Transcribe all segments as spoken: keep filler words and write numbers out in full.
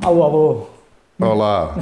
Alô, alô. Olá.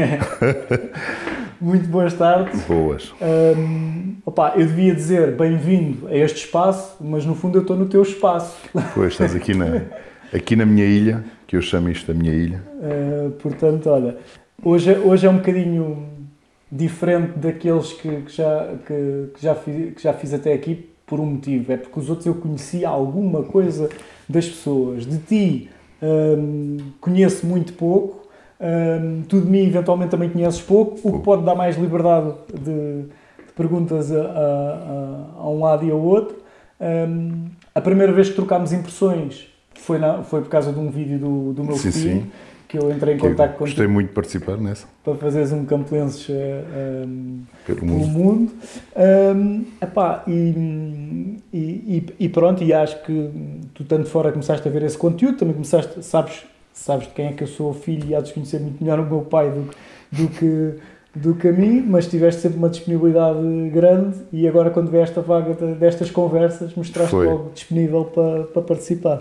Muito boas tardes. Boas. Um, opa, eu devia dizer bem-vindo a este espaço, mas no fundo eu estou no teu espaço. Pois, estás aqui na, aqui na minha ilha, que eu chamo isto da minha ilha. Uh, portanto, olha, hoje, hoje é um bocadinho diferente daqueles que, que, já, que, que, já fiz, que já fiz até aqui por um motivo. É porque os outros eu conhecia alguma coisa das pessoas. De ti um, conheço muito pouco. Um, tu de mim eventualmente também conheces pouco, o que pode dar mais liberdade de, de perguntas a, a, a um lado e ao outro. Um, a primeira vez que trocámos impressões foi, na, foi por causa de um vídeo do, do meu sim, filho, sim. que eu entrei em contato com Gostei muito de participar nessa. Para fazeres um Campelenses um, pelo, pelo mundo, mundo. Um, epá, e, e, e pronto, e acho que tu tanto fora começaste a ver esse conteúdo, também começaste, sabes Sabes de quem é que eu sou filho e há de conhecer muito melhor o meu pai do, do, que, do que a mim, mas tiveste sempre uma disponibilidade grande e agora quando vê esta vaga destas conversas mostraste logo disponível para, para participar.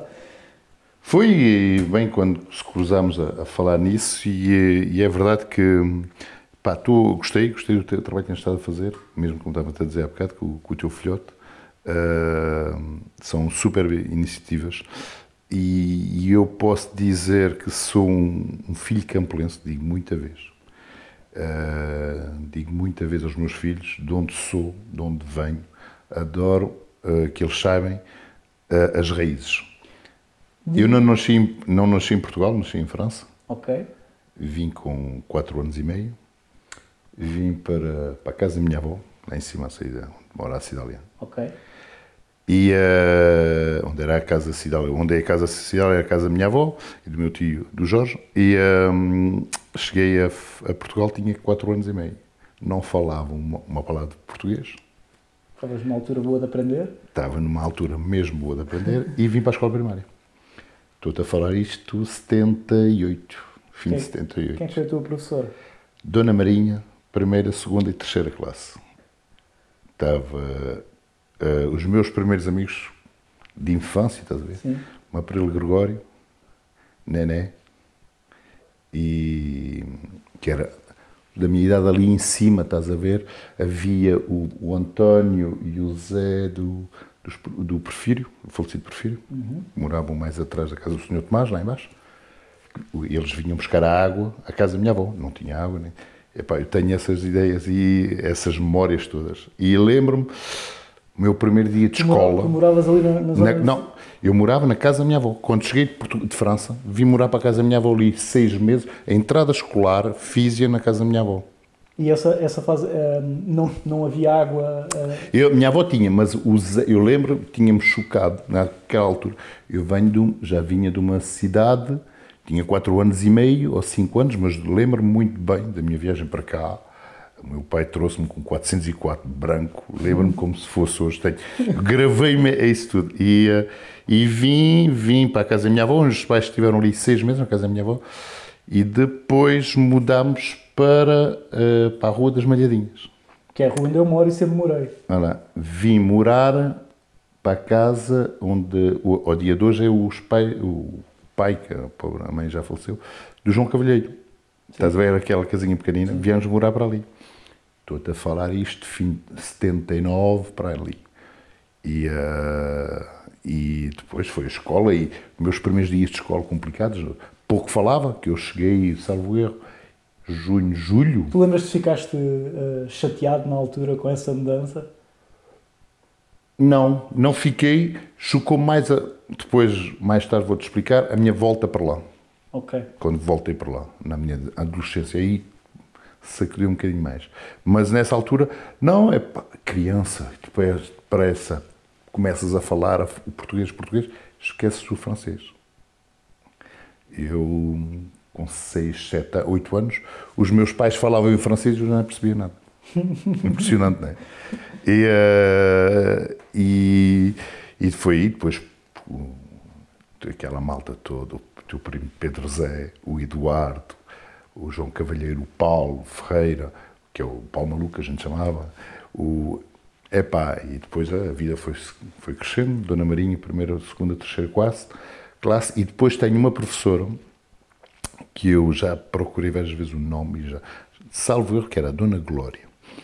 Foi bem quando se cruzámos a, a falar nisso e, e é verdade que pá, tu, gostei, gostei do teu trabalho que tens estado a fazer, mesmo como estava a dizer há bocado, com, com o teu filhote. Uh, são super iniciativas. E, e eu posso dizer que sou um, um filho campelense, digo muita vez. Uh, digo muita vez aos meus filhos de onde sou, de onde venho. Adoro uh, que eles saibam uh, as raízes. Digo. Eu não nasci, não nasci em Portugal, nasci em França. Ok. Vim com quatro anos e meio. Vim para, para a casa da minha avó, lá em cima, a saída, onde mora a Cidália. Ok. E uh, onde era a casa Cidália, onde é a casa Cidália, era a casa da minha avó e do meu tio, do Jorge. E um, cheguei a, a Portugal, tinha quatro anos e meio. Não falava uma, uma palavra de português. Estavas numa altura boa de aprender? Estava numa altura mesmo boa de aprender e vim para a escola primária. Estou-te a falar isto setenta e oito, fim quem, de setenta e oito. Quem foi a tua professora? Dona Marinha, primeira, segunda e terceira classe. Estava... Uh, os meus primeiros amigos de infância, estás a ver? Sim. O Aprilo Gregório, Nené, e que era da minha idade ali em cima, estás a ver? Havia o, o António e o Zé do, do, do Porfírio, o falecido Porfírio, uhum. moravam mais atrás da casa do senhor Tomás, lá embaixo. Eles vinham buscar a água à casa da minha avó, não tinha água, nem... Epá, eu tenho essas ideias e essas memórias todas. E lembro-me, o meu primeiro dia de tu escola... Tu moravas ali na, na zona... Na, não, eu morava na casa da minha avó. Quando cheguei de, Porto, de França, vim morar para a casa da minha avó ali seis meses. A entrada escolar fiz-a na casa da minha avó. E essa, essa fase, uh, não, não havia água? Uh... Eu, minha avó tinha, mas os, eu lembro, tínhamos chocado naquela altura. Eu venho de, já vinha de uma cidade, tinha quatro anos e meio ou cinco anos, mas lembro-me muito bem da minha viagem para cá. O meu pai trouxe-me com quatrocentos e quatro, branco, lembro-me como se fosse hoje. Tenho, gravei-me a isso tudo. E, uh, e vim, vim para a casa da minha avó, os pais estiveram ali seis meses na casa da minha avó, e depois mudámos para, uh, para a Rua das Malhadinhas. Que é a rua onde eu moro e sempre morei. Olha, vim morar para a casa onde, o, ao dia de hoje, é os pai, o pai, que a pobre a mãe já faleceu, do João Cavalheiro. Sim. Estás a ver aquela casinha pequenina? Sim. Viemos morar para ali. Estou-te a falar isto, fim de setenta e nove, para ali. E, uh, e depois foi a escola, e meus primeiros dias de escola complicados, pouco falava, que eu cheguei, salvo erro, junho, julho. Tu lembras-te que ficaste uh, chateado na altura com essa mudança? Não, não fiquei, chocou mais, a, depois, mais tarde vou-te explicar, a minha volta para lá. Ok. Quando voltei para lá, na minha adolescência, aí sacudiu um bocadinho mais. Mas nessa altura, não, é pá, criança, depois depressa, começas a falar o português, português, esqueces o francês. Eu, com seis, sete, oito anos, os meus pais falavam em francês e eu não percebia nada. Impressionante, não é? E, uh, e, e foi aí, depois, aquela malta toda, o teu primo Pedro Zé, o Eduardo, o João Cavalheiro, o Paulo Ferreira, que é o Paulo Maluco, a gente chamava, o... Epá, e depois a vida foi, foi crescendo, Dona Marinha, primeira, segunda, terceira classe, classe, e depois tenho uma professora que eu já procurei várias vezes o nome, e já salvo erro, que era a Dona Glória.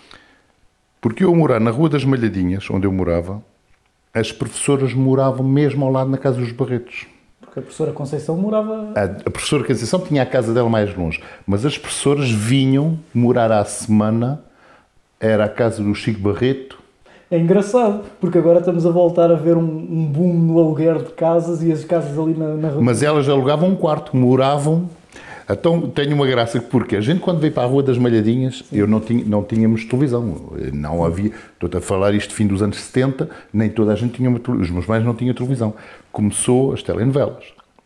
Porque eu morar na Rua das Malhadinhas, onde eu morava, as professoras moravam mesmo ao lado na Casa dos Barretos. Porque a professora Conceição morava... A, a professora Conceição tinha a casa dela mais longe, mas as professoras vinham morar à semana, era a casa do Chico Barreto. É engraçado, porque agora estamos a voltar a ver um, um boom no aluguer de casas e as casas ali na, na rua. Mas elas alugavam um quarto, moravam. Então tenho uma graça, porque a gente quando veio para a Rua das Malhadinhas, eu não, tinha, não tínhamos televisão, não havia, estou a falar isto fim dos anos setenta, nem toda a gente tinha uma televisão, os meus pais não tinham televisão. Começou as telenovelas.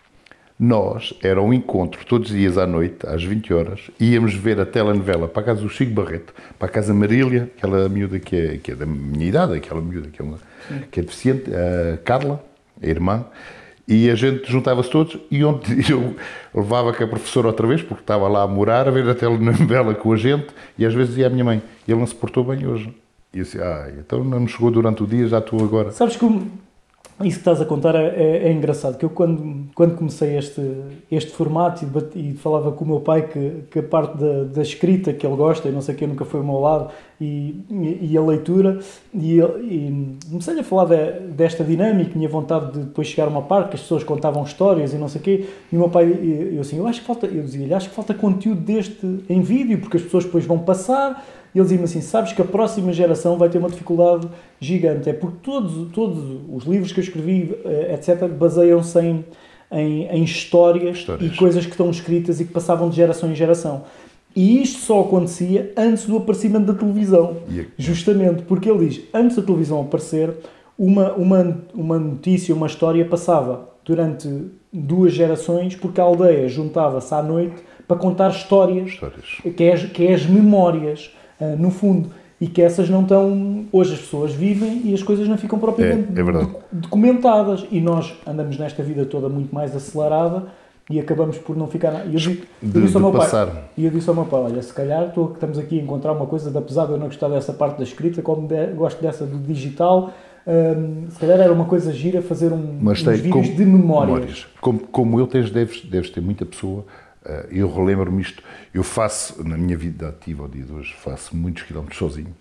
Nós, era um encontro todos os dias à noite, às vinte horas, íamos ver a telenovela para a casa do Chico Barreto, para a casa Marília, aquela miúda que é, que é da minha idade, aquela miúda que é, uma, que é deficiente, a Carla, a irmã, e a gente juntava-se todos e onde eu levava com a professora outra vez, porque estava lá a morar, a ver a telenovela com a gente, e às vezes dizia à minha mãe, ele não se portou bem hoje. E eu disse, ah, então não me chegou durante o dia, já estou agora. Sabes que isso que estás a contar é, é, é engraçado, que eu quando, quando comecei este, este formato e, e falava com o meu pai que, que a parte da, da escrita que ele gosta, e não sei o que, nunca foi ao meu lado, e, e, e a leitura, e, e comecei a falar de, desta dinâmica, minha vontade de depois chegar a uma parte que as pessoas contavam histórias e não sei o quê, e o meu pai, eu assim, eu acho que falta, eu dizia-lhe, acho que falta conteúdo deste em vídeo, porque as pessoas depois vão passar. E ele dizia-me assim, sabes que a próxima geração vai ter uma dificuldade gigante, é porque todos, todos os livros que eu escrevi, etcétera, baseiam-se em, em, em histórias, histórias e coisas que estão escritas e que passavam de geração em geração. E isto só acontecia antes do aparecimento da televisão, yeah. Justamente, porque ele diz, antes da televisão aparecer, uma, uma, uma notícia, uma história passava durante duas gerações, porque a aldeia juntava-se à noite para contar histórias, histórias. Que, é, que é as memórias, Uh, no fundo, e que essas não estão... Hoje as pessoas vivem e as coisas não ficam propriamente é, é documentadas. E nós andamos nesta vida toda muito mais acelerada e acabamos por não ficar... E eu, de, eu disse ao meu passar. pai, e eu disse ao meu pai, olha, se calhar tô, estamos aqui a encontrar uma coisa, apesar de eu não gostar dessa parte da escrita, como de, gosto dessa do digital, um, se calhar era uma coisa gira fazer um, Mas uns tem, vídeos como, de memórias. memórias. Como, como eu tens, deves, deves ter muita pessoa... Eu relembro-me isto, eu faço, na minha vida ativa ao dia de hoje, faço muitos quilómetros sozinho.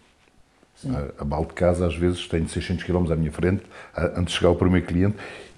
A, a balde de casa, às vezes, tenho seiscentos quilómetros à minha frente, antes de chegar ao primeiro cliente,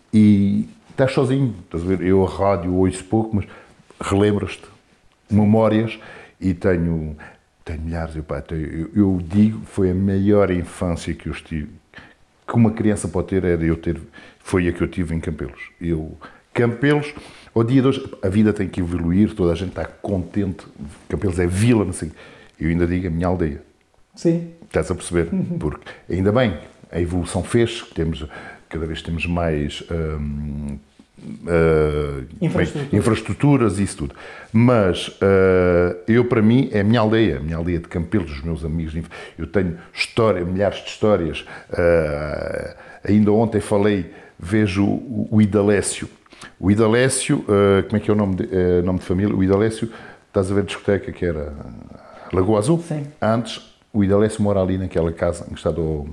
e estás sozinho, estás a ver? Eu a rádio ouço pouco, mas relembras-te, memórias, e tenho, tenho milhares, eu, pá, tenho, eu, eu digo, foi a maior infância que eu tive, que uma criança pode ter, era eu ter, foi a que eu tive em Campelos. Eu, Campelos, ao dia de hoje, a vida tem que evoluir, toda a gente está contente, Campelos é vila, não sei. Eu ainda digo a minha aldeia. Sim. Estás a perceber? Porque, ainda bem, a evolução fez, temos, cada vez temos mais hum, uh, Infraestrutura. bem, infraestruturas e isso tudo. Mas uh, eu, para mim, é a minha aldeia, a minha aldeia de Campelos, os meus amigos. Eu tenho história, milhares de histórias. Uh, ainda ontem falei, vejo o, o Idalécio. O Idalécio, uh, como é que é o nome de, uh, nome de família? O Idalécio, estás a ver a discoteca que era Lagoa Azul? Sim. Antes, o Idalécio mora ali naquela casa em que está o,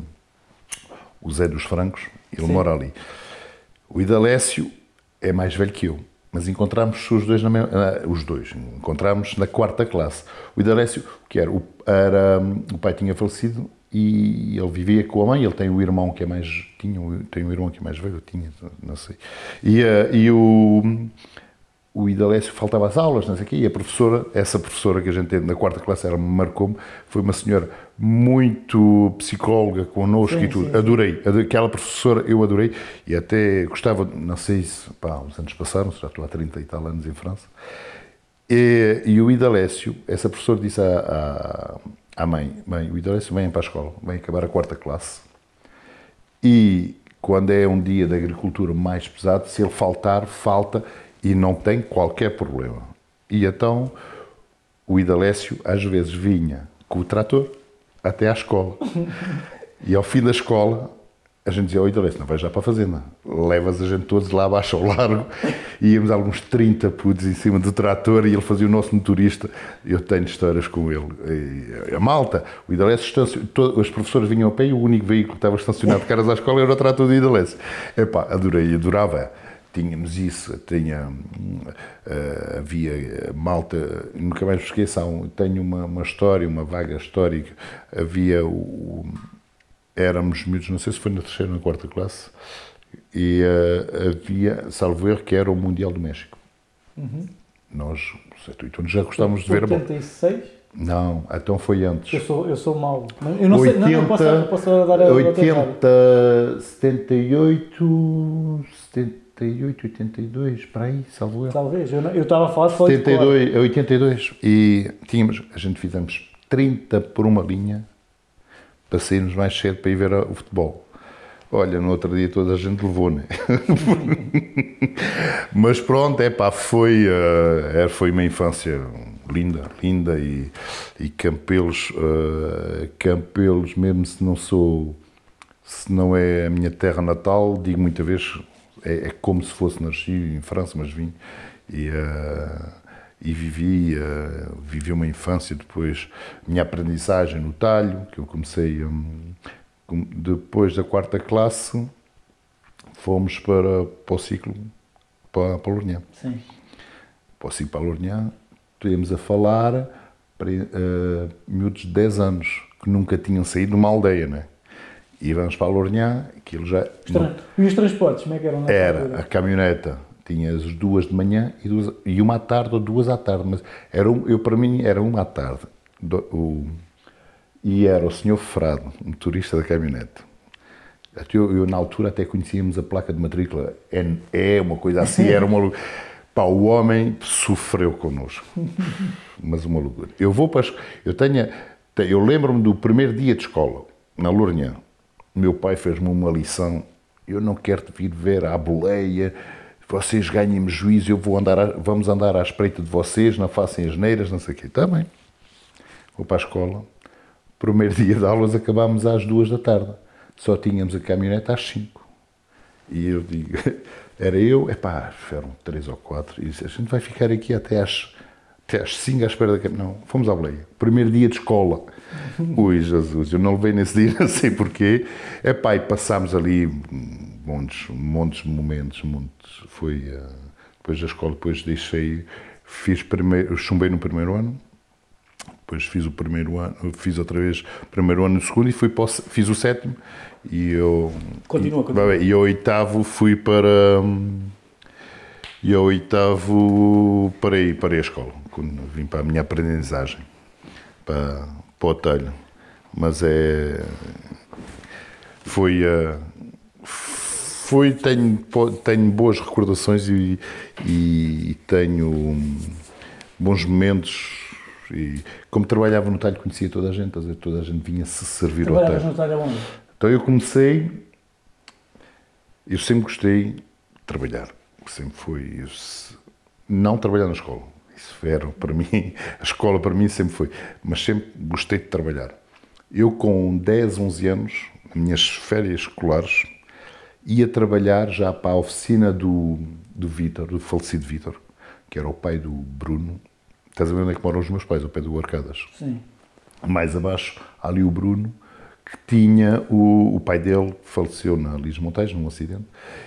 o Zé dos Francos, ele Sim. mora ali. O Idalécio é mais velho que eu, mas encontramos os dois, na mesma, uh, os dois, encontramos na quarta classe. O Idalécio, o que era? O, era, o pai tinha falecido e ele vivia com a mãe, ele tem um irmão que é mais... Tinha, tem um irmão que é mais velho, tinha, não sei. E, uh, e o, o Idalécio faltava às aulas, não sei o quê, e a professora, essa professora que a gente teve na quarta classe, ela me marcou-me, foi uma senhora muito psicóloga connosco sim, e tudo. Sim, adorei. Sim. Aquela professora eu adorei e até gostava, não sei se... Pá, uns anos passaram, já estou há trinta e tal anos em França. E, e o Idalécio, essa professora disse à, à, à mãe, mãe, o Idalécio vem para a escola, vem acabar a quarta classe. E quando é um dia de agricultura mais pesado, se ele faltar, falta e não tem qualquer problema. E então o Idalécio às vezes vinha com o trator até à escola. E ao fim da escola a gente dizia, ó Idalécio, não vais já para a fazenda, levas a gente todos lá abaixo ao largo. E íamos alguns trinta putos em cima do trator e ele fazia o nosso motorista. Eu tenho histórias com ele. E a malta, o Idalécio, as professoras vinham a pé e o único veículo que estava estacionado de caras à escola era o trator do Idalécio. Epá, adorei, adorava. tínhamos isso, tinha, uh, havia malta, nunca mais me esqueçam, tenho uma, uma história, uma vaga histórica, havia o, éramos miúdos, não sei se foi na terceira ou na quarta classe, e uh, havia, salvo erro, que era o Mundial do México. Uhum. Nós, sete, oito anos, já gostávamos de ver a bola. oitenta e seis? Não, então foi antes. Eu sou, eu sou mau. Eu não oitenta, sei, não, não posso, não posso dar a oitenta, setenta e oito, setenta e oito, oitenta e dois, para aí, salvo erro. Talvez, eu, não, eu estava a falar só de setenta e dois, oitenta e dois. E tínhamos, a gente fizemos trinta por uma linha para sairmos mais cedo para ir ver o futebol. Olha, no outro dia toda a gente levou, né? Mas pronto, é pá, foi, uh, foi uma infância linda, linda e, e Campelos, uh, Campelos, mesmo se não sou, se não é a minha terra natal, digo muitas vezes, é, é como se fosse nascido em França, mas vim e, uh, e vivi, uh, vivi uma infância, depois minha aprendizagem no talho, que eu comecei um, depois da quarta classe, fomos para, para o ciclo, para, para Lourinhã. Sim. Para o ciclo para Lourinhã, estivemos a falar para uh, miúdos de dez anos, que nunca tinham saído de uma aldeia, né? E vamos para Lourinhã, aquilo já... Não... E os transportes, como é que eram? Era, altura? A caminhoneta, tinha as duas de manhã e, duas, e uma à tarde ou duas à tarde, mas era um, eu, para mim era uma à tarde. Do, o, E era o senhor Frado, motorista da caminhonete. Eu, eu, na altura, até conhecíamos a placa de matrícula. É, é uma coisa assim, era uma... Pá, o homem sofreu connosco. Mas uma loucura. Eu vou para... Eu tenho... Eu lembro-me do primeiro dia de escola, na Lourinhã. Meu pai fez-me uma lição. Eu não quero vir ver à boleia. Vocês ganhem-me juízo, eu vou andar... A, vamos andar à espreita de vocês, não façam asneiras, não sei o quê. Também. Vou para a escola. Primeiro dia de aulas acabámos às duas da tarde. Só tínhamos a caminhonete às cinco. E eu digo, era eu, epá, eram três ou quatro, e disse, a gente vai ficar aqui até às, até às cinco à espera da caminhonete. Não, fomos à boleia. Primeiro dia de escola. Ui, Jesus, eu não levei nesse dia, não sei porquê. Epá, e passámos ali montes, montes de momentos, montes. Foi, uh, depois da escola, depois deixei, fiz primeiro, chumbei no primeiro ano. Depois fiz o primeiro ano, fiz outra vez o primeiro ano, o segundo e fui para o, fiz o sétimo e eu continua, continua. E, e o oitavo fui para e o oitavo parei, parei a escola, quando vim para a minha aprendizagem para, para o talho, mas é foi foi tenho tenho boas recordações e, e tenho bons momentos. E como trabalhava no talho, conhecia toda a gente, toda a gente vinha se servir ao talho. Trabalhavas no talho aonde? Então eu comecei, eu sempre gostei de trabalhar, sempre foi, eu, não trabalhar na escola, isso era para mim, a escola para mim sempre foi, mas sempre gostei de trabalhar. Eu com dez, onze anos, minhas férias escolares, ia trabalhar já para a oficina do, do Vítor, do falecido Vítor, que era o pai do Bruno. Estás a ver onde é que moram os meus pais, ao pé do Arcadas? Sim. Mais abaixo, há ali o Bruno, que tinha, o, o pai dele faleceu na Lis Montais, num acidente,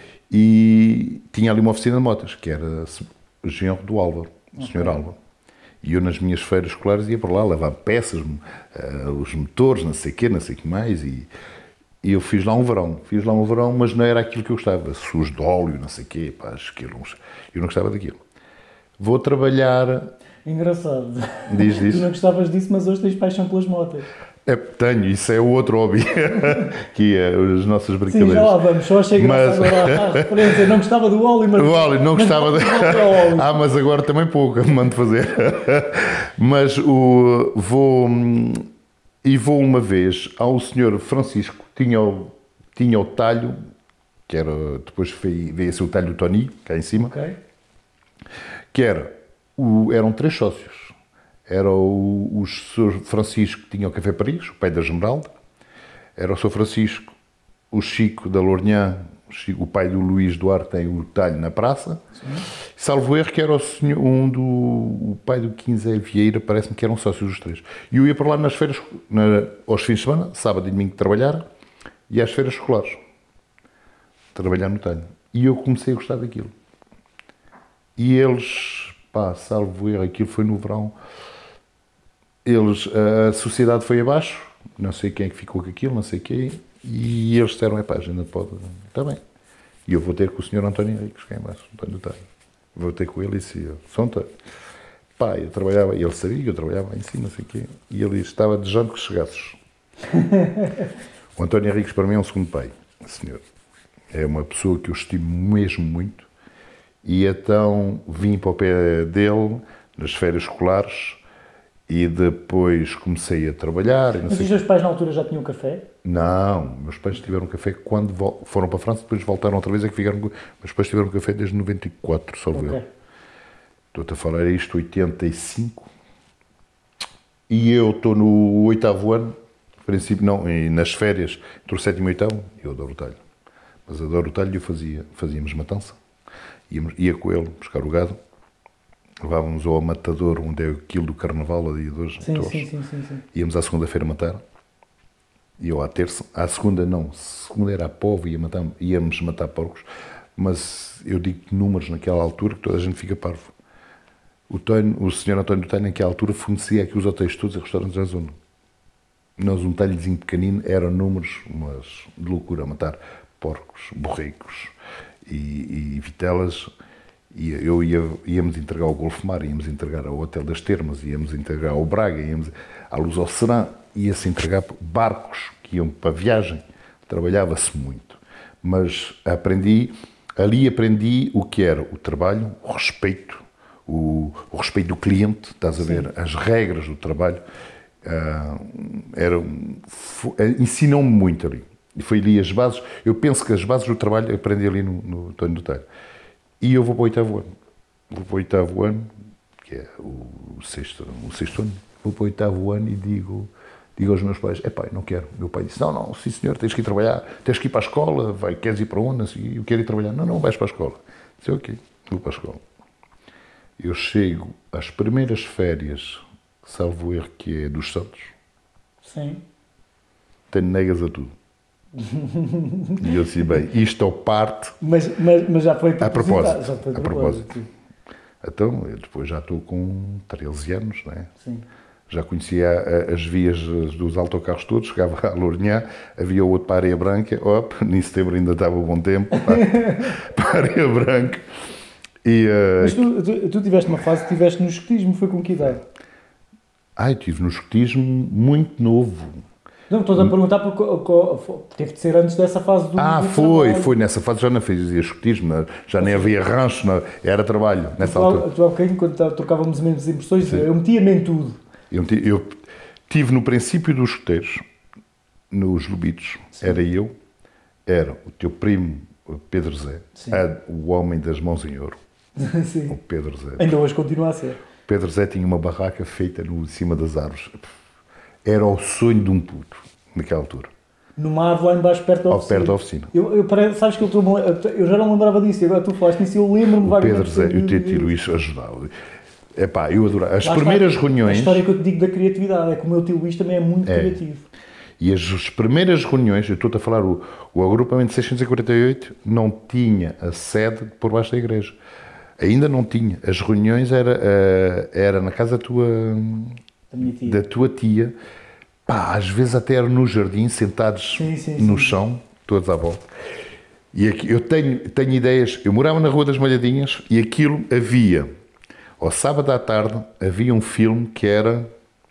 e tinha ali uma oficina de motas, que era o genro do Álvaro, o okay. senhor Álvaro. E eu, nas minhas feiras escolares, ia para lá, levar peças, uh, os motores, não sei o quê, não sei o que mais, e, e eu fiz lá um verão, fiz lá um verão, mas não era aquilo que eu gostava, sujos de óleo, não sei o quê, pá, aquilo, eu não gostava daquilo. Vou trabalhar... Engraçado. Diz, diz. Tu não gostavas disso, mas hoje tens paixão pelas motas. É, tenho, isso é o outro hobby, que é as nossas brincadeiras. Sim, já lá vamos, só achei graça mas... agora à referência, não gostava do óleo, mas... O óleo, não mas gostava... De... ah, mas agora também pouco, mando fazer. Mas o, vou... E vou uma vez ao senhor Francisco, tinha o, tinha o talho, que era, depois veio-se o talho do Tony, cá em cima, okay. que era, o, eram três sócios. Era o, o senhor Francisco, que tinha o Café Paris, o pai da Esmeralda. Era o senhor Francisco, o Chico da Lourinhã, o, Chico, o pai do Luís Duarte, tem o talho na praça. Sim. Salvo erro, que era o, senhor, um do, o pai do Quinze Vieira, parece-me que eram sócios os três. E eu ia para lá nas feiras, na, aos fins de semana, sábado e domingo de trabalhar, e às feiras escolares. trabalhar no talho. E eu comecei a gostar daquilo. E eles, pá, salvo erro, aquilo foi no verão, eles, a sociedade foi abaixo, não sei quem é que ficou com aquilo, não sei quem, e eles disseram, é pá, a gente pode, está bem. E eu vou ter com o senhor António Henriques, que é mais, António Talho. Vou ter com ele e disse, Sonta, pá, eu trabalhava, e ele sabia que eu trabalhava em cima, não sei o quê, e ele estava desejando que chegasses. O António Henriques para mim é um segundo pai, senhor. É uma pessoa que eu estimo mesmo muito, e então vim para o pé dele, nas férias escolares, e depois comecei a trabalhar. Mas os seus pais na altura já tinham café? Não, meus pais tiveram café quando foram para a França, depois voltaram outra vez, é que ficaram. Meus pais tiveram café desde noventa e quatro, só ver. Okay. Estou-te a falar isto, oitenta e cinco. E eu estou no oitavo ano, no princípio não, e nas férias, entre o sétimo e o oitavo, eu adoro o talho. Mas adoro o talho e eu fazia, fazíamos matança. Íamos, ia com ele buscar o gado, levávamos ao matador, onde é o quilo do carnaval, ali dois sim, sim, sim, sim, sim. Íamos à segunda-feira matar, e eu à terça, à segunda não, segunda era a povo, ia matar, íamos matar porcos, mas eu digo números naquela altura que toda a gente fica parvo. O, Tonho, o senhor António do Talho, naquela altura, fornecia aqui os hotéis todos e restaurantes da zona. Nós, um talhozinho pequenino, eram números, mas de loucura, matar porcos, borregos e, e vitelas. E eu ia, íamos entregar ao Golfo Mar, íamos entregar ao Hotel das Termas, íamos entregar ao Braga, íamos à Luz ao Serã, ia-se entregar barcos que iam para a viagem. Trabalhava-se muito. Mas aprendi, ali aprendi o que era o trabalho, o respeito, o, o respeito do cliente, estás a ver, sim, as regras do trabalho. Uh, era, ensinou-me muito ali. E foi ali as bases. Eu penso que as bases do trabalho eu aprendi ali no, no Tonho do Talho. E eu vou para o oitavo ano. Vou para o oitavo ano, que é o sexto, o sexto ano. Vou para o oitavo ano e digo, digo aos meus pais, é pai, não quero. Meu pai disse, não, não, sim senhor, tens que ir trabalhar, tens que ir para a escola, vai, queres ir para onde? Eu quero ir trabalhar. Não, não, vais para a escola. Disse, ok, vou para a escola. Eu chego às primeiras férias, salvo erro, que é dos Santos. Sim. Tenho negas a tudo. E eu disse, bem, isto é o parte. Mas, mas, mas já foi a propósito. Já foi a propósito. Então, eu depois já estou com treze anos, não é? Sim. Já conhecia as vias dos autocarros todos, chegava a Lourinhã, havia outro para a Areia Branca, op, em setembro ainda estava bom tempo, para, para a Areia Branca. E, uh, mas tu, tu, tu tiveste uma fase que tiveste no escotismo, foi com que idade? Ah, eu estive no escotismo muito novo. Não, estou a perguntar porque teve de ser antes dessa fase do Ah, do foi, trabalho. foi, nessa fase já não fazia escotismo, já nem havia rancho, não, era trabalho, nessa tu, altura. Tu há bocadinho, quando trocávamos menos impressões, sim, eu metia-me em tudo. Eu, eu tive no princípio dos escoteiros, nos Lobitos, sim, era eu, era o teu primo, o Pedro Zé, a, o homem das mãos em ouro, sim, o Pedro Zé. Ainda hoje continua a ser. Pedro Zé tinha uma barraca feita no em cima das árvores. Era o sonho de um puto, naquela altura. Numa árvore lá embaixo, perto da oficina. Perto da oficina. Eu, eu, sabes que eu, estou, eu já não lembrava disso, agora tu falaste nisso e eu lembro-me vagamente. Pedro Zé, eu te tiro isso, ajudava. Epá, eu adorava. As lá primeiras está, reuniões... A história que eu te digo da criatividade, é que o meu tio Luís também é muito é. criativo. E as, as primeiras reuniões, eu estou-te a falar, o, o agrupamento seiscentos e quarenta e oito não tinha a sede por baixo da igreja. Ainda não tinha. As reuniões era, era na casa da tua, da tua tia. Pá, às vezes até eram no jardim, sentados sim, sim, no sim. chão, todos à volta. E aqui, eu tenho, tenho ideias. Eu morava na Rua das Malhadinhas e aquilo havia, ao sábado à tarde, havia um filme que era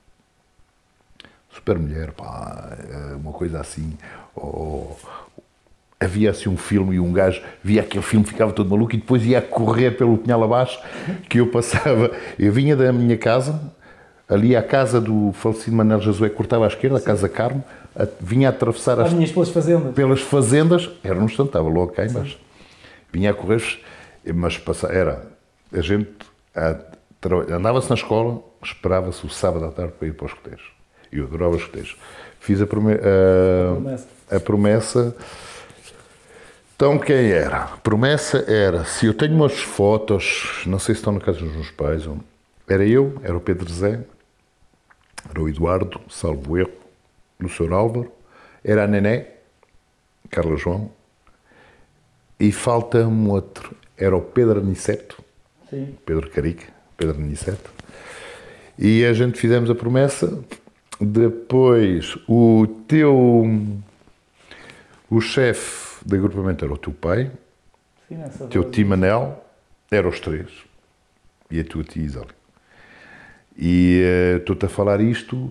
Super Mulher, pá, uma coisa assim. Ou, havia assim um filme e um gajo via aquele filme, ficava todo maluco e depois ia correr pelo Pinhal abaixo, que eu passava. Eu vinha da minha casa, ali à casa do falecido Manuel Josué, cortava à esquerda, a Casa Carmo, a, vinha a atravessar as, as pelas fazendas. Pelas fazendas, era no instante, estava logo cá embaixo. Vinha a correr, mas passa, era, a gente andava-se na escola, esperava-se o sábado à tarde para ir para os escoteiros. Eu adorava os escoteiros. Fiz a, prome, a, a, promessa. a promessa. Então, quem era? A promessa era, se eu tenho umas fotos, não sei se estão na casa dos meus pais, era eu, era o Pedro Zé, era o Eduardo, salvo erro, no senhor Álvaro, era a Nené, Carla João, e falta-me outro. Era o Pedro Aniceto, Sim. Pedro Carica, Pedro Aniceto. E a gente fizemos a promessa. Depois, o teu... O chefe de agrupamento era o teu pai. Sim, nessa O teu voz. tio Manel, eram os três. E a tua tia Isália. E uh, estou-te a falar isto,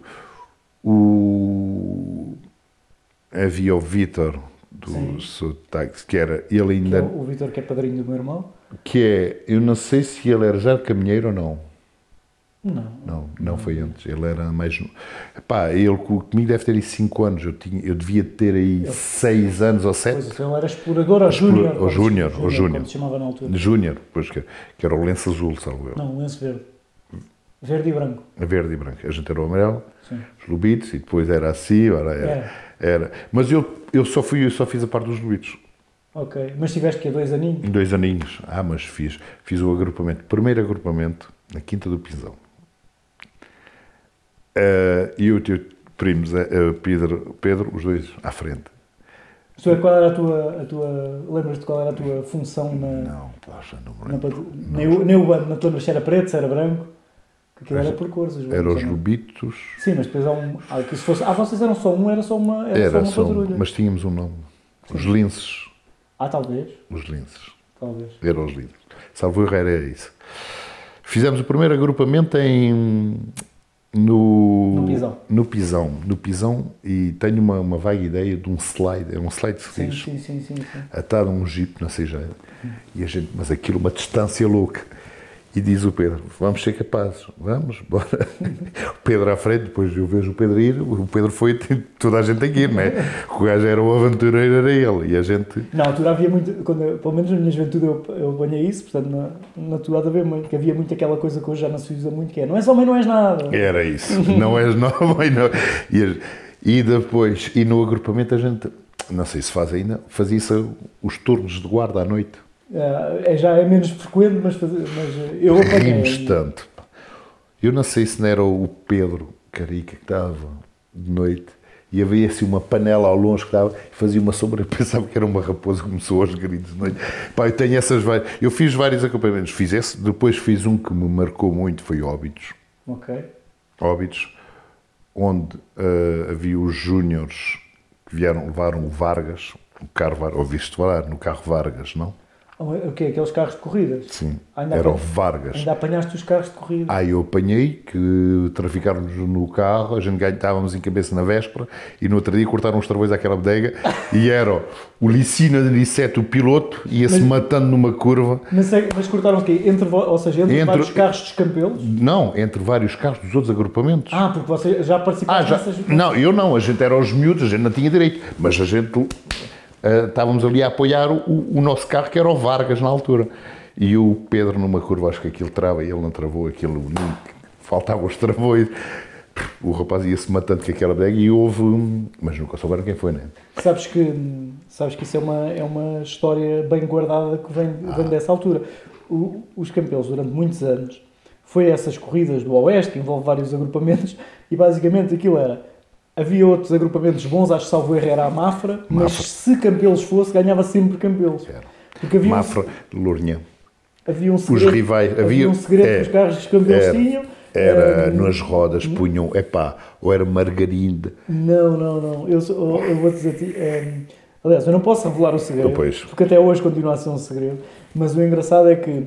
o... havia o Vítor do Sotax, que era, ele ainda... Que é o, o Vítor, que é padrinho do meu irmão? Que é, eu não sei se ele era já caminheiro ou não. Não. Não, não foi antes, ele era mais... Pá, ele comigo deve ter aí cinco anos, eu, tinha, eu devia ter aí seis anos ou sete. Pois, ele era explorador ou júnior? Ou júnior, ou júnior. Como se chamava na altura. Júnior, pois que, que era o lenço azul, salvo eu. Não, lenço verde. Verde e branco. A verde e branco. A gente era o amarelo, Sim. os lobitos, e depois era assim, era... era, É. era. Mas eu, eu, só fui, eu só fiz a parte dos lobitos. Ok. Mas tiveste que dois aninhos? Dois aninhos. Ah, mas fiz, fiz o agrupamento, primeiro agrupamento, na Quinta do Pinzão. Uh, e o teu primo, uh, Pedro, Pedro, os dois à frente. Isto é, qual era a tua... A tua lembras-te qual era a tua função na... Não, poxa, não me na lembro. nem, o, nem o bando, não te lembras se era preto, se era branco? Que aquilo era por cores. Os Eram bandos, os não? lobitos. Sim, mas depois há um... Ah, que se fosse, ah, vocês eram só um, era só uma, era Era só só, uma patrulha. mas tínhamos um nome. Os linces. Ah, talvez. Os linces. Talvez. Eram os linces. Salvo erro, era isso. Fizemos o primeiro agrupamento em... No, No Pisão. No Pisão. No Pisão, e tenho uma, uma vaga ideia de um slide. É um slide que se Sim, diz. sim, sim, sim, sim. Atado a um jipe na cejeira. E a gente, mas aquilo, uma distância louca. E diz o Pedro, vamos ser capazes, vamos, bora. O Pedro à frente, depois eu vejo o Pedro ir, o Pedro foi, toda a gente tem que ir, não é? O gajo era o aventureiro, era ele, e a gente... Na altura havia muito, quando eu, pelo menos na minha juventude eu, eu apanhei isso, portanto na, na tua há de haver muito, que havia muito aquela coisa que hoje já não se usa muito, que é, não és homem, não és nada. Era isso, não és homem, não. E, e depois, e no agrupamento a gente, não sei se faz ainda, fazia-se os turnos de guarda à noite. É, já é menos frequente, mas, fazer, mas eu apanhei. Rimos tanto. Eu não sei se não era o Pedro Carica que estava de noite e havia assim uma panela ao longe que estava e fazia uma sombra. Eu pensava que era uma raposa, começou aos gritos de noite. Pá, eu tenho essas várias. Eu fiz vários acompanhamentos. Fiz esse, depois fiz um que me marcou muito, foi Óbidos. Ok. Óbidos, onde uh, havia os júniores que vieram, levaram o Vargas, o carro Vargas, ouviste falar no carro Vargas, não? O quê? Aqueles carros de corridas? Sim, Ainda era o apanha- Vargas. Ainda apanhaste os carros de corrida? Ah, eu apanhei, que traficaram-nos no carro, a gente ganha- estávamos em cabeça na véspera e no outro dia cortaram os travões àquela bodega e era o Licina de Aniceto, o piloto, ia-se Mas- matando numa curva. Mas, é- mas cortaram o quê? Entre, vo- ou seja, entre, Entre- vários carros dos campeões? Não, entre vários carros dos outros agrupamentos. Ah, porque você já Ah, participaste já, nessas... não, eu não, a gente era aos miúdos, a gente não tinha direito, mas a gente ah, estávamos ali a apoiar o, o nosso carro, que era o Vargas na altura. E o Pedro numa curva, acho que aquilo trava, e ele não travou aquilo, nem- faltavam os travões. O rapaz ia-se matando com aquela bodega e houve, um- mas nunca souberam quem foi, não é? Sabes que, sabes que isso é uma, é uma história bem guardada que vem, vem dessa altura. O- os campeões, durante muitos anos, foi essas corridas do Oeste, que envolve vários agrupamentos, e basicamente aquilo era... Havia outros agrupamentos bons, acho que salvo erro era a Mafra, mas Mafra. se Campelos fosse, ganhava sempre Campelos. Era. Porque havia, Mafra, Lourinhã. um, havia um segredo, rivais, havia, havia- um segredo é, que os carros dos Campelos era. tinham. Era Hum, nas rodas, punham, epá, ou era margarida. Não, não, não. Eu, sou- eu vou dizer a ti. eh, aliás, eu não posso revelar o segredo, Pois. porque até hoje continua a ser um segredo. Mas o engraçado é que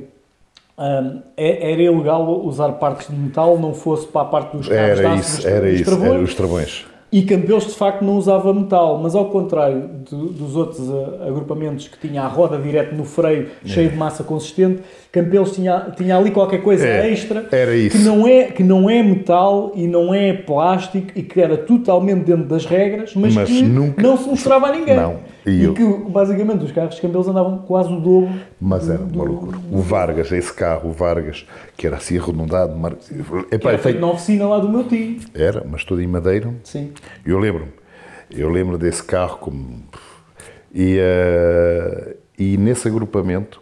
hum, é- era ilegal usar partes de metal, não fosse para a parte dos carros de Era aço, isso, dos, era dos isso, travões. era os travões. E Campelos de facto não usava metal, mas ao contrário do- dos outros eh, agrupamentos que tinha a roda direto no freio, cheio de massa consistente, Campelos tinha, tinha ali qualquer coisa É, extra era isso. Que, não é, que não é metal e não é plástico e que era totalmente dentro das regras, mas, Mas que nunca- não se mostrava a ninguém. Não, e E, eu- que basicamente os carros de Campelos andavam quase o dobro. Mas era do- uma loucura. O Vargas, esse carro, o Vargas, que era assim arredondado, mar... Que epá, era eu feito tenho- na oficina lá do meu tio. era, mas todo em madeira. Sim. Eu lembro-me, eu lembro desse carro como... E, eh, e nesse agrupamento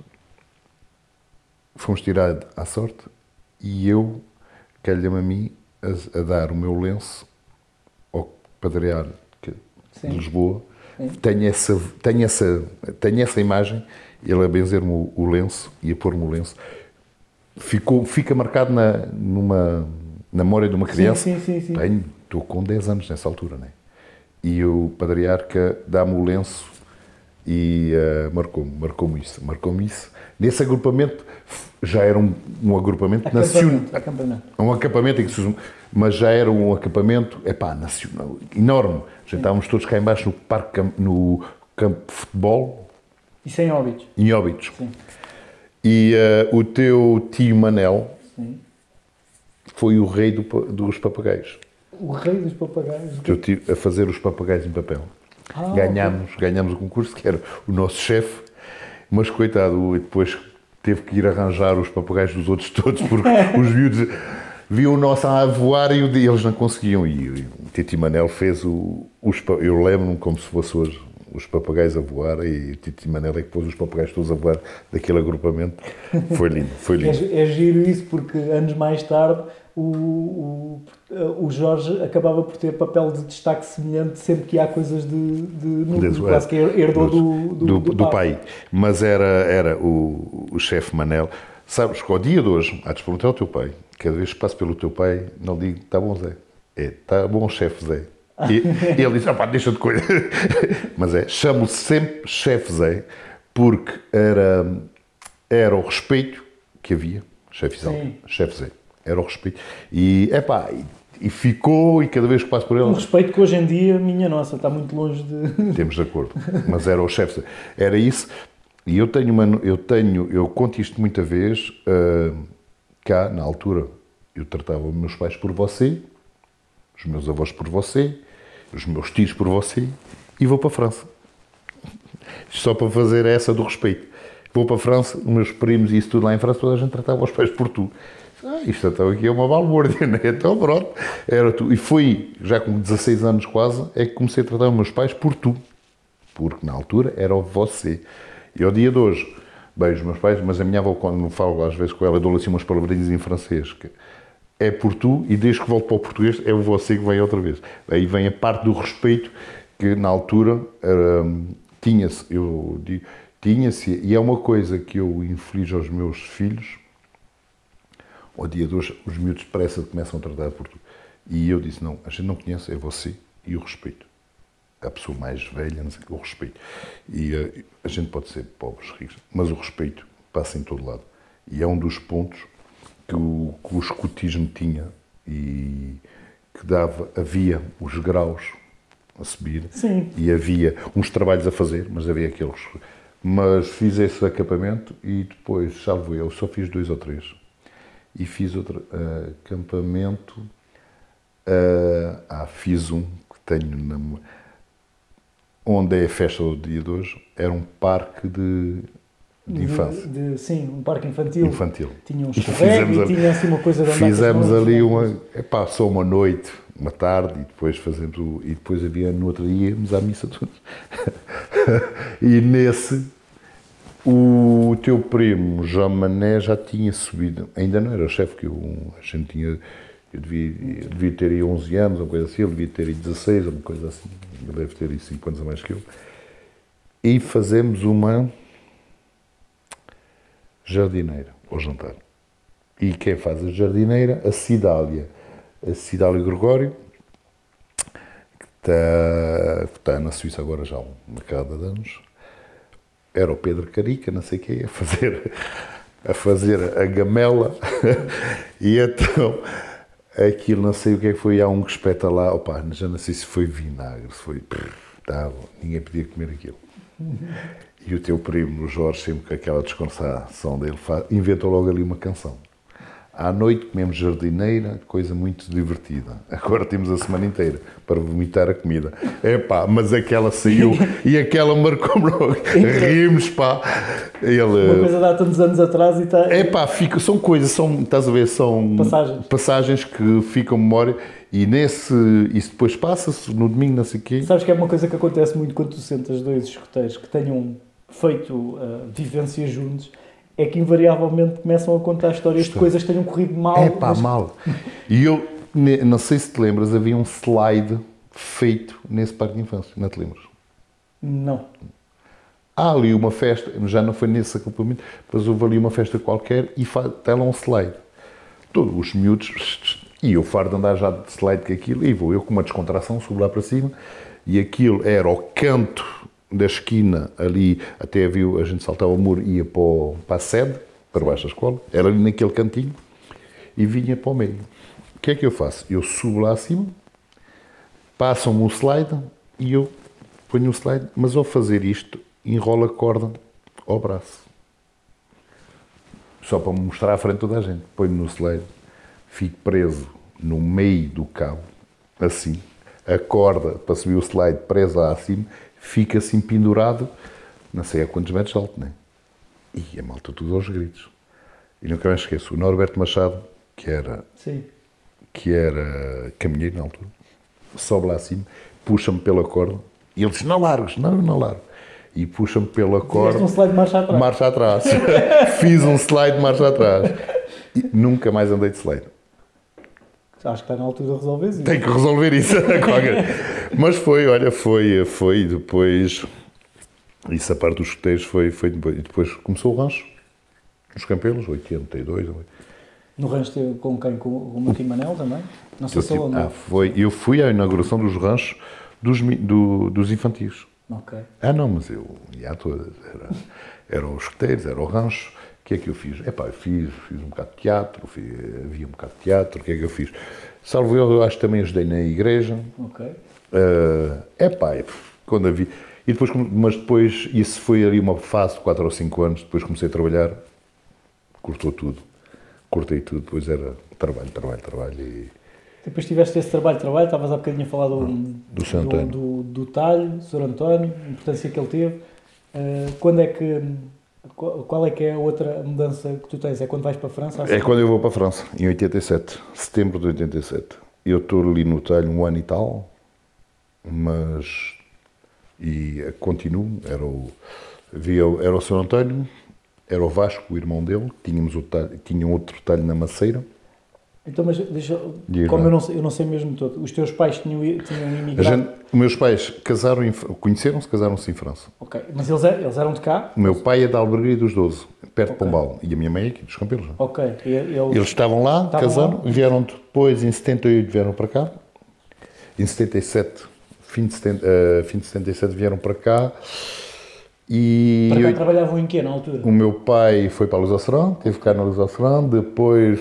fomos tirar à sorte e eu calhei-me a mim a, a dar o meu lenço ao padrear que- Sim. de Lisboa Tenho essa, tenho, essa, tenho essa imagem, ele a benzer-me o, o lenço e a pôr-me o lenço. Ficou, fica marcado na, numa, na memória de uma criança. Sim, sim, sim, sim. Tenho, estou com dez anos nessa altura, não é? E o patriarca dá-me o lenço e uh, marcou-me, marcou-me isso, marcou-me isso. Nesse agrupamento, já era um, um agrupamento nacional. Acampamento. Um acampamento, em que se, mas já era um acampamento, epá, nacional, enorme. Já estávamos todos cá embaixo no, parque, no campo de futebol. Isso em Óbidos. Em Óbidos. Sim. E uh, o teu tio Manel Sim. foi o rei do, dos papagaios. O rei dos papagaios? O teu tio a fazer os papagaios em papel. Ah, ganhámos, okay. ganhámos o concurso, que era o nosso chefe, mas coitado, depois teve que ir arranjar os papagaios dos outros todos, porque os miúdos viam o nosso a voar e eles não conseguiam. E o Titi Manel fez o, os, eu lembro-me como se fosse hoje, os papagaios a voar, e o Titi Manel é que pôs os papagaios todos a voar daquele agrupamento. Foi lindo, foi lindo. É, é giro isso, porque anos mais tarde o, o, o Jorge acabava por ter papel de destaque semelhante sempre que há coisas de, de núcleo, quase que herdou do, do, do, do, do pai. Mas era, era o, o chefe Manel. Sabes que ao dia de hoje, há de perguntar ao teu pai, cada vez que passo pelo teu pai, não digo, está bom Zé, é, está bom chefe Zé. E, e ele diz, ah pá, deixa de coisa. Mas é, chamo-lhe sempre chefe Zé, porque era, era o respeito que havia, chefe Zé, chefe Zé, era o respeito. E, é pá, e, e ficou, e cada vez que passo por ele... Um respeito que hoje em dia, minha nossa, está muito longe de... Temos de acordo, mas era o chefe Zé. Era isso, e eu tenho, uma, eu tenho, eu conto isto muita vez, uh, cá, na altura, eu tratava os meus pais por você, os meus avós por você, os meus tios por você, e vou para a França. Só para fazer essa do respeito. Vou para a França, os meus primos e isso tudo lá em França, toda a gente tratava os pais por tu. Ah, isto então aqui é uma balbúrdia, não é? Então pronto, era tu. E foi, já com dezasseis anos quase, é que comecei a tratar os meus pais por tu. Porque na altura era o você. E ao dia de hoje, beijo os meus pais, mas a minha avó, quando falo às vezes com ela, dou-lhe assim umas palavrinhas em francês, que é por tu, e desde que volto para o português é você que vem outra vez. Aí vem a parte do respeito que na altura um, tinha-se, eu digo, tinha-se, e é uma coisa que eu inflijo aos meus filhos. Ao dia de hoje, os miúdos depressa começam a tratar por tu. E eu disse, não, a gente não conhece, é você e o respeito. A pessoa mais velha, não sei, o respeito. E uh, a gente pode ser pobres, ricos, mas o respeito passa em todo lado. E é um dos pontos que o, que o escotismo tinha e que dava, havia os graus a subir. Sim. E havia uns trabalhos a fazer, mas havia aqueles. Mas fiz esse acampamento e depois, salvo eu, só fiz dois ou três. E fiz outro uh, acampamento, uh, ah, fiz um que tenho na, onde é a festa do dia de hoje, era um parque de, de infância. De, de, sim, um parque infantil. Infantil. Tinha um escorrego e tinha assim uma coisa de andar. Fizemos ali uma, epá, só uma noite, uma tarde, e depois fazemos o, e depois havia, no outro dia, íamos à missa todos. E nesse, o teu primo, João Mané, já tinha subido, ainda não era chefe, que eu, a gente tinha, eu devia, eu devia ter aí onze anos, uma coisa assim, ele devia ter aí dezasseis, uma coisa assim, ele deve ter aí cinco anos a mais que eu. E fazemos uma jardineira ao jantar. E quem faz a jardineira? A Cidália. A Cidália Gregório, que está, está na Suíça agora já há uma cada de anos. Era o Pedro Carica, não sei o quê, a fazer, a fazer a gamela. E então, aquilo, não sei o que é que foi, há um que espeta lá, opa, já não sei se foi vinagre, se foi... Tá, ninguém podia comer aquilo. E o teu primo, o Jorge, sempre com aquela desconcertação dele, inventou logo ali uma canção. À noite comemos jardineira, coisa muito divertida. Agora temos a semana inteira para vomitar a comida. Epá, mas aquela saiu e aquela marcou-me logo. Rimos, pá. Ele, uma coisa dá tantos anos atrás e está... Epá, fica, são coisas, são, estás a ver, são passagens, passagens que ficam memória e nesse, isso depois passa-se no domingo, não sei o quê. Sabes que é uma coisa que acontece muito quando tu sentas dois escoteiros que tenham feito uh, vivências juntos, é que invariavelmente começam a contar histórias de coisas que tenham corrido mal. É pá, mas... mal. E eu, não sei se te lembras, havia um slide feito nesse parque de infância, não te lembras? Não. Há ali uma festa, já não foi nesse acampamento, depois houve ali uma festa qualquer e está lá um slide. Todos os miúdos, e eu farto de andar já de slide com aquilo, e vou eu com uma descontração, subo lá para cima, e aquilo era ao canto da esquina, ali, até viu, a gente saltava o muro e ia para, o, para a sede, para baixo da escola, era ali naquele cantinho, e vinha para o meio. O que é que eu faço? Eu subo lá acima, passam-me o slide, e eu ponho o slide, mas ao fazer isto, enrola a corda ao braço. Só para me mostrar à frente toda a gente. Ponho no slide, fico preso no meio do cabo, assim. A corda para subir o slide presa lá acima, fica assim pendurado, não sei a quantos metros alto, nem. E a malta tudo aos gritos. E nunca mais esqueço, o Norberto Machado, que era, Sim. que era caminheiro na altura, sobe lá acima, puxa-me pela corda, e ele diz, não largos, não, não largo. E puxa-me pela corda. Fizeste um slide de marcha atrás. Marcha atrás. Fiz um slide de marcha atrás. E nunca mais andei de slide. Acho que está na altura de resolver isso. Tenho que resolver isso. Mas foi, olha, foi, foi depois. Isso, a parte dos escuteiros, foi, foi depois. E depois começou o rancho. Nos Campelos, oitenta e dois. No rancho teve com quem? Com o Martim Manel também? Não sei Eu, se ele andou. ah, foi, eu fui à inauguração dos ranchos dos, do, dos infantis. Ok. Ah, não, mas eu ia a todas. Era, eram os escuteiros, era o rancho. O que é que eu fiz? Epá, eu fiz, fiz um bocado de teatro, fiz, havia um bocado de teatro. O que é que eu fiz? Salvo eu, eu acho que também ajudei na igreja. Ok. Uh, epá, quando havia... E depois, mas depois, isso foi ali uma fase de quatro ou cinco anos, depois comecei a trabalhar, cortou tudo. Cortei tudo, depois era trabalho, trabalho, trabalho e... Depois tiveste esse trabalho, trabalho, estavas há bocadinho a falar do, do, Sr. António. do, do, do talho, senhor António, a importância que ele teve. Uh, quando é que, qual é que é a outra mudança que tu tens? É quando vais para a França? É quando eu vou para a França, em oitenta e sete, setembro de oitenta e sete. Eu estou ali no talho um ano e tal, mas... E continuo, era o, havia, era o senhor António, era o Vasco, o irmão dele, tínhamos o talho, tinha outro talho na Maceira. Então, mas deixa, como eu não, sei, eu não sei mesmo todo, os teus pais tinham, tinham imigrado? Os meus pais casaram, em, conheceram-se, casaram-se em França. Ok, mas eles, eles eram de cá? O meu pai é da Albergaria dos doze, perto okay. de Pombal, e a minha mãe é aqui dos Campelos. Ok. E eles, eles estavam lá, estavam casaram, lá? Vieram depois, em setenta e oito vieram para cá, em setenta e sete, fim de, setenta, uh, fim de setenta e sete vieram para cá, e... Para cá eu, trabalhavam em quê, na altura? O meu pai foi para a Luz ao Serão, teve cá na Luz ao Serão, depois...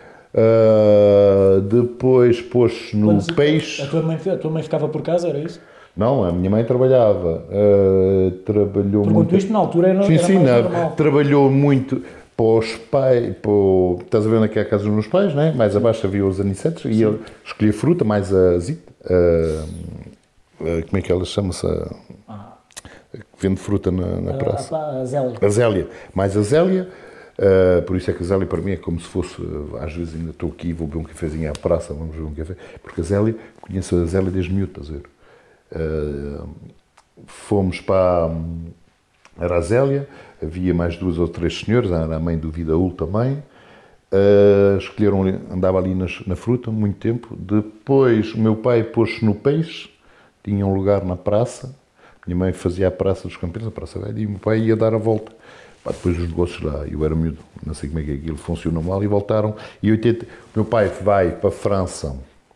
Uh, depois pôs no Quando, peixe. A tua, mãe, a tua mãe ficava por casa, era isso? Não, a minha mãe trabalhava. Uh, trabalhou Pergunto muito. Isto na altura era, sim, era sim, mais não, normal. Trabalhou muito para os pais. Para o, estás a ver onde é a casa dos meus pais, né? Mais abaixo havia os anicetos e ele escolhia fruta, mais a zita. Uh, uh, como é que ela chama-se? Ah. Que vende fruta na, na praça. A, a, a Zélia. A Zélia. Mais a Zélia. Uh, por isso é que a Zélia para mim é como se fosse, uh, às vezes ainda estou aqui, vou beber um cafezinho à praça, vamos beber um café, porque a Zélia, conheço a Zélia desde miúdo, estás a ver? Uh, fomos para era a Zélia, havia mais duas ou três senhoras, era a mãe do Vidaúl também, uh, escolheram, andava ali nas, na fruta muito tempo, depois o meu pai pôs-se no peixe, tinha um lugar na praça, minha mãe fazia a praça dos Campeões, a praça velha, e o meu pai ia dar a volta. Pá, depois os negócios lá, eu era miúdo, não sei como é que aquilo funcionou mal, e voltaram. E oitenta, meu pai vai para a França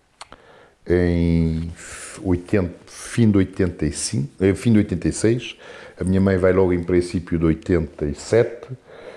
em oitenta, fim de oitenta e cinco, fim de oitenta e seis, a minha mãe vai logo em princípio de oitenta e sete,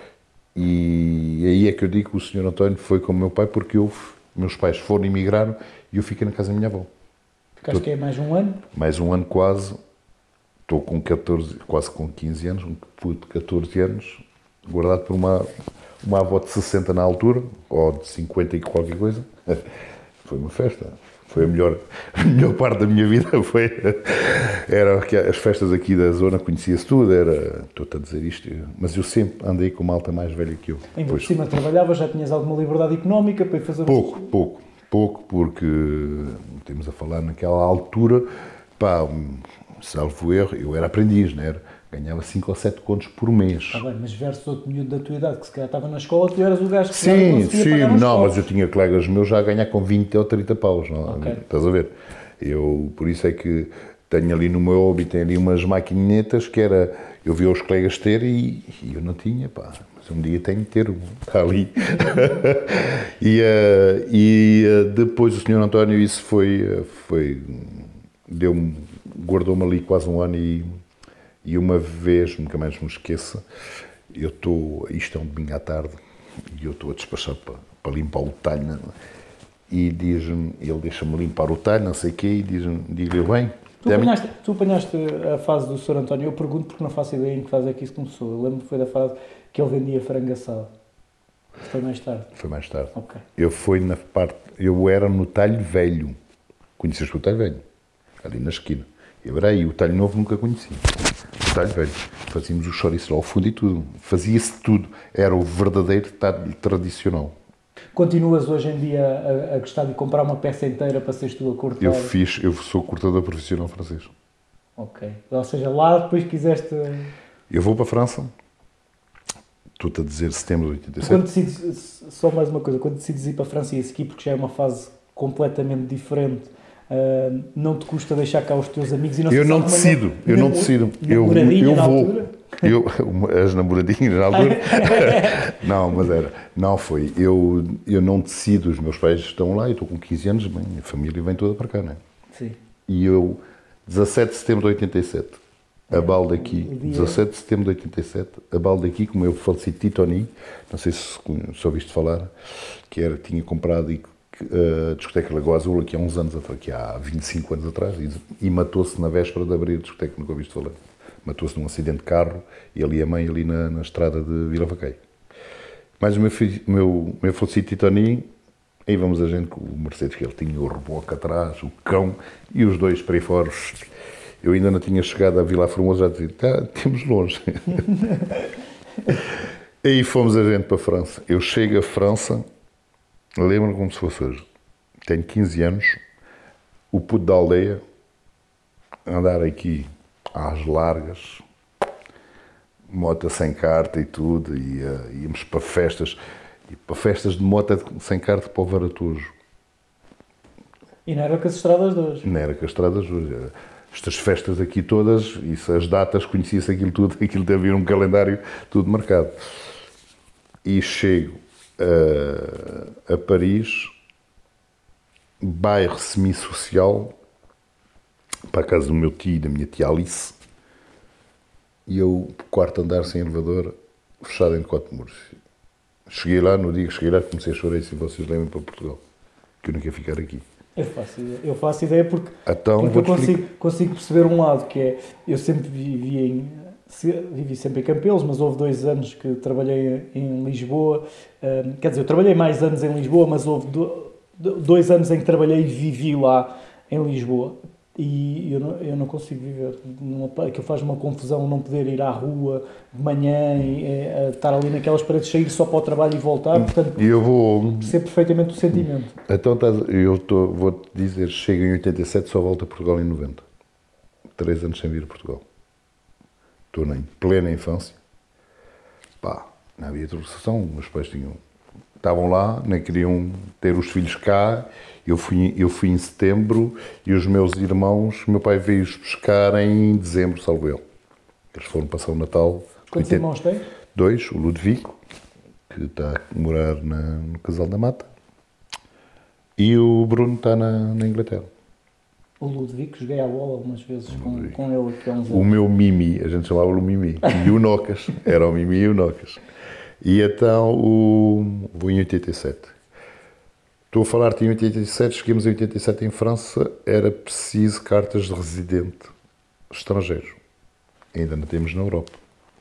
e aí é que eu digo que o senhor António foi com o meu pai, porque eu, meus pais foram emigraram e eu fiquei na casa da minha avó. Ficaste que é mais um ano? Mais um ano quase. Estou com catorze, quase com quinze anos, um puto de catorze anos, guardado por uma, uma avó de sessenta na altura, ou de cinquenta e qualquer coisa. Foi uma festa. Foi a melhor, a melhor parte da minha vida. Foi, era as festas aqui da zona, conhecia-se tudo, era, estou-te a dizer isto, mas eu sempre andei com uma alta mais velha que eu. Em por cima trabalhavas, já tinhas alguma liberdade económica para ir fazer... Pouco, uns... pouco, pouco, porque temos a falar naquela altura, pá... salvo erro, eu era aprendiz, não era? Ganhava cinco ou sete contos por mês. Ah, bem, mas versus outro miúdo da tua idade, que se calhar estava na escola, tu eras o gajo que sim, conseguia sim, pagar não, escola. Mas eu tinha colegas meus já a ganhar com vinte ou trinta paus, não? Okay. Estás a ver? Eu, por isso é que tenho ali no meu hobby, tenho ali umas maquinetas que era, eu via os colegas ter e, e eu não tinha, pá, mas um dia tenho que ter, está ali. e uh, e uh, depois o senhor António, isso foi, foi deu-me, guardou-me ali quase um ano e, e uma vez, nunca mais me esqueça, eu estou, isto é um domingo à tarde, e eu estou a despachar para, para limpar o talho, e diz-me, ele deixa-me limpar o talho, não sei o quê, e diz-me, digo-lhe, bem... Tu apanhaste, tu apanhaste a fase do senhor António, eu pergunto porque não faço ideia em que fase é que isso começou. Eu lembro que foi da fase que ele vendia frango assado. Foi mais tarde? Foi mais tarde. Okay. Eu fui na parte, eu era no talho velho. Conheceste o talho velho? Ali na esquina. Eu era aí, o talho novo nunca conheci. O talho velho. Fazíamos o chouriço lá ao fundo e tudo. Fazia-se tudo. Era o verdadeiro talho tradicional. Continuas hoje em dia a, a gostar de comprar uma peça inteira para seres tu a cortar? Eu fiz, eu sou cortador profissional francês. Ok. Ou seja, lá depois quiseste... Eu vou para a França, estou-te a dizer setembro de oitenta e sete. Quando decides, só mais uma coisa, quando decides ir para a França e a seguir, porque já é uma fase completamente diferente, uh, não te custa deixar cá os teus amigos? E não eu não decido, eu não decido. Eu, eu vou. Eu, as namoradinhas na altura, não, mas era, não foi, eu, eu não decido, os meus pais estão lá, eu estou com quinze anos, bem, a família vem toda para cá, não é? Sim. E eu, dezassete de setembro de oitenta e sete, a balda aqui, dezassete de setembro de oitenta e sete, a balda aqui, como eu faleci Titoni, não sei se, se ouviste falar, que era, tinha comprado e, a discoteca Lagoa Azul aqui há uns anos atrás, aqui há vinte e cinco anos atrás, e, e matou-se na véspera de abrir a discoteca, nunca ouviste falar. Matou-se num acidente de carro, ele e a mãe ali na, na estrada de Vila Vaqueiro. Mas o meu filho, meu, meu falecido Titoni, aí vamos a gente com o Mercedes, que ele tinha o reboque atrás, o cão, e os dois para aí fora. Eu ainda não tinha chegado a Vila Formosa, já dizia, tá, temos longe. Aí fomos a gente para a França. Eu chego a França, lembro-me como se fosse hoje. Tenho quinze anos, o puto da aldeia, andar aqui às largas, moto sem carta e tudo, e uh, íamos para festas, e para festas de moto sem carta para o Varatujo. E não era com as estradas de hoje? Não era com as estradas de hoje. Estas festas aqui todas, isso, as datas, conhecia-se aquilo tudo, aquilo devia um calendário tudo marcado. E chego a, a Paris, bairro semi-social, para a casa do meu tio e da minha tia Alice, e eu, quarto andar sem elevador, fechado em quatro muros. Cheguei lá, no dia que cheguei lá, comecei a chorar e disse, vocês levem para Portugal, que eu não quero ficar aqui. Eu faço ideia, eu faço ideia porque, então, porque eu consigo, consigo perceber um lado, que é, eu sempre vivi em, vivi sempre em Campelos, mas houve dois anos que trabalhei em Lisboa, um, quer dizer, eu trabalhei mais anos em Lisboa, mas houve do, dois anos em que trabalhei e vivi lá em Lisboa. E eu não, eu não consigo viver. Aquilo faz uma confusão não poder ir à rua de manhã e é, estar ali naquelas paredes, sair só para o trabalho e voltar. Portanto, eu vou percebo perfeitamente o sentimento. Então, eu tô, vou-te dizer, chego em oitenta e sete, só volto a Portugal em noventa. Três anos sem vir a Portugal. Estou em plena infância. Pá, não havia trouxação. Meus pais tinham, estavam lá, nem queriam ter os filhos cá. Eu fui, eu fui em setembro e os meus irmãos, meu pai veio-os pescar em dezembro, salvo ele. Eles foram passar o Natal. Quantos irmãos têm? Dois, o Ludovico, que está a morar na, no Casal da Mata, e o Bruno está na, na Inglaterra. O Ludovico, joguei à bola algumas vezes com, com ele aqui há uns anos. O meu Mimi, a gente chamava-o Mimi, e o Nocas, era o Mimi e o Nocas. E então, o, vou em oitenta e sete. Estou a falar-te em oitenta e sete, cheguemos em oitenta e sete em França, era preciso cartas de residente estrangeiro. Ainda não temos na Europa.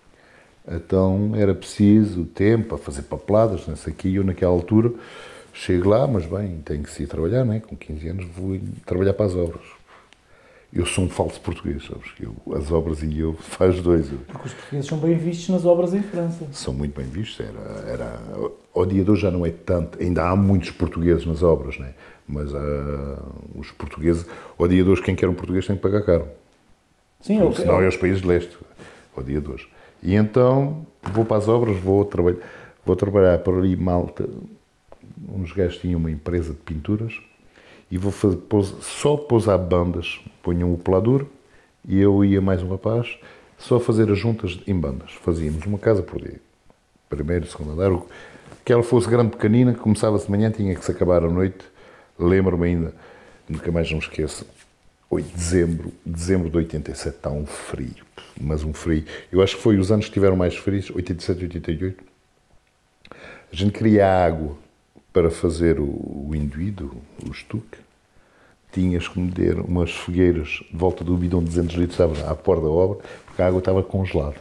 Então era preciso tempo a fazer papeladas, não sei o quê. Eu naquela altura chego lá, mas bem, tenho que ir trabalhar, não é? Com quinze anos vou trabalhar para as obras. Eu sou um falso português, sabes? Eu, as obras e eu faz dois. Porque os portugueses são bem vistos nas obras em França. São muito bem vistos. Era, era, ao dia de hoje já não é tanto. Ainda há muitos portugueses nas obras, não é? Mas uh, os portugueses, ao dia de hoje, quem quer um português tem que pagar caro. Sim, eu, senão é os países de leste, ao dia de hoje. E então vou para as obras, vou, trabalhar, vou trabalhar para ali Malta. Uns gajos tinham uma empresa de pinturas. E vou fazer, só pousar bandas, ponham o pelador, e eu ia mais um rapaz, só fazer as juntas em bandas. Fazíamos uma casa por dia. Primeiro, segundo andar. Que ela fosse grande, pequenina, começava-se de manhã, tinha que se acabar à noite. Lembro-me ainda, nunca mais não esqueço, oito de dezembro, dezembro de oitenta e sete, está um frio, mas um frio. Eu acho que foi os anos que tiveram mais frios, oitenta e sete, oitenta e oito. A gente queria água para fazer o, o enduído, o estuque. Tinhas que meter umas fogueiras de volta do bidão de duzentos litros, sabe, à porta da obra, porque a água estava congelada.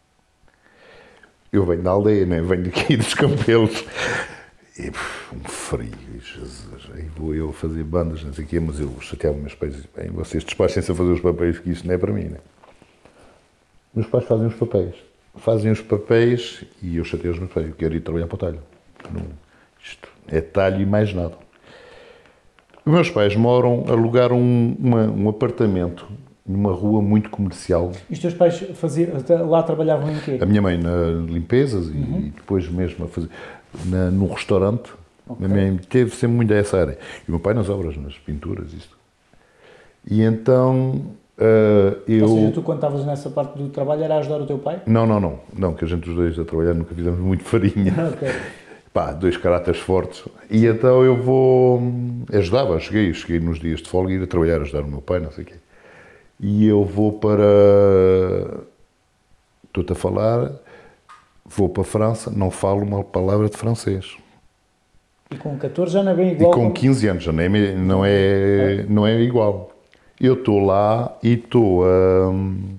Eu venho da aldeia, né? Venho aqui dos Campelos. E, puf, um frio, Jesus. Aí vou eu fazer bandas, não sei o quê, mas eu chateava meus pais. Bem, vocês despachem-se a fazer os papéis, que isso não é para mim, né? Meus pais fazem os papéis. Fazem os papéis e eu chatei os meus pais. Eu quero ir trabalhar para o talho. Não, isto é talho e mais nada. Os meus pais moram, alugaram um, uma, um apartamento numa rua muito comercial. E os teus pais faziam, lá trabalhavam em quê? A minha mãe na limpezas Uhum. e depois mesmo a fazer na, no restaurante. Okay. A minha mãe teve sempre muito essa área. E o meu pai nas obras, nas pinturas, isto. E então uh, eu... Ou seja, tu quando estavas nessa parte do trabalho era ajudar o teu pai? Não, não, não. Não, que a gente os dois a trabalhar nunca fizemos muito farinha. Ok. Pá, dois caráteres fortes. E então eu vou... Ajudava, cheguei, cheguei nos dias de folga e ir a trabalhar, ajudar o meu pai, não sei o quê. E eu vou para... Estou-te a falar... Vou para a França, não falo uma palavra de francês. E com catorze já não é bem igual? E com como... quinze anos já não é, não é, não é igual. Eu estou lá e estou a...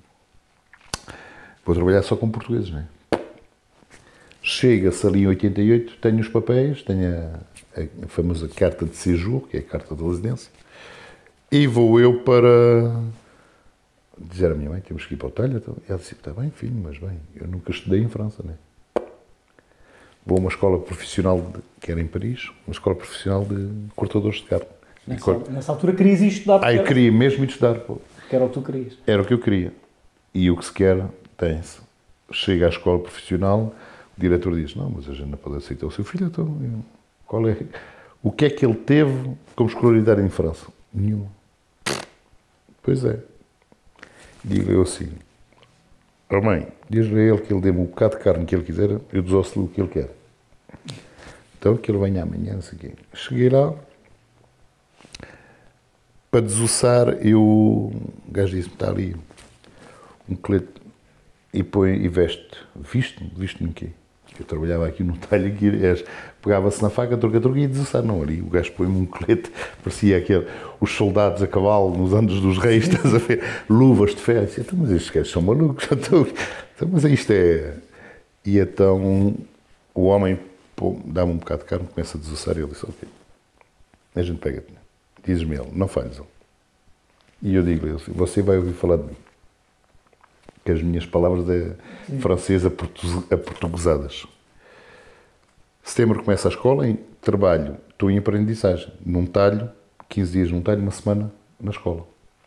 Vou trabalhar só com portugueses, não é? Chega-se ali em oitenta e oito, tenho os papéis, tenho a, a famosa carta de séjour, que é a carta de residência, e vou eu para... dizer à minha mãe, temos que ir para o talho. Então, ela disse, está bem, filho, mas bem, eu nunca estudei em França, né? Vou a uma escola profissional, de, que era em Paris, uma escola profissional de cortadores de carne. Nessa, cort... nessa altura querias ir estudar? Ah, eu era... queria mesmo ir estudar. Pô. Que era o que tu querias. Era o que eu queria. E o que se quer, tem-se. Chega à escola profissional, o diretor diz, não, mas a gente não pode aceitar o seu filho, então, eu... qual é... O que é que ele teve como escolaridade em França? Nenhuma. Pois é. Digo eu assim, oh mãe, diz-lhe a ele que ele dê-me um bocado de carne que ele quiser, eu desosso-lhe o que ele quer. Então que ele venha amanhã, não sei o quê. Cheguei lá, para desossar, eu, o gajo disse-me, está ali um colete, e põe, e veste, viste-me, viste-me o quê? Eu trabalhava aqui no talho, aqui, pegava-se na faca, troca, troca, e ia desossar. Não, ali o gajo põe-me um colete, parecia aquele, os soldados a cavalo nos anos dos reis, estás a ver, luvas de ferro. Disse, então, mas estes gajos são malucos, então, então, mas isto é... E então o homem dá-me um bocado de carne, começa a desossar, e ele disse, ok, a gente pega-te, diz-me ele, não falhes ele. E eu digo-lhe assim, você vai ouvir falar de mim. Que as minhas palavras é francesa aportuguesadas. Setembro começa a escola, em trabalho, estou em aprendizagem, num talho, quinze dias num talho, uma semana na escola.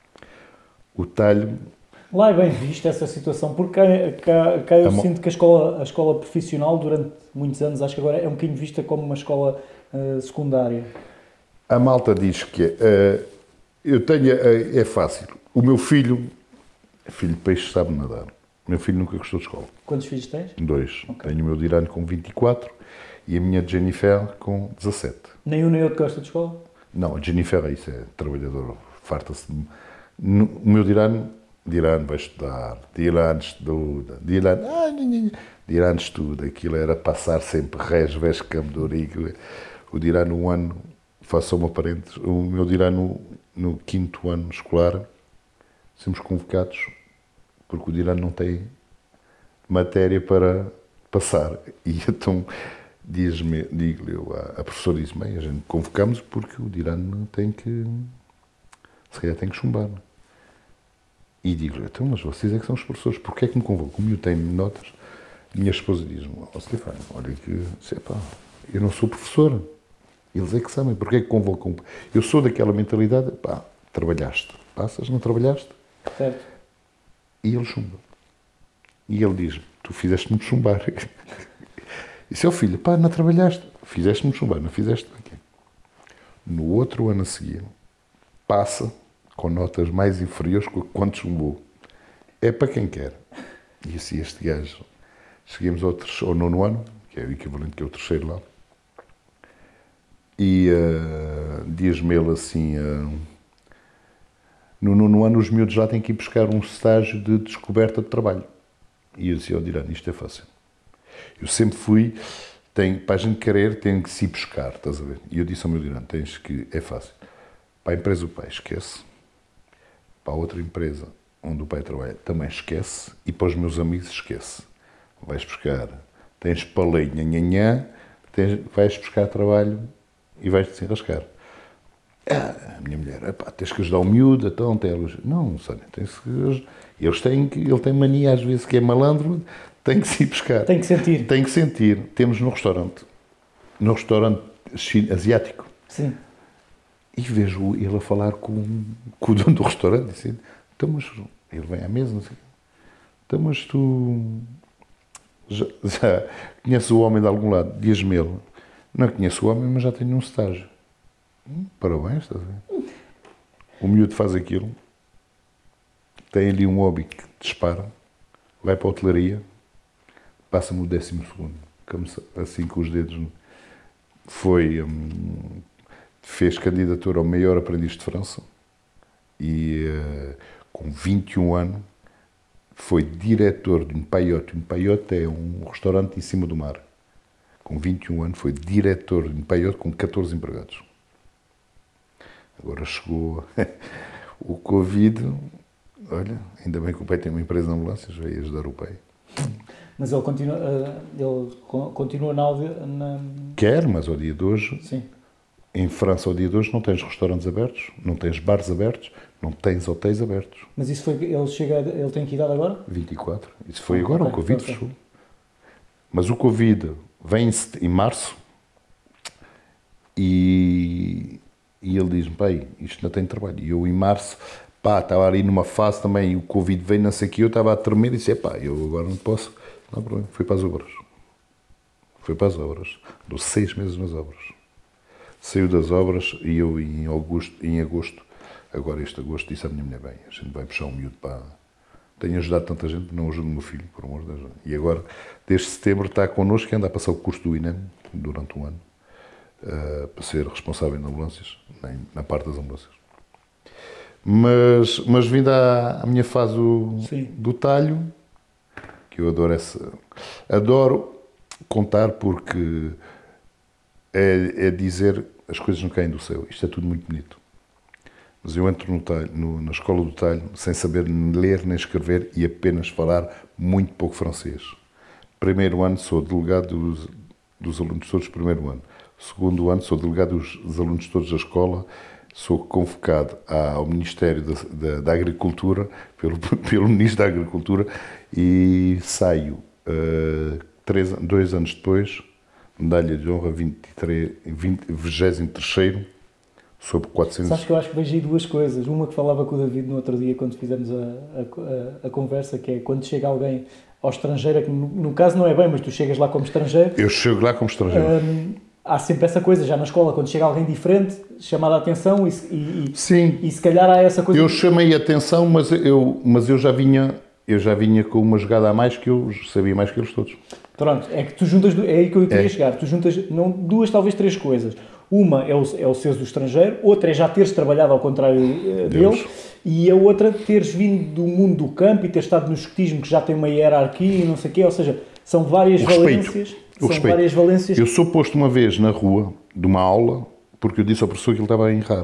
O talho... Lá é bem visto essa situação, porque cá, cá, cá eu a sinto que a escola, a escola profissional, durante muitos anos, acho que agora é um bocadinho vista como uma escola uh, secundária. A malta diz que uh, eu tenho, uh, é fácil, o meu filho... Filho de peixe sabe nadar. Meu filho nunca gostou de escola. Quantos filhos tens? Dois. Okay. Tenho o meu Dirano com vinte e quatro e a minha Jennifer com dezassete. Nem um nem outro gosta de escola? Não, a Jennifer é isso, é trabalhador, farta-se de... O meu Dirano, Dirano vai estudar, Dirano estuda, Dirano... Dirano estuda, aquilo era passar sempre res, vés, campo de ourico. O Dirano, um ano, faça uma parênteses, o meu Dirano no quinto ano escolar, somos convocados porque o Dirano não tem matéria para passar. E então diz-me, digo-lhe, a professora diz, bem, a gente convocamos porque o Dirano tem que, se calhar tem que chumbar. E digo-lhe, então, mas vocês é que são os professores, porquê é que me convocam? Como eu tenho notas, minha esposa diz-me, ó oh, Stefano, olha que, pá, eu não sou professora, eles é que sabem, porquê é que convocam? Eu sou daquela mentalidade, pá, trabalhaste, passas, não trabalhaste? Certo. E ele chumba. E ele diz, tu fizeste-me chumbar. E seu filho, pá, não trabalhaste? Fizeste-me chumbar, não fizeste? Okay. No outro ano a seguir, passa com notas mais inferiores que quando chumbou. É para quem quer. E assim, este gajo, cheguemos ao, terceiro, ao nono ano, que é o equivalente que é o terceiro lá, e uh, diz-me ele assim, uh, no nono ano os miúdos já têm que ir buscar um estágio de descoberta de trabalho. E eu disse ao Dirano, isto é fácil. Eu sempre fui, tem, para a gente querer, tem que se ir buscar, estás a ver? E eu disse ao meu Dirano, tens que, é fácil. Para a empresa do pai, esquece. Para a outra empresa onde o pai trabalha, também esquece. E para os meus amigos, esquece. Vais buscar, tens palei, nhanhanhã, tens, vais buscar trabalho e vais-te se enrascar. Ah, a minha mulher, epá, tens que ajudar o miúdo, então tem a luz. Não, Sónia, tens que... Eles têm que, ele tem mania às vezes que é malandro, tem que se ir buscar. Tem que sentir. Tem que sentir. Temos no restaurante, no restaurante asiático. Sim. E vejo ele a falar com, com o dono do restaurante, disse, então, mas ele vem à mesa, não sei, então, mas tu já, já conheces o homem de algum lado? Diz-me ele, não conheço o homem, mas já tenho um estágio. Hum, parabéns, estás a ver? O miúdo faz aquilo, tem ali um hobby que dispara, vai para a hotelaria, passa-me o décimo segundo, assim com os dedos. Foi, hum, fez candidatura ao maior aprendiz de França e uh, com vinte e um anos foi diretor de um paiote. Um paiote é um restaurante em cima do mar. Com vinte e um anos foi diretor de um paiote com catorze empregados. Agora chegou o Covid. Olha, ainda bem que o pai tem uma empresa de ambulâncias, veio ajudar o pai. Mas ele continua, ele continua na, na... Quer, mas ao dia de hoje, sim. Em França ao dia de hoje não tens restaurantes abertos, não tens bares abertos, não tens hotéis abertos. Mas isso foi, ele chega, ele tem que idade agora? vinte e quatro. Isso foi ah, agora, okay, o Covid okay. fechou. Mas o Covid vem em março e, e ele diz-me, pai, isto não tem trabalho. E eu em março, pá, estava ali numa fase também, o Covid veio, não sei o que, eu estava a tremer e disse, pá, eu agora não posso. Não, problema, fui para as obras. Fui para as obras. Dou seis meses nas obras. Saiu das obras e eu em agosto, em agosto, agora este agosto, disse à minha mulher, bem, a gente vai puxar um miúdo para... Tenho ajudado tanta gente, não ajudo o meu filho, por amor de Deus. E agora, desde setembro, está connosco e anda a passar o curso do I N E M durante um ano, uh, para ser responsável em ambulâncias, na, na parte das ambulâncias. Mas, mas vindo à, à minha fase do, do talho, que eu adoro essa... Adoro contar porque... É, é dizer, as coisas não caem do céu, isto é tudo muito bonito. Mas eu entro no talho, no, na escola do talho sem saber ler nem escrever e apenas falar muito pouco francês. Primeiro ano sou delegado dos, dos alunos todos do primeiro ano. Segundo ano sou delegado dos, dos alunos todos da escola, sou convocado ao Ministério da, da, da Agricultura, pelo, pelo Ministro da Agricultura, e saio uh, três, dois anos depois, medalha de honra vinte e três, vigésimo terceiro, sobre quatrocentos... Sabes que eu acho que vejo aí duas coisas. Uma que falava com o David no outro dia, quando fizemos a, a, a, a conversa, que é quando chega alguém ao estrangeiro, que no, no caso não é bem, mas tu chegas lá como estrangeiro... Eu chego lá como estrangeiro. Hum, há sempre essa coisa, já na escola, quando chega alguém diferente, chamada a atenção e, e, Sim. e se calhar há essa coisa... Eu chamei a atenção, mas eu, mas eu já vinha... Eu já vinha com uma jogada a mais que eu sabia mais que eles todos. Pronto, é que tu juntas, é aí que eu queria é. chegar, tu juntas não, duas, talvez três coisas. Uma é o, é o seres do estrangeiro, outra é já teres trabalhado ao contrário uh, deles, e a outra teres vindo do mundo do campo e teres estado no escotismo, que já tem uma hierarquia e não sei o quê, ou seja, são várias valências. São respeito. várias valências. Eu sou posto uma vez na rua, de uma aula, porque eu disse ao professor que ele estava a errar.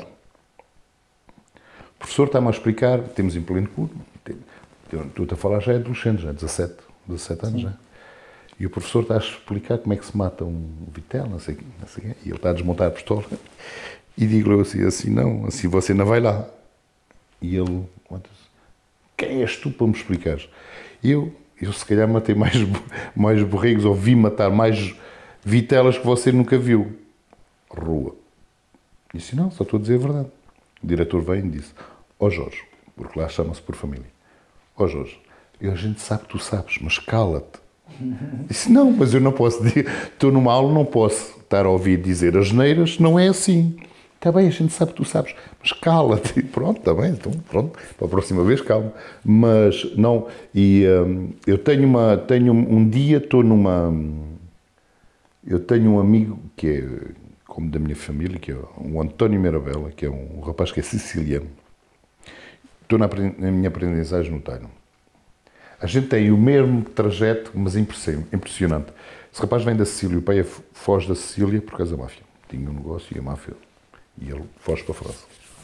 O professor está-me a explicar, temos em pleno curso, tu a falar já é adolescente, já é dezassete, dezassete anos, já. E o professor está a explicar como é que se mata um vitel, não sei, não sei, e ele está a desmontar a pistola. E digo-lhe assim, assim, não, assim você não vai lá. E ele, quem és tu para me explicar? E eu, eu se calhar matei mais, mais borregos, ou vi matar mais vitelas que você nunca viu. Rua. E disse, não, só estou a dizer a verdade. O diretor veio e disse, ó oh Jorge, porque lá chama-se por família, ó oh Jorge, a gente sabe que tu sabes, mas cala-te. Disse, não, mas eu não posso dizer, estou numa aula, não posso estar a ouvir dizer as neiras, não é assim. está bem, a gente sabe que tu sabes, mas cala-te. Pronto, está bem, então pronto, para a próxima vez calma. Mas não, e hum, eu tenho uma, tenho um dia, estou numa, eu tenho um amigo que é, como da minha família, que é o António Mirabella, que é um rapaz que é siciliano. Estou na, na minha aprendizagem no talho. A gente tem o mesmo trajeto, mas impressionante. Esse rapaz vem da Sicília, o pai foge da Sicília por causa da máfia. Tinha um negócio e a máfia, e ele foge para a França.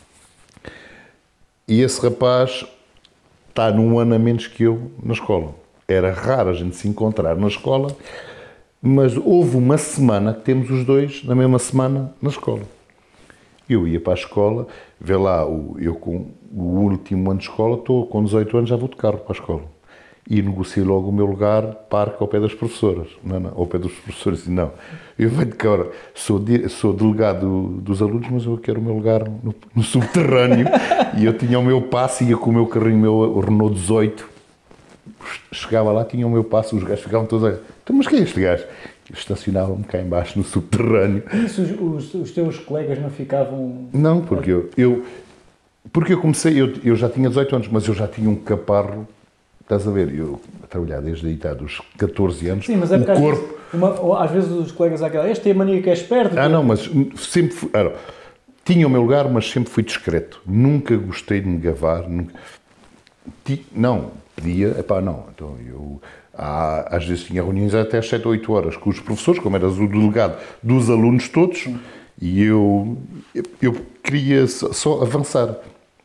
E esse rapaz está num ano a menos que eu na escola. Era raro a gente se encontrar na escola, mas houve uma semana que temos os dois na mesma semana na escola. Eu ia para a escola, vê lá, eu com o último ano de escola, estou com dezoito anos, já vou de carro para a escola. E negociei logo o meu lugar, parque ao pé das professoras. Não, não, ao pé dos professores, não. Eu venho de cá, sou, de, sou delegado dos alunos, mas eu quero o meu lugar no, no subterrâneo. E eu tinha o meu passe, ia com o meu carrinho, o meu Renault dezoito. Chegava lá, tinha o meu passe, os gajos ficavam todos a... Então, mas quem é este gajo? Estacionavam-me cá embaixo, no subterrâneo. E isso, os, os teus colegas não ficavam... Não, porque eu... eu porque eu comecei, eu, eu já tinha dezoito anos, mas eu já tinha um caparro. Estás a ver, eu a trabalhar desde aí, tá, dos catorze anos, sim, mas é o às corpo... Vezes, uma, às vezes os colegas aquela, este tem a mania que é esperto. Ah, não, mas sempre fui... Ah, tinha o meu lugar, mas sempre fui discreto. Nunca gostei de me gavar. Nunca... Não, pedia... Epá, não. Então, eu... Há, às vezes tinha reuniões até às sete ou oito horas com os professores, como eras o delegado dos alunos todos, hum. e eu, eu, eu queria só, só avançar.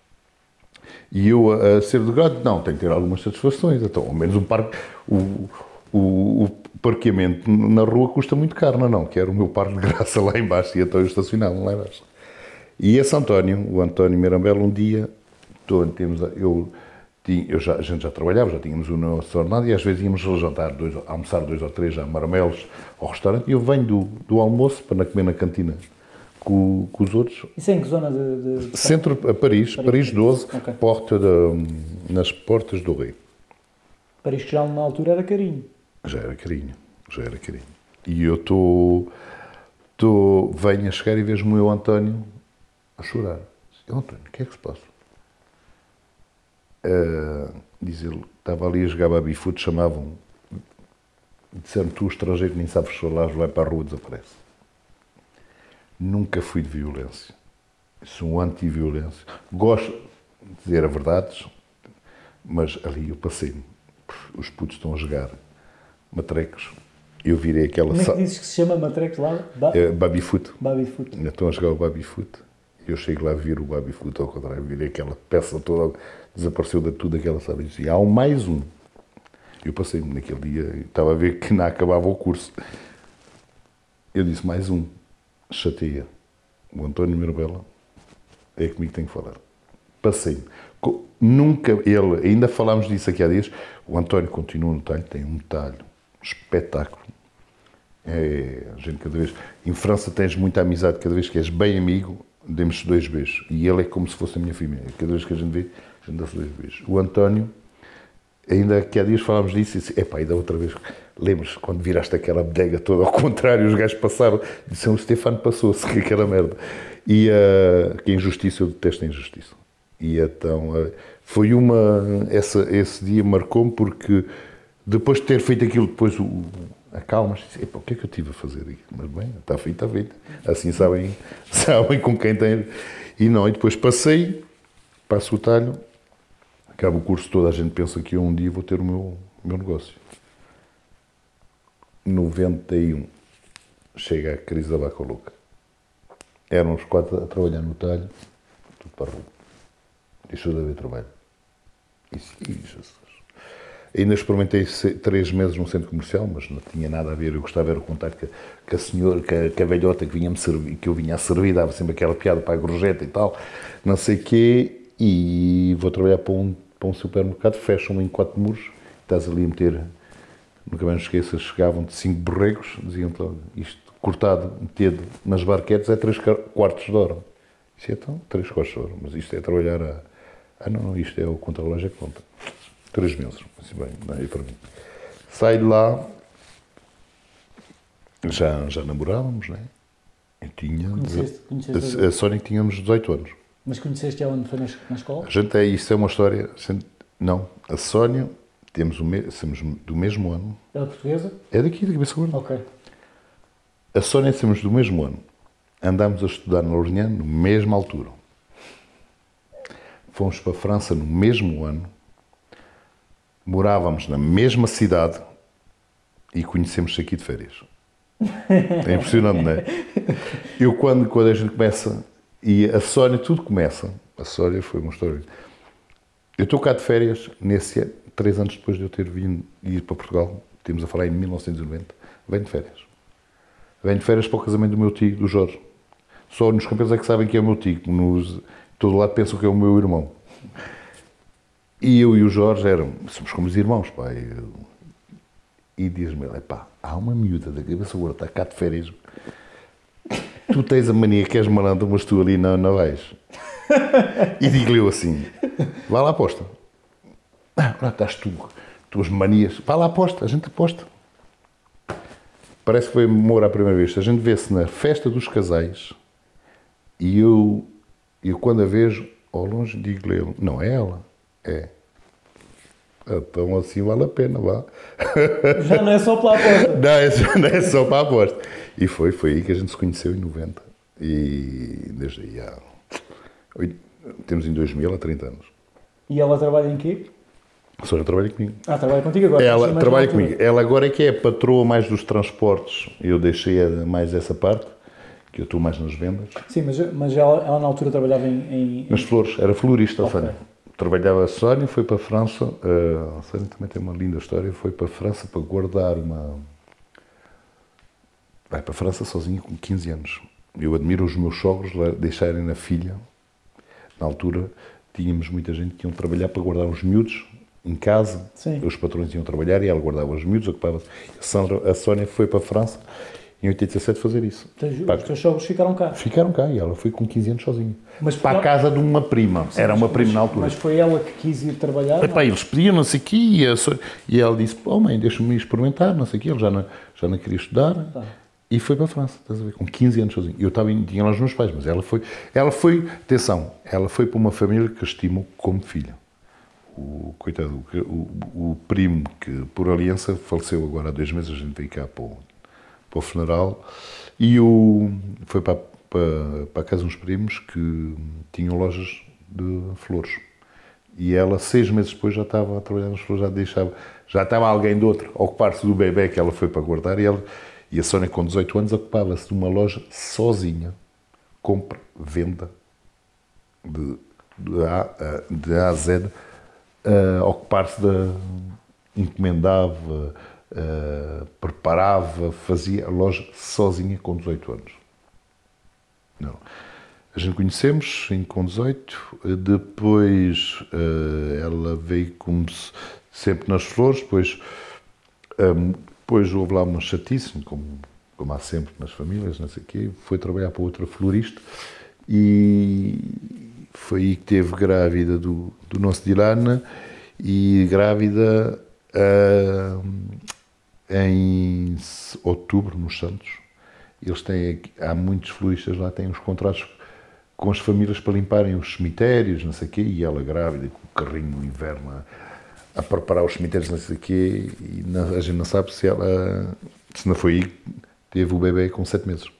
E eu, a ser delegado, não, tenho que ter algumas satisfações. Então, ao menos um parque, o, o, o parqueamento na rua custa muito caro, não, não, que era o meu parque de graça lá embaixo, e então eu estacionava lá embaixo. E esse António, o António Mirabella, um dia, temos, eu, eu já, a gente já trabalhava, já tínhamos o nosso ordenado, e às vezes íamos jantar, dois, almoçar dois ou três já marmelos ao restaurante, e eu venho do, do almoço para comer na cantina. Com, com os outros. Isso é em que zona de... de, de... Centro, a Paris, Paris, Paris doze, okay. Porta de, nas portas do Rei. Paris que já na altura era carinho. Já era carinho, já era carinho. E eu estou, estou, venho a chegar e vejo o meu António a chorar. António, o que é que se passa? Uh, diz ele, estava ali a jogar baby-foot, chamavam, disseram-me, tu estrangeiro nem sabes falar, vai para a rua, desaparece. Nunca fui de violência. Sou anti-violência. Gosto de dizer a verdade, mas ali eu passei-me. Os putos estão a jogar matrecos. Eu virei aquela... Como é que dizes que se chama matrecos lá? Ba... É, baby-foot. Baby-foot. Estão a jogar o baby-foot. Eu chego lá a vir o baby-foot ao contrário. Virei aquela peça toda, desapareceu de tudo aquela, sabe? E há um mais um. Eu passei-me naquele dia, estava a ver que não acabava o curso. Eu disse, mais um. Chateia. O António Mirabella é comigo que tenho que falar. Passei-me. Nunca, ele, ainda falámos disso aqui há dias, o António continua no talho, tem um talho, espetáculo. É, a gente cada vez, em França tens muita amizade, cada vez que és bem amigo, demos dois beijos. E ele é como se fosse a minha família. Cada vez que a gente vê, a gente dá-se dois beijos. O António, ainda aqui há dias falámos disso, e disse, epá, ainda outra vez, lembras quando viraste aquela bodega toda ao contrário, os gajos passaram, disseram, o Stefano passou-se, que aquela merda. E uh, que a injustiça, eu detesto a injustiça. E então, uh, foi uma, essa, esse dia marcou-me porque depois de ter feito aquilo, depois o, a calma, disse, epá, o que é que eu estive a fazer aqui? Mas bem, está feito, está feito. Assim sabem, sabem com quem tem. E não, e depois passei, passo o talho, acaba o curso todo, a gente pensa que eu um dia vou ter o meu, o meu negócio. noventa e um, chega a crise da vaca louca. Eram os quatro a trabalhar no talho, tudo para a rua. Deixou de haver trabalho. Isso, Jesus. Ainda experimentei três meses num centro comercial, mas não tinha nada a ver. Eu gostava de ver o contacto com a senhora, com a, com a velhota que, vinha -me servir, que eu vinha a servir, dava sempre aquela piada para a gorjeta e tal, não sei o quê, e vou trabalhar para um, para um supermercado, fecham-me em quatro muros, estás ali a meter, nunca mais me esqueças, chegavam de cinco borregos, diziam-te logo, isto cortado, metido nas barquetes, é três quartos de hora. Isso é então, três quartos de hora, mas isto é trabalhar a... Ah não, isto é o contra-relógio que conta. Três meses, assim, bem, não é para mim. Saio de lá, já, já namorávamos, né? tinha... Conheceste, conheceste a, a Sónia tínhamos dezoito anos. Mas conheceste ela onde foi na, na escola? A gente é, isso é uma história... Gente, não, a Sónia, temos o me, somos do mesmo ano. Ela é portuguesa? É daqui, da Cabeça Gorda. Ok. A Sónia, somos do mesmo ano. Andámos a estudar na Lourinhã na mesma altura. Fomos para a França no mesmo ano. Morávamos na mesma cidade e conhecemos-se aqui de férias. É impressionante, não é? Eu, quando, quando a gente começa, e a Sónia, tudo começa. A Sónia foi uma história. Eu estou cá de férias, nesse ano, três anos depois de eu ter vindo ir para Portugal, temos a falar em mil novecentos e noventa, venho de férias. Venho de férias para o casamento do meu tio, do Jorge. Só nos campeões é que sabem que é o meu tio, nos, todo lado pensam que é o meu irmão. E eu e o Jorge eram, somos como os irmãos, pá. Eu, e diz-me, pá, há uma miúda da Cabeça Gorda, está cá de férias. Tu tens a mania que és malandro, mas tu ali não, não vais. E digo-lhe eu assim, vá lá aposta. Ah, lá estás tu, tuas manias. Vá lá aposta, a gente aposta. Parece que foi amor à primeira vez. A gente vê-se na festa dos casais e eu, eu quando a vejo, ao longe, digo-lhe, não é ela. É. Então assim vale a pena, vá. Já não é só para a aposta. Não, é, não é só para a aposta. E foi, foi aí que a gente se conheceu em noventa. E desde aí há... Temos em dois mil há trinta anos. E ela trabalha em quê? A senhora trabalha comigo. Ah, trabalha contigo agora? Ela trabalha comigo. Ela agora é que é a patroa mais dos transportes. Eu deixei mais essa parte, que eu estou mais nas vendas. Sim, mas, mas ela, ela na altura trabalhava em... em... Nas flores, era florista, okay. a Sónia. Trabalhava a Sónia, foi para a França. A Sónia também tem uma linda história. Foi para a França para guardar uma... Vai para a França sozinha com quinze anos. Eu admiro os meus sogros deixarem a filha. Na altura, tínhamos muita gente que iam trabalhar para guardar os miúdos em casa. Sim. Os patrões iam trabalhar e ela guardava os miúdos, ocupava-se. A, Sandra, a Sónia foi para a França em oitenta e sete fazer isso. Os para... teus sogros ficaram cá? Ficaram cá e ela foi com quinze anos sozinha. Mas para ela... a casa de uma prima. Sim, era uma prima mas, na altura. Mas foi ela que quis ir trabalhar? Epá, eles pediam, não sei o quê, e, a Sónia... e ela disse, oh mãe, deixa-me experimentar, não sei o quê. Ele já não, já não queria estudar. Tá. E foi para a França, estás a ver, com quinze anos sozinho. Eu estava, tinha lá os meus pais, mas ela foi, ela foi, atenção, ela foi para uma família que a estimou como filha. O, coitado, o, o, o primo que, por aliança, faleceu agora há dois meses, a gente veio cá para o, para o funeral, e o, foi para, para, para a casa de uns primos que tinham lojas de flores. E ela, seis meses depois, já estava a trabalhar nas flores, já deixava, já estava alguém de outro a ocupar-se do bebê que ela foi para guardar, e ela... E a Sónia, com dezoito anos, ocupava-se de uma loja sozinha. Compra, venda, de, de, A, de A a Z, uh, ocupar-se da... encomendava, uh, preparava, fazia a loja sozinha com dezoito anos. Não. A gente conhecemos com dezoito, depois uh, ela veio como sempre nas flores, depois... Um, Depois houve lá uma chatice, como, como há sempre nas famílias, não sei o quê, foi trabalhar para outra florista e foi aí que teve grávida do, do nosso Dilana e grávida uh, em outubro, nos Santos. Eles têm, há muitos floristas lá, têm uns contratos com as famílias para limparem os cemitérios, não sei o quê, e ela grávida, com o carrinho no inverno, a preparar os cemitérios, não sei o quê, e não, a gente não sabe se ela, se não foi aí, teve o bebê com sete meses.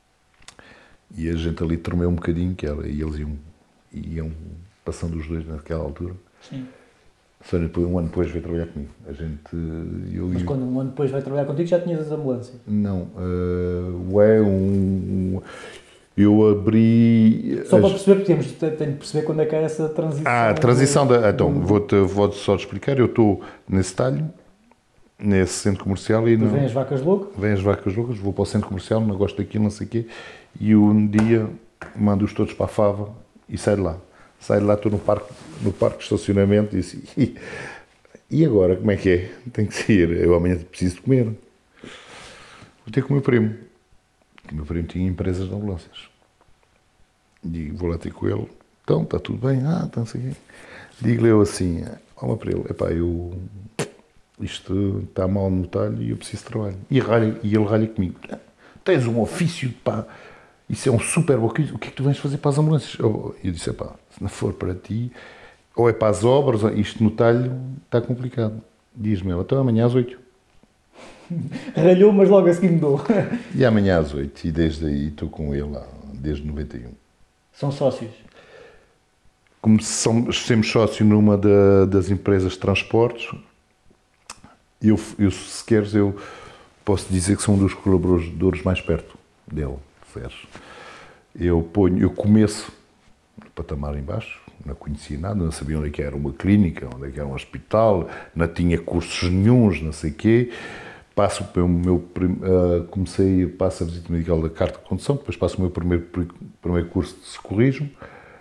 E a gente ali tremeu um bocadinho, que ela e eles iam, iam passando os dois naquela altura. Sim. Só depois, um ano depois veio trabalhar comigo. A gente... Eu, Mas eu, quando um ano depois veio trabalhar contigo, já tinhas as ambulâncias? Não. Uh, é um... um Eu abri... Só as... para perceber, porque temos, tenho de perceber quando é que é essa transição. Ah, a transição de... da... Então, vou-te vou só te explicar. Eu estou nesse talho, nesse centro comercial e... Não... Vêm as vacas loucas? Vêm as vacas loucas, vou para o centro comercial, não gosto daquilo, não sei o quê, e um dia mando-os todos para a Fava e saio de lá. Saio de lá, estou no parque, no parque de estacionamento e disse, e, e agora, como é que é? Tenho que sair, eu amanhã preciso de comer. Vou ter com o meu primo. O meu primo tinha empresas de ambulâncias. Digo, vou lá ter com ele. Então, está tudo bem? Ah, então, sei. Digo-lhe eu assim, olha para ele, epá, eu... Isto está mal no talho e eu preciso de trabalho. E, ralha, e ele ralha comigo. Tens um ofício, pá. isso é um super bom, o que é que tu vens fazer para as ambulâncias? Eu, eu disse, pá, se não for para ti, ou é para as obras, isto no talho está complicado. Diz-me ela, então amanhã às oito. Ralhou, mas logo a seguir mudou. E amanhã às oito, e desde aí estou com ele lá, desde noventa e um. São sócios? Como somos, somos sócio numa da, das empresas de transportes, eu, eu, se queres, eu posso dizer que sou um dos colaboradores mais perto dele, Sérgio. Eu ponho, eu começo no patamar em baixo, não conhecia nada, não sabia onde é que era uma clínica, onde é que era um hospital, não tinha cursos nenhuns, não sei o quê. Passo o meu, uh, comecei, passo a visita medical da carta de condução, depois passo o meu primeiro, primeiro curso de socorrismo.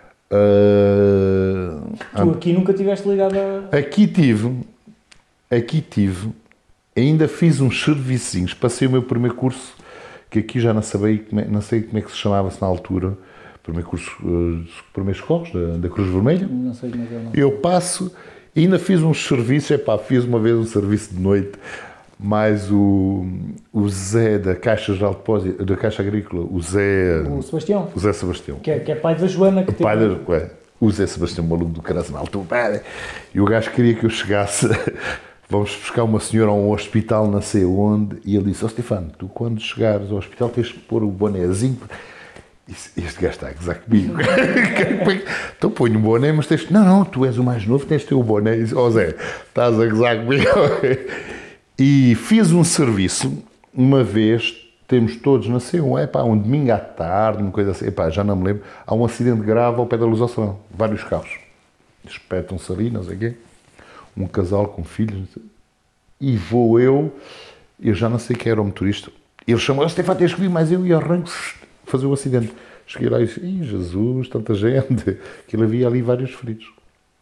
Uh, tu aqui nunca estiveste ligado a... Aqui tive, aqui tive, ainda fiz uns serviços, passei o meu primeiro curso, que aqui já não, sabia, não sei como é que se chamava-se na altura, primeiro curso uh, de primeiros socorros da, da Cruz Vermelha. Não sei como é que é. Não. Eu passo, ainda fiz uns serviços, epá, fiz uma vez um serviço de noite, mais o, o Zé da Caixa Geral de Depósito, da Caixa Agrícola, o Zé... O Sebastião. O Zé Sebastião. Que é, que é pai da Joana. Que o pai teve... da, é, o Zé Sebastião, maluco do caralho, na altura. E o gajo queria que eu chegasse, vamos buscar uma senhora a um hospital, não sei onde, e ele disse, ó oh, Stefano, tu quando chegares ao hospital tens que pôr o bonézinho. Este gajo está a gozar comigo. Então põe um boné, mas tens... Não, não, tu és o mais novo, tens de ter o boné. Ó oh, Zé, estás a gozar comigo. E fiz um serviço, uma vez, temos todos, não sei, um, é pá, um domingo à tarde, uma coisa assim, é pá, já não me lembro, há um acidente grave ao pé da Luz ao Salão, vários carros, espetam-se ali, não sei o quê, um casal com filhos, e vou eu, eu já não sei quem era o motorista, ele chamou, Stefano, tens que vir, mas eu ia arranco fazer o acidente. Cheguei lá e disse, ih, Jesus, tanta gente, que ele havia ali vários feridos.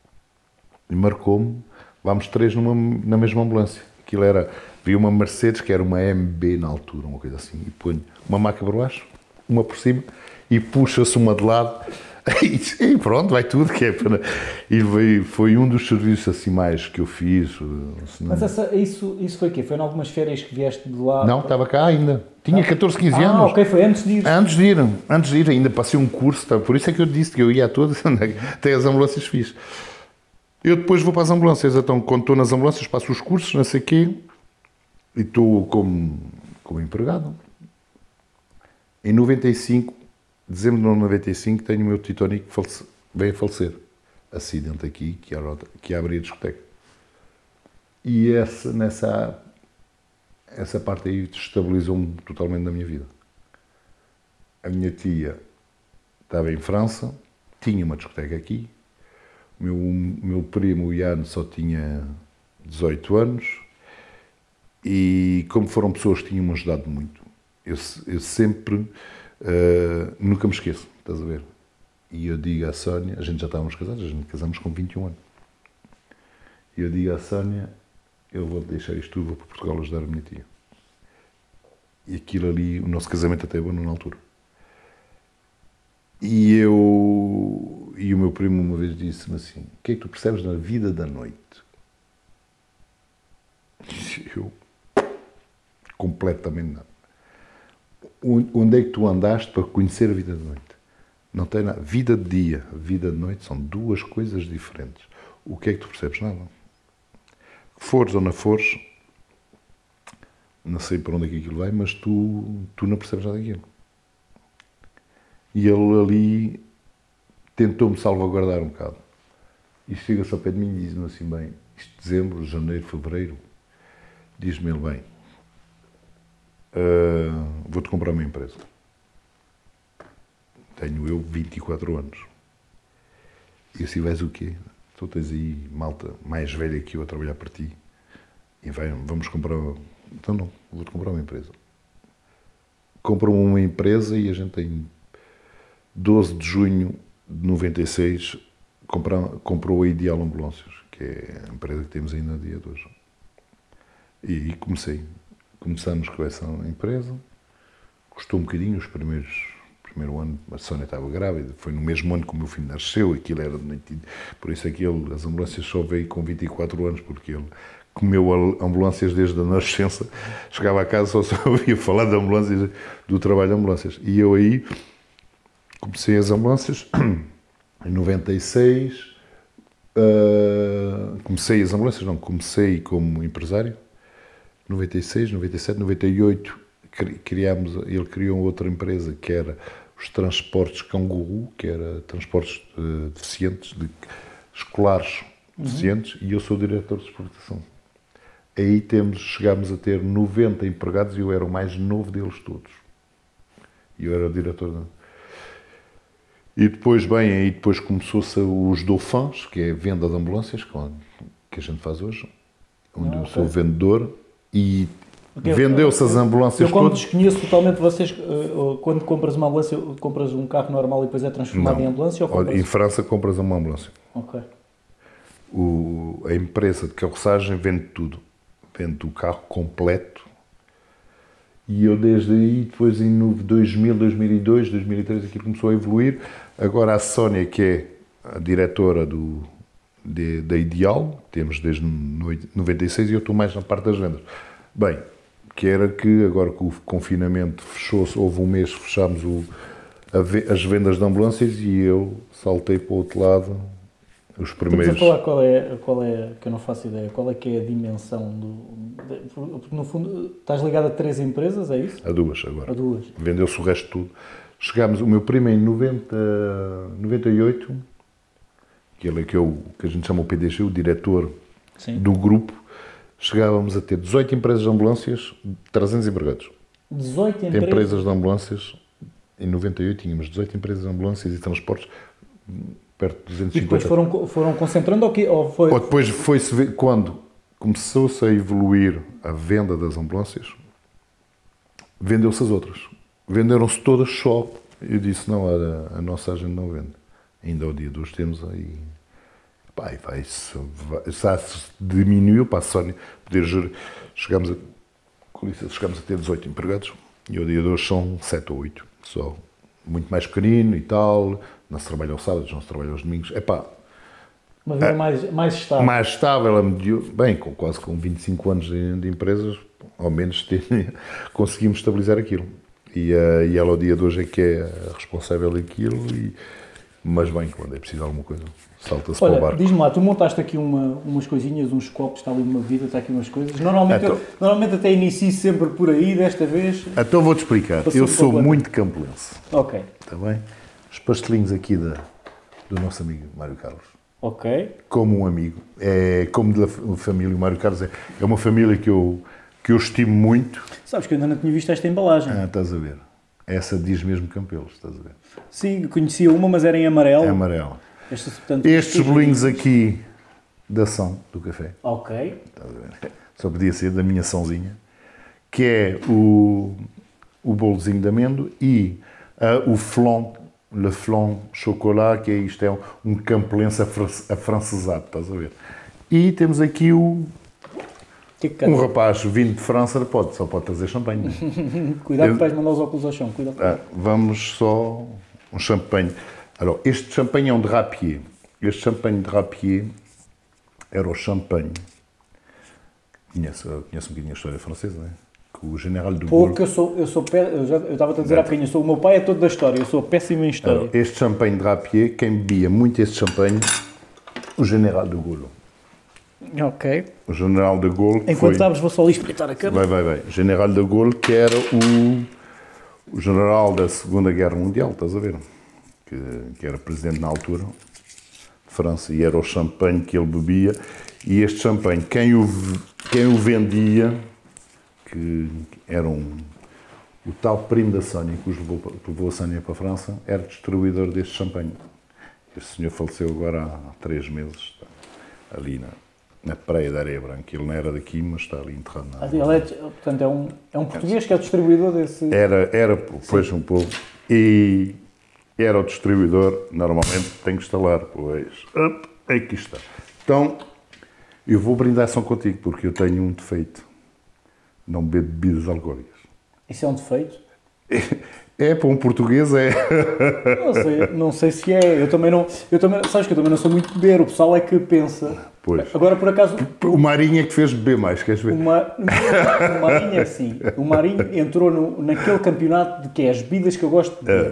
E marcou-me, vamos três numa, na mesma ambulância. Aquilo era, vi uma Mercedes, que era uma M B na altura, uma coisa assim, e ponho uma maca por baixo, uma por cima, e puxa-se uma de lado, e pronto, vai tudo, que é para... E veio, foi um dos serviços assim mais que eu fiz. Assim, mas essa, isso, isso foi o quê? Foi em algumas férias que vieste de lá? Não, estava cá ainda. Tinha catorze, quinze ah, anos. Ah, ok, foi antes de ir. Antes de ir, antes de ir, ainda passei um curso, tá? Por isso é que eu disse que eu ia a todas, até as ambulâncias fiz. Eu depois vou para as ambulâncias, então quando estou nas ambulâncias passo os cursos, não sei o quê, e estou como, como empregado. Em noventa e cinco, dezembro de noventa e cinco, tenho o meu Titanic que falece, veio a falecer. Acidente aqui, que, era, que abre a discoteca. E essa, nessa, essa parte aí estabilizou-me totalmente na minha vida. A minha tia estava em França, tinha uma discoteca aqui. O meu, meu primo, o Ian, só tinha dezoito anos e como foram pessoas que tinham-me ajudado muito, eu, eu sempre, uh, nunca me esqueço, estás a ver? E eu digo à Sónia, a gente já estávamos casados, a gente casamos com vinte e um anos, e eu digo à Sónia, eu vou deixar isto tudo, vou para Portugal ajudar a minha tia. E aquilo ali, o nosso casamento até é bom na altura. E eu, e o meu primo uma vez disse-me assim, o que é que tu percebes na vida da noite? Eu, completamente nada. Onde é que tu andaste para conhecer a vida da noite? Não tem nada. Vida de dia, vida de noite são duas coisas diferentes. O que é que tu percebes? Nada. Fores ou não fores, não sei para onde é que aquilo vai, mas tu, tu não percebes nada daquilo. E ele ali tentou-me salvaguardar um bocado. E chega-se ao pé de mim e diz-me assim, bem, isto de dezembro, janeiro, fevereiro, diz-me ele, bem, uh, vou-te comprar uma empresa. Tenho eu vinte e quatro anos. E assim, vais o quê? Tu tens aí malta mais velha que eu a trabalhar para ti. E vai, vamos comprar... Então não, vou-te comprar uma empresa. Compra-me uma empresa e a gente tem... doze de junho de noventa e seis, comprou, comprou a Ideal Ambulâncias, que é a empresa que temos ainda no dia de hoje. E, e comecei. Começamos com essa empresa. Custou um bocadinho os primeiros... primeiro ano, a Sónia estava grávida, foi no mesmo ano que o meu filho nasceu, aquilo era... Por isso é que ele, as ambulâncias só veio com vinte e quatro anos, porque ele comeu ambulâncias desde a nascença, chegava a casa só, só ouvia falar de ambulâncias, do trabalho de ambulâncias. E eu aí... comecei as ambulâncias em noventa e seis. Uh, comecei as ambulâncias, não, comecei como empresário. noventa e seis, noventa e sete, noventa e oito, criámos, ele criou outra empresa que era os transportes Canguru, que era transportes uh, deficientes, de escolares uhum. deficientes, e eu sou diretor de exportação. Aí temos, chegámos a ter noventa empregados e eu era o mais novo deles todos. E eu era o diretor. De... E depois, bem, aí depois começou-se os Dauphins, que é a venda de ambulâncias, que a gente faz hoje, onde ah, eu okay. sou vendedor, e okay, vendeu-se as ambulâncias eu, eu, eu todas. Eu desconheço totalmente vocês, quando compras uma ambulância, compras um carro normal e depois é transformado Não. em ambulância? Ou compras... Em França compras uma ambulância. Ok. O, a empresa de carroçagem vende tudo. Vende o carro completo. E eu desde aí, depois em dois mil, dois mil e dois, dois mil e três, aquilo começou a evoluir. Agora a Sónia, que é a diretora do, de, da Ideal, temos desde noventa e seis e eu estou mais na parte das vendas. Bem, que era que agora que o confinamento fechou-se, houve um mês, fechámos o, a, as vendas de ambulâncias e eu saltei para o outro lado. Os primeiros... Estamos a falar qual é, qual é, que eu não faço ideia, qual é que é a dimensão do... Porque no fundo estás ligado a três empresas, é isso? A duas agora. A duas. Vendeu-se o resto de tudo. Chegámos, o meu primo em noventa, noventa e oito, que ele é que, é o, que a gente chama o P D G, o diretor Sim. do grupo, chegávamos a ter dezoito empresas de ambulâncias, trezentos empregados. dezoito empresas? Empresas de ambulâncias, em noventa e oito tínhamos dezoito empresas de ambulâncias e transportes, perto de duzentos e cinquenta. E depois foram, foram concentrando ou, que, ou foi... Ou depois foi-se ver, quando começou-se a evoluir a venda das ambulâncias, vendeu-se as outras. Venderam-se todas só. Eu disse, não, a, a nossa agente não vende. Ainda ao dia de hoje temos aí... Pá, vai, vai, se diminuiu para a Sónia poder jurar. Chegámos a, chegámos a ter dezoito empregados e ao dia de hoje são sete ou oito. Só muito mais pequenino e tal. Não se trabalha aos sábados, não se trabalha aos domingos. É pá. Mas é mais, mais estável. Mais estável, bem, com, quase com vinte e cinco anos de, de empresas, ao menos ter, conseguimos estabilizar aquilo. E, uh, e ela ao dia de hoje é que é a responsável daquilo, e, mas bem, quando é preciso alguma coisa, salta-se para o barco. Diz-me lá, tu montaste aqui uma, umas coisinhas, uns copos, está ali uma bebida, está aqui umas coisas. Normalmente, então, eu, normalmente até inicio sempre por aí, desta vez... Então vou-te explicar. Eu sou muito campelense. Ok. Está bem? Os pastelinhos aqui da, do nosso amigo Mário Carlos. Ok. Como um amigo. É, como da família, o Mário Carlos é, é uma família que eu, que eu estimo muito. Sabes que eu ainda não tinha visto esta embalagem. Ah, estás a ver. Essa diz mesmo Campelos, estás a ver. Sim, conhecia uma, mas era em amarelo. É amarelo. Este, portanto, Estes bolinhos aqui da São, do café. Ok. Estás a ver. Só podia ser da minha Sãozinha. Que é o, o bolozinho de amêndoa e uh, o flan, le flan chocolat, que é isto, é um, um campelense afrancesado, estás a ver. E temos aqui o... Que que um rapaz vindo de França pode, só pode trazer champanhe. Cuidado que vais mandar os óculos ao chão. Cuidado. Ah, vamos só um champanhe. Alors, este champanhe é um de Rapier. Este champanhe de Rapier era o champanhe. Conhece, conhece um bocadinho a história francesa, não é? Que o General de Gaulle... Pouco, eu sou, eu sou pé, eu, já, eu estava a dizer há bocadinho, eu sou, o meu pai é todo da história, eu sou péssimo em história. Alors, este champanhe de Rapier, quem bebia muito este champanhe, o General de Gaulle. Ok. O General de Gaulle. Enquanto foi... estavas, vou só ali espreitar a câmera. Vai, vai, vai. O General de Gaulle, que era o, o general da Segunda Guerra Mundial, estás a ver? Que, que era presidente na altura de França, e era o champanhe que ele bebia. E este champanhe, quem o, quem o vendia, que era um, o tal primo da Sónia, que os levou, que levou a Sónia para a França, era distribuidor deste champanhe. Este senhor faleceu agora há três meses, ali na. na praia da Areia Branca. Ele não era daqui, mas está ali enterrado na... Ele é, portanto, é um, é um português que é o distribuidor desse... Era, era pois, um pouco. E era o distribuidor, normalmente tem que instalar, pois... Up, aqui está. Então, eu vou brindar só contigo, porque eu tenho um defeito. Não bebo bebidas alcoólicas. Isso é um defeito? É, para um português é. Não sei, não sei se é. Eu também não. Eu também, sabes que eu também não sou muito beber. O pessoal é que pensa. Pois. Agora, por acaso. O Marinho é que te fez beber mais, queres ver? O, Mar... o Marinho é assim. O Marinho entrou no, naquele campeonato de que é as bebidas que eu gosto de beber. É.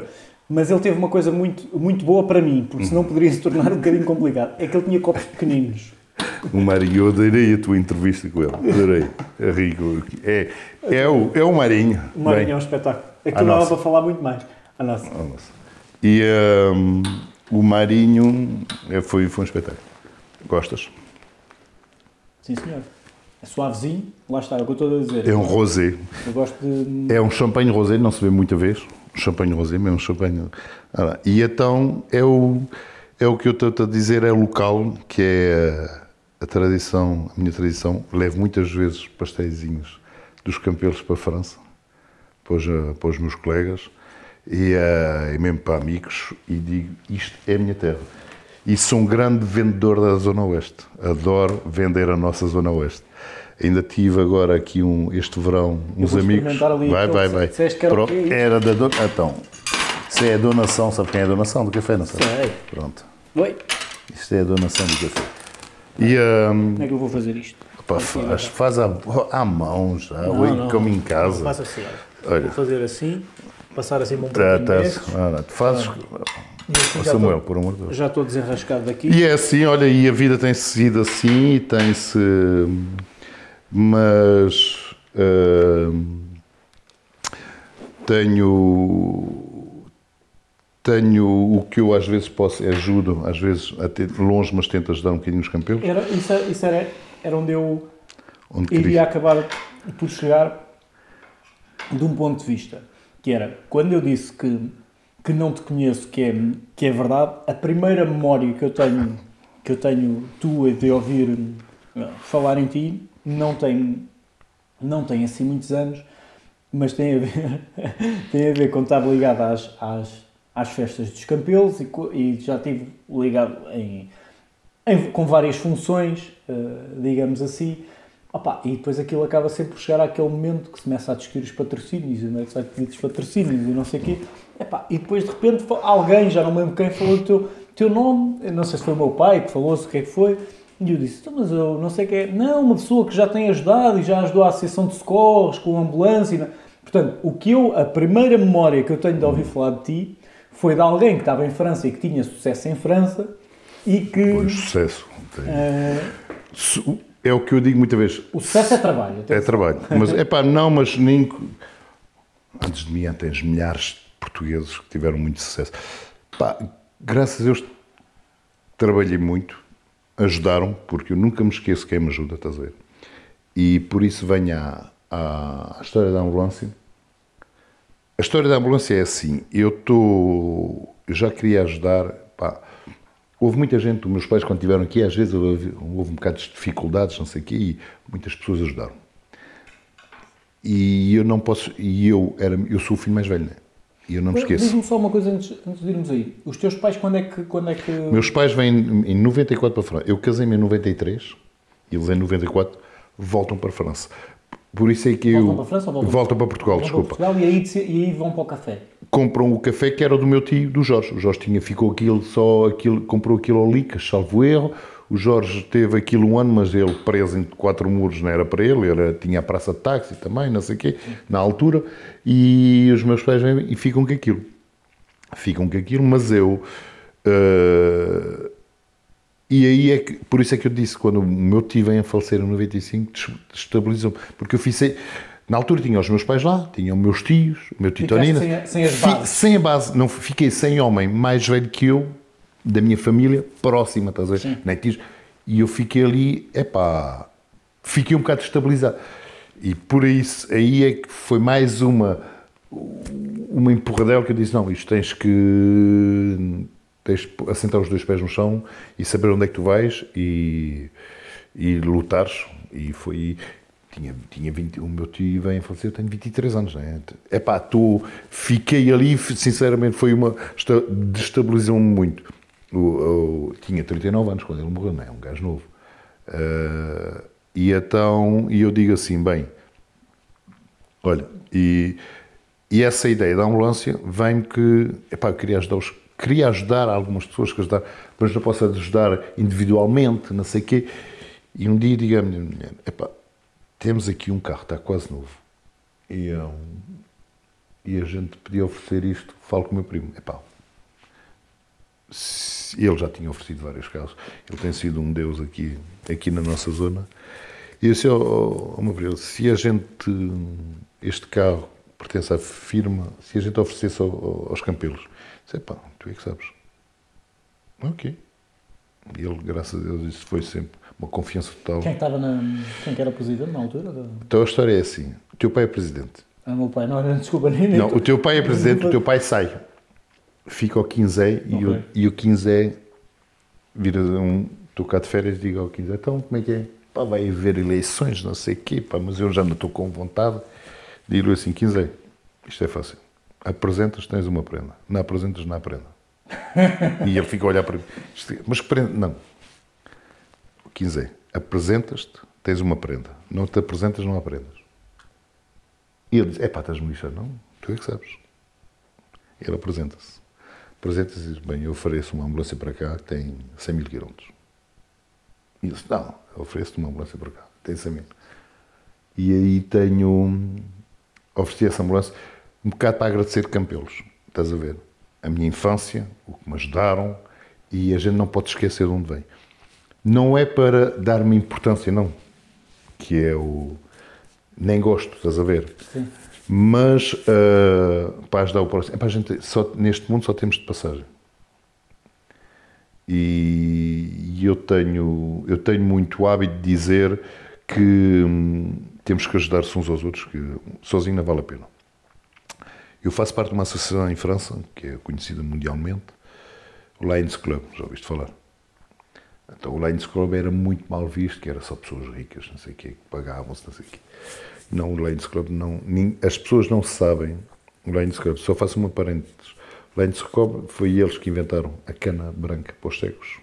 Mas ele teve uma coisa muito, muito boa para mim, porque senão poderia se tornar um bocadinho complicado. É que ele tinha copos pequeninos. O Marinho, eu adorei a tua entrevista com ele. Adorei. É rico. É, é, o, é o Marinho. O Marinho Bem, é um espetáculo. É que tu dava para falar muito mais. A nossa. a nossa. E um, o Marinho é, foi, foi um espetáculo. Gostas? Sim, senhor. É suavezinho. Lá está, é o que eu estou a dizer. É um rosé. Eu gosto de... É um champanhe rosé, não se vê muita vez. Um champanhe rosé, mesmo um champanhe... Ah, lá. E então é o, é o que eu estou a dizer, é local, que é a, a tradição, a minha tradição. Levo muitas vezes pasteizinhos dos Campelos para a França, para os, para os meus colegas, e, uh, e mesmo para amigos, e digo, isto é a minha terra. E sou um grande vendedor da Zona Oeste. Adoro vender a nossa Zona Oeste. Ainda tive agora aqui um, este verão uns vou amigos. ali Vai, vai, vai. Que era, o quê? Era da do... Então, isso é a donação, sabe quem é a donação do café, não sabe? Sei. Pronto. Oi. Isto é a donação do café. E, um, Como é que eu vou fazer isto? Opa, faz, faz à, à mão já, Não, oi, não, como em casa. Faça assim, olha. Vou fazer assim, passar assim um Tá, pouquinho tá, desses. ah, tu fazes. Oh, Samuel, por amor de Deus. Já estou desenrascado daqui. E é assim, olha, e a vida tem sido assim, e tem-se. Mas. Uh, tenho. Tenho o que eu às vezes posso, ajudo, às vezes até longe, mas tento ajudar um bocadinho os campeões. Era, isso isso era, era onde eu Onde iria queria. acabar por chegar de um ponto de vista, que era, quando eu disse que, que não te conheço, que é, que é verdade, a primeira memória que eu tenho, que eu tenho tua de ouvir uh, falar em ti, não tem, não tem assim muitos anos, mas tem a ver, tem a ver quando estava ligado às, às, às festas dos Campelos e, e já estive ligado em, em, com várias funções, uh, digamos assim. Opa, e depois aquilo acaba sempre por chegar àquele momento que se começa a discutir os patrocínios, e onde é que se vai pedir os patrocínios e não sei o quê. Epá, e depois de repente alguém, já não me lembro quem, falou o teu, teu nome, eu não sei se foi o meu pai que falou-se o que é que foi, e eu disse, mas eu não sei o que é. Não, uma pessoa que já tem ajudado e já ajudou a Associação de Socorros, com a ambulância. Não. Portanto, o que eu, a primeira memória que eu tenho de ouvir falar de ti foi de alguém que estava em França e que tinha sucesso em França e que... Pois, sucesso. Uh, É o que eu digo muitas vezes. O sucesso é trabalho. É trabalho. Mas, é pá, não, mas nem... Antes de mim, tens milhares de portugueses que tiveram muito sucesso. Pá, graças a Deus, trabalhei muito, ajudaram, porque eu nunca me esqueço quem me ajuda, estás a ver? E por isso venho à, à história da ambulância. A história da ambulância é assim, eu estou... Eu já queria ajudar, pá... Houve muita gente, os meus pais quando estiveram aqui, às vezes houve, houve um bocado de dificuldades, não sei o quê, e muitas pessoas ajudaram. E eu não posso, e eu, era, eu sou o filho mais velho, né? E eu não me esqueço. Diz-me só uma coisa antes, antes de irmos aí. Os teus pais, quando é que... Quando é que... Meus pais vêm em noventa e quatro para a França. Eu casei-me em noventa e três, e eles em noventa e quatro voltam para a França. Por isso é que voltam eu... para a França ou voltam, voltam para Portugal, voltam desculpa. Para Portugal, e, aí, e aí vão para o café. Compram o café que era do meu tio, do Jorge. O Jorge tinha, ficou aquilo, só aquilo, comprou aquilo ao Licas, salvo erro. O Jorge teve aquilo um ano, mas ele preso entre quatro muros não era para ele, ele tinha a praça de táxi também, não sei o quê, na altura. E os meus pais vêm e ficam com aquilo. Ficam com aquilo, mas eu... Uh, e aí é que, por isso é que eu disse, quando o meu tio vem a falecer em noventa e cinco, destabilizou-me. Porque eu fiz... Na altura tinha os meus pais lá, tinham meus tios, o meu tio Tonina. Sem, sem as bases. Sem a base. Não, fiquei sem homem mais velho que eu, da minha família, próxima, estás a ver? Netis, e eu fiquei ali, epá, fiquei um bocado destabilizado. E por isso, aí é que foi mais uma, uma empurradela que eu disse, não, isto tens que, tens de assentar os dois pés no chão e saber onde é que tu vais e, e lutares. E foi... Tinha, tinha vinte, o meu tio vem a falecer, eu tenho vinte e três anos, não é? Epá, tu, fiquei ali, sinceramente, foi uma... destabilizou-me muito. Eu, eu, tinha trinta e nove anos quando ele morreu, não é? Um gajo novo. Uh, e então, e eu digo assim, bem, olha, e, e essa ideia da ambulância vem que, epá, eu queria ajudar, os, queria ajudar algumas pessoas, que ajudar, mas não posso ajudar individualmente, não sei o quê. E um dia digo à minha mulher, epá, temos aqui um carro, está quase novo, e, um, e a gente podia oferecer isto, falo com o meu primo. Epá, ele já tinha oferecido vários carros, ele tem sido um deus aqui, aqui na nossa zona. E eu disse ao, ao meu primo, se a gente, este carro pertence à firma, se a gente oferecesse ao, aos Campelos, disse, epá, tu é que sabes. Ok. E ele, graças a Deus, isso foi sempre uma confiança total. Quem estava na... Quem que era presidente na altura? Da... Então a história é assim, o teu pai é presidente. Ah, o meu pai, não, não desculpa, nem... Não, o teu pai é presidente, o teu pai sai. Fica ao quinze e, okay. o, e o quinze vira um... Estou cá de férias e digo ao quinze, então como é que é? Pá, vai haver eleições, não sei o quê, pá, mas eu já não estou com vontade. Digo-lhe assim, quinze, isto é fácil. Apresentas, tens uma prenda. Não apresentas, não há prenda. E ele fica a olhar para mim. Mas que prenda? Não. quinze, apresentas-te, tens uma prenda. Não te apresentas, não há prendas. E ele diz, é pá, estás-me lixado. Não, tu é que sabes. Ele apresenta-se. Apresenta-se e diz, bem, eu ofereço uma ambulância para cá que tem cem mil quilómetros. E ele diz, não, eu ofereço-te uma ambulância para cá, tem cem mil. E aí tenho... Ofereci essa ambulância um bocado para agradecer Campelos. Estás a ver? A minha infância, o que me ajudaram, e a gente não pode esquecer de onde vem. Não é para dar-me importância, não. Que é o... Nem gosto, estás a ver? Sim. Mas uh, para ajudar o próximo. É para a gente, só, neste mundo só temos de passagem. E, e eu, tenho, eu tenho muito hábito de dizer que hum, temos que ajudar-se uns aos outros, que sozinho não vale a pena. Eu faço parte de uma associação em França, que é conhecida mundialmente, o Lions Club, já ouviste falar? Então o Lions Club era muito mal visto, que era só pessoas ricas, não sei o quê, que pagavam-se, não sei o quê. Não, o Lions Club não... As pessoas não sabem o Lions Club, só faço uma parênteses. O Lions Club foi eles que inventaram a cana branca para os cegos.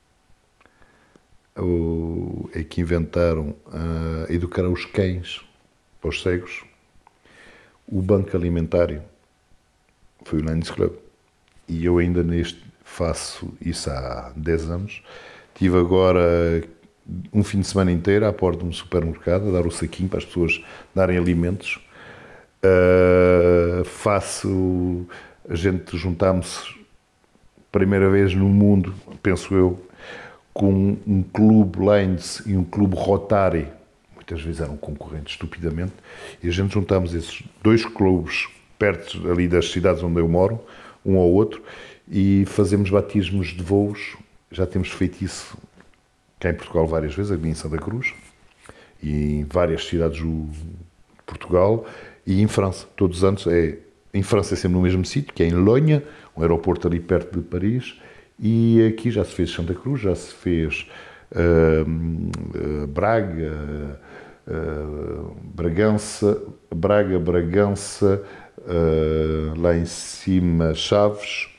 O, é que inventaram a educar os cães para os cegos. O banco alimentário foi o Lions Club. E eu ainda neste faço isso há dez anos. Tive agora um fim de semana inteiro à porta de um supermercado a dar o saquinho para as pessoas darem alimentos. Uh, faço... A gente juntámos primeira vez no mundo, penso eu, com um clube Lions e um clube Rotary. Muitas vezes eram concorrentes, estupidamente. E a gente juntámos esses dois clubes perto ali das cidades onde eu moro, um ao outro, e fazemos batismos de voos. Já temos feito isso cá em Portugal várias vezes, aqui em Santa Cruz, e em várias cidades de Portugal, e em França. Todos os anos, é, em França é sempre no mesmo sítio, que é em Logne, um aeroporto ali perto de Paris, e aqui já se fez Santa Cruz, já se fez uh, uh, Braga, uh, Bragança, Braga, Bragança, uh, lá em cima Chaves,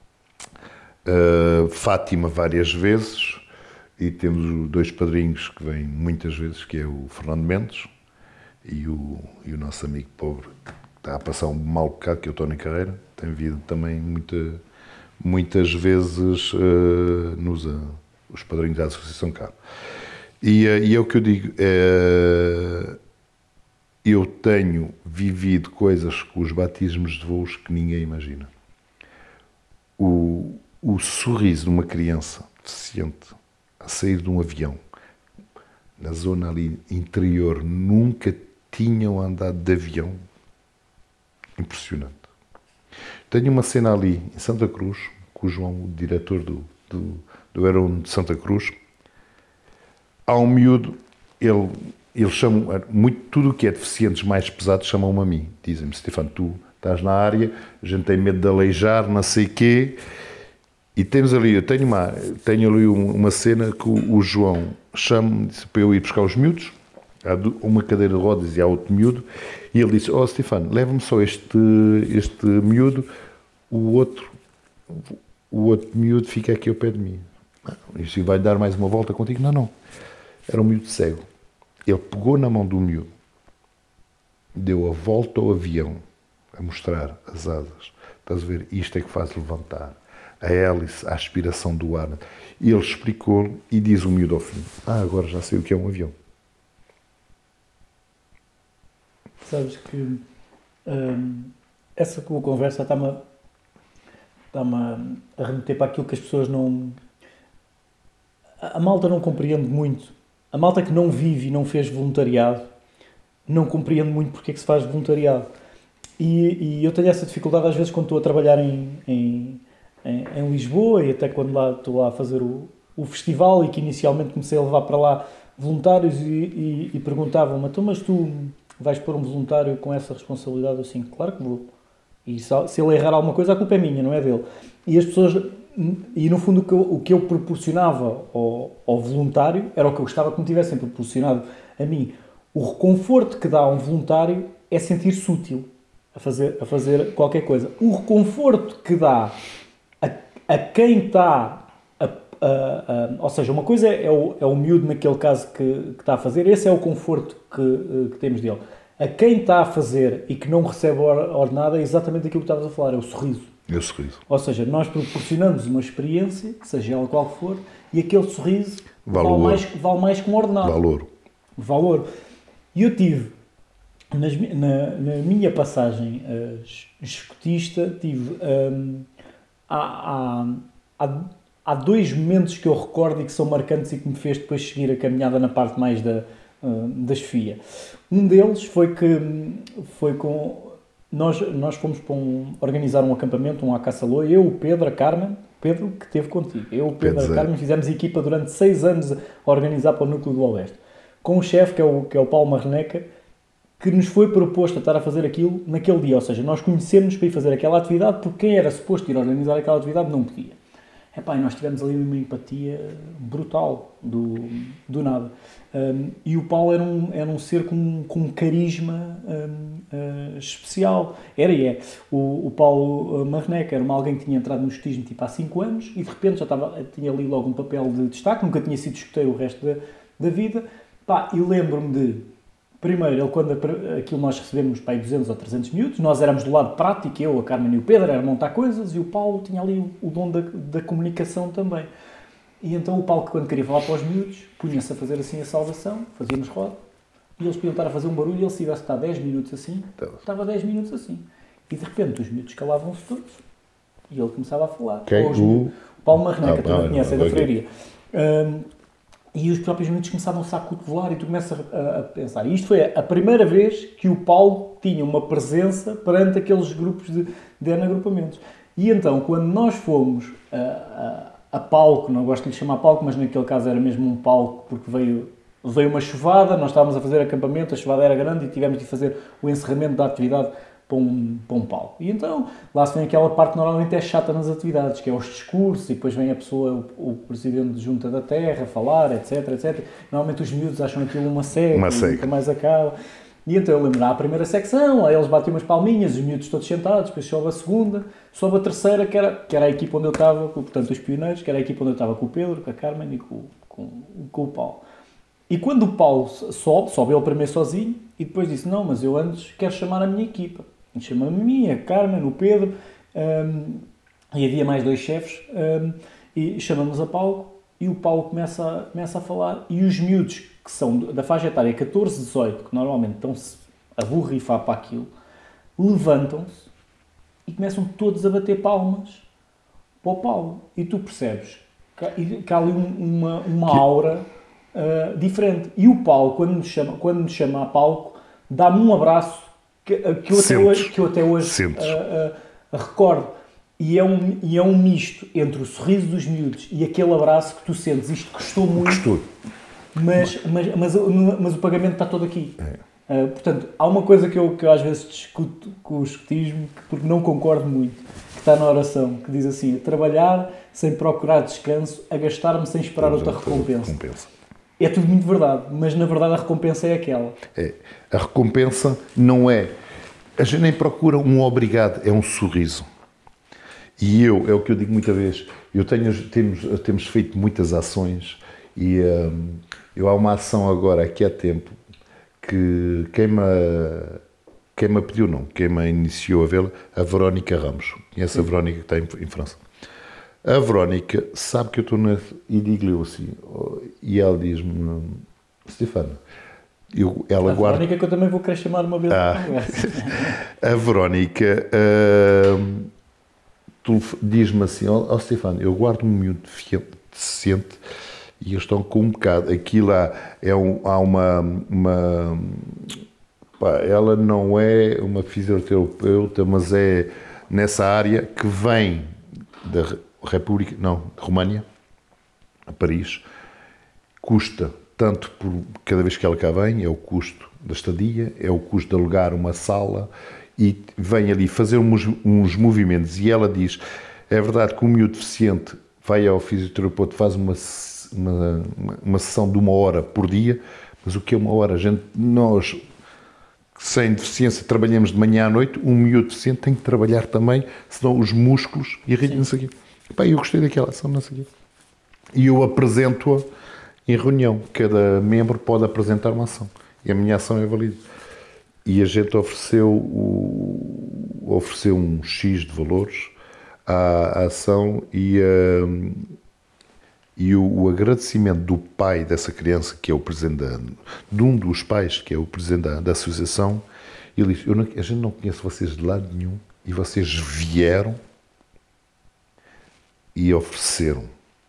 uh, Fátima várias vezes, e temos dois padrinhos que vêm muitas vezes, que é o Fernando Mendes e o, e o nosso amigo pobre, que está a passar um mau bocado, que é o Tony Carreira, tem vindo também muita, muitas vezes uh, nos, uh, os padrinhos da Associação cá. E, uh, e é o que eu digo, uh, eu tenho vivido coisas com os batismos de voos que ninguém imagina. O, o sorriso de uma criança deficiente a sair de um avião, na zona ali interior, nunca tinham andado de avião. Impressionante. Tenho uma cena ali em Santa Cruz, com o João, o diretor do, do, do Aeródromo de Santa Cruz. Há um miúdo, ele, ele chama, muito, tudo o que é deficientes mais pesados chamam-me a mim. Dizem-me, Stefano, tu estás na área, a gente tem medo de aleijar, não sei o quê. E temos ali, eu tenho, uma, tenho ali uma cena que o, o João chama-me para eu ir buscar os miúdos. Há uma cadeira de rodas e há outro miúdo. E ele disse, ó oh, Stefano, leva-me só este, este miúdo, o outro, o outro miúdo fica aqui ao pé de mim. Isto vai dar mais uma volta contigo? Não, não. Era um miúdo cego. Ele pegou na mão do miúdo, deu a volta ao avião, a mostrar as asas. Estás a ver? Isto é que faz levantar. A hélice, a aspiração do ar. E ele explicou e diz o miúdo ao fim, ah, agora já sei o que é um avião. Sabes que hum, essa tua conversa está-me a, está-me a remeter para aquilo que as pessoas não... A, a malta não compreende muito. A malta que não vive e não fez voluntariado não compreende muito porque é que se faz voluntariado. E, e eu tenho essa dificuldade às vezes quando estou a trabalhar em, em, em, em Lisboa, e até quando lá estou lá a fazer o, o festival, e que inicialmente comecei a levar para lá voluntários e, e, e perguntavam-me, então, mas tu vais pôr um voluntário com essa responsabilidade? Assim, claro que vou. E se, se ele errar alguma coisa, a culpa é minha, não é dele. E as pessoas, e no fundo o que eu, o que eu proporcionava ao, ao voluntário era o que eu gostava que me tivessem proporcionado a mim. O reconforto que dá a um voluntário é sentir-se útil a fazer, a fazer qualquer coisa. O reconforto que dá a, a quem está, a, a, a, ou seja, uma coisa é o, é o miúdo naquele caso que, que está a fazer, esse é o conforto que, que temos dele. A quem está a fazer e que não recebe ordenada é exatamente aquilo que estavas a falar, é o sorriso. É o sorriso. Ou seja, nós proporcionamos uma experiência, seja ela qual for, e aquele sorriso vale mais, vale mais que um ordenado. Valor. Valor. E eu tive, nas, na, na minha passagem uh, escotista, tive um, há, há, há, há dois momentos que eu recordo e que são marcantes e que me fez depois seguir a caminhada na parte mais da, uh, da chefia. Um deles foi que foi com... Nós, nós fomos para um, organizar um acampamento, um Acaçalô, eu, o Pedro, a Carmen, Pedro que esteve contigo, eu, o Pedro, a Carmen, fizemos equipa durante seis anos a organizar para o Núcleo do Oeste, com o chefe, que é o, que é o Paulo Marneca, que nos foi proposto a estar a fazer aquilo naquele dia, ou seja, nós conhecemos para ir fazer aquela atividade, porque quem era suposto ir organizar aquela atividade não podia. Epá, e nós tivemos ali uma empatia brutal, do, do nada. Um, e o Paulo era um, era um ser com, com um carisma um, uh, especial. Era e é. O, o Paulo Marneca era uma, alguém que tinha entrado no escotismo tipo há cinco anos e de repente já estava, tinha ali logo um papel de destaque, nunca tinha sido escoteiro o resto da, da vida. Pá, e lembro-me de, primeiro, ele, quando aquilo nós recebemos pá, duzentos ou trezentos minutos, nós éramos do lado prático, eu, a Carmen e o Pedro, era montar coisas, e o Paulo tinha ali o, o dom da, da comunicação também. E então o Paulo, quando queria falar para os miúdos, punha-se a fazer assim a saudação, fazíamos roda, e eles podiam estar a fazer um barulho, e ele se tivesse estado dez minutos assim, estava dez minutos assim. E de repente os miúdos calavam-se todos, e ele começava a falar. Quem? O... o Paulo Marneca, ah, também não, conhece, é não, da não, Freiria. Um, e os próprios miúdos começavam-se a cotovelar, e tu começas a, a pensar. E isto foi a, a primeira vez que o Paulo tinha uma presença perante aqueles grupos de, de anagrupamentos. E então, quando nós fomos a, a a palco, não gosto de lhe chamar palco, mas naquele caso era mesmo um palco, porque veio, veio uma chuvada, nós estávamos a fazer acampamento, a chuvada era grande e tivemos de fazer o encerramento da atividade para um, para um palco. E então, lá se vem aquela parte que normalmente é chata nas atividades, que é os discursos, e depois vem a pessoa, o, o presidente de Junta da Terra, a falar, etc, etcétera. Normalmente os miúdos acham aquilo uma seca, uma seca. Nunca mais acaba. E então eu lembro, há a primeira secção, aí eles batem umas palminhas, os miúdos todos sentados, depois sobe a segunda, sobe a terceira, que era, que era a equipa onde eu estava, portanto os pioneiros, que era a equipa onde eu estava com o Pedro, com a Carmen e com, com, com o Paulo. E quando o Paulo sobe, sobe ele primeiro sozinho, e depois disse, não, mas eu antes quero chamar a minha equipa. E chama-me a mim, a Carmen, o Pedro, um, e havia mais dois chefes, um, e chamamos a Paulo, e o Paulo começa a, começa a falar, e os miúdos, que são da faixa etária catorze, dezoito, que normalmente estão-se a borrifar para aquilo, levantam-se e começam todos a bater palmas para o Paulo. E tu percebes que, que há ali uma, uma aura uh, diferente. E o Paulo, quando nos chama, quando nos chama a palco, dá-me um abraço que, que, eu, até hoje, que eu até hoje uh, uh, recordo. E é, um, e é um misto entre o sorriso dos miúdos e aquele abraço que tu sentes. Isto custou muito. Custou. Mas, mas, mas, mas o pagamento está todo aqui. É. Uh, portanto, há uma coisa que eu, que eu às vezes discuto com o escotismo, porque não concordo muito, que está na oração, que diz assim, trabalhar sem procurar descanso, a gastar-me sem esperar Temos outra recompensa. recompensa. É tudo muito verdade, mas na verdade a recompensa é aquela. É. A recompensa não é... A gente nem procura um obrigado, é um sorriso. E eu, é o que eu digo muita vez, eu tenho, temos, temos feito muitas ações e... Um, Eu há uma ação agora, aqui há tempo, que quem me, quem me pediu, não, quem me iniciou a vê-la, a Verónica Ramos. Conhece a Verónica que está em, em França. A Verónica sabe que eu estou na... E digo-lhe assim, e ela diz-me, Stefano, eu, ela a guarda... Verónica, que eu também vou querer chamar uma vez ah, a conversa. A Verónica uh, tu diz-me assim, ó oh, oh, Stefano, eu guardo um miúdo deficiente e eles estão com um bocado, aquilo há, é um, há uma, uma pá, ela não é uma fisioterapeuta, mas é nessa área que vem da República, não, de Roménia, a Paris, custa tanto por cada vez que ela cá vem, é o custo da estadia, é o custo de alugar uma sala e vem ali fazer uns, uns movimentos e ela diz, é verdade que o miúdo deficiente vai ao fisioterapeuta, faz uma, uma, uma sessão de uma hora por dia, mas o que é uma hora? A gente, nós, sem deficiência, trabalhamos de manhã à noite, um miúdo deficiente tem que trabalhar também, senão os músculos e a ritmo, não sei o quê. Pá, eu gostei daquela ação, não sei o quê. E eu apresento-a em reunião. Cada membro pode apresentar uma ação. E a minha ação é válida. E a gente ofereceu, o, ofereceu um X de valores à, à ação e, uh, e o, o agradecimento do pai dessa criança, que é o presidente da, de um dos pais, que é o presidente da, da associação, ele disse, eu não, a gente não conhece vocês de lado nenhum e vocês vieram e ofereceram.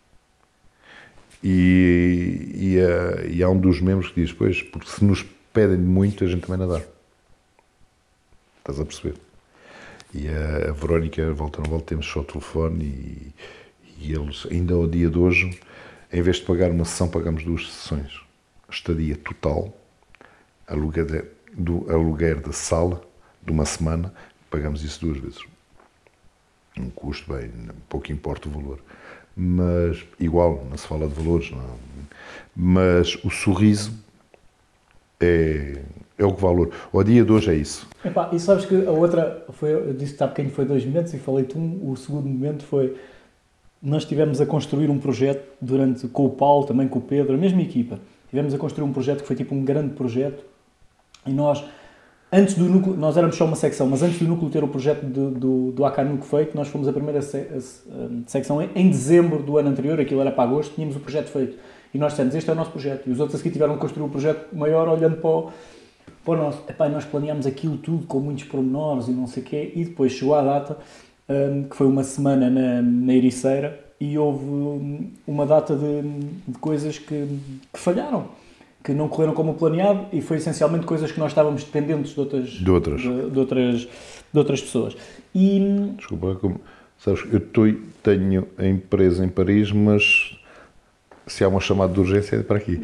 E, e, uh, e há um dos membros que diz, pois, porque se nos pedem muito, a gente também não dá. Estás a perceber? E a, a Verónica, volta ou não volta, temos só o telefone e, e eles, ainda ao dia de hoje, em vez de pagar uma sessão, pagamos duas sessões. Estadia total, aluguer, de, do, aluguer da sala de uma semana, pagamos isso duas vezes. Um custo, bem, pouco importa o valor. Mas, igual, não se fala de valores, não. Mas o sorriso é, é o que valor. Ao dia de hoje é isso. Epá, e sabes que a outra, foi, eu disse que há bocadinho foi dois momentos e falei-te um, o segundo momento foi, nós estivemos a construir um projeto durante, com o Paulo, também com o Pedro, a mesma equipa, estivemos a construir um projeto que foi tipo um grande projeto e nós, antes do núcleo, nós éramos só uma secção, mas antes do núcleo ter o projeto do, do, do Acanuco feito, nós fomos a primeira se, a, a secção em, em dezembro do ano anterior, aquilo era para agosto, tínhamos o projeto feito. E nós dissemos, este é o nosso projeto. E os outros a seguir tiveram que construir um projeto maior olhando para o, para o nosso. Epá, nós planeámos aquilo tudo com muitos pormenores e não sei o quê. E depois chegou a data, um, que foi uma semana na, na Ericeira, e houve um, uma data de, de coisas que, que falharam. Que não correram como planeado e foi essencialmente coisas que nós estávamos dependentes de outras, de outras. De, de outras, de outras pessoas. E... Desculpa, como, sabes, eu tô, tenho a empresa em Paris, mas se há uma chamada de urgência é para aqui.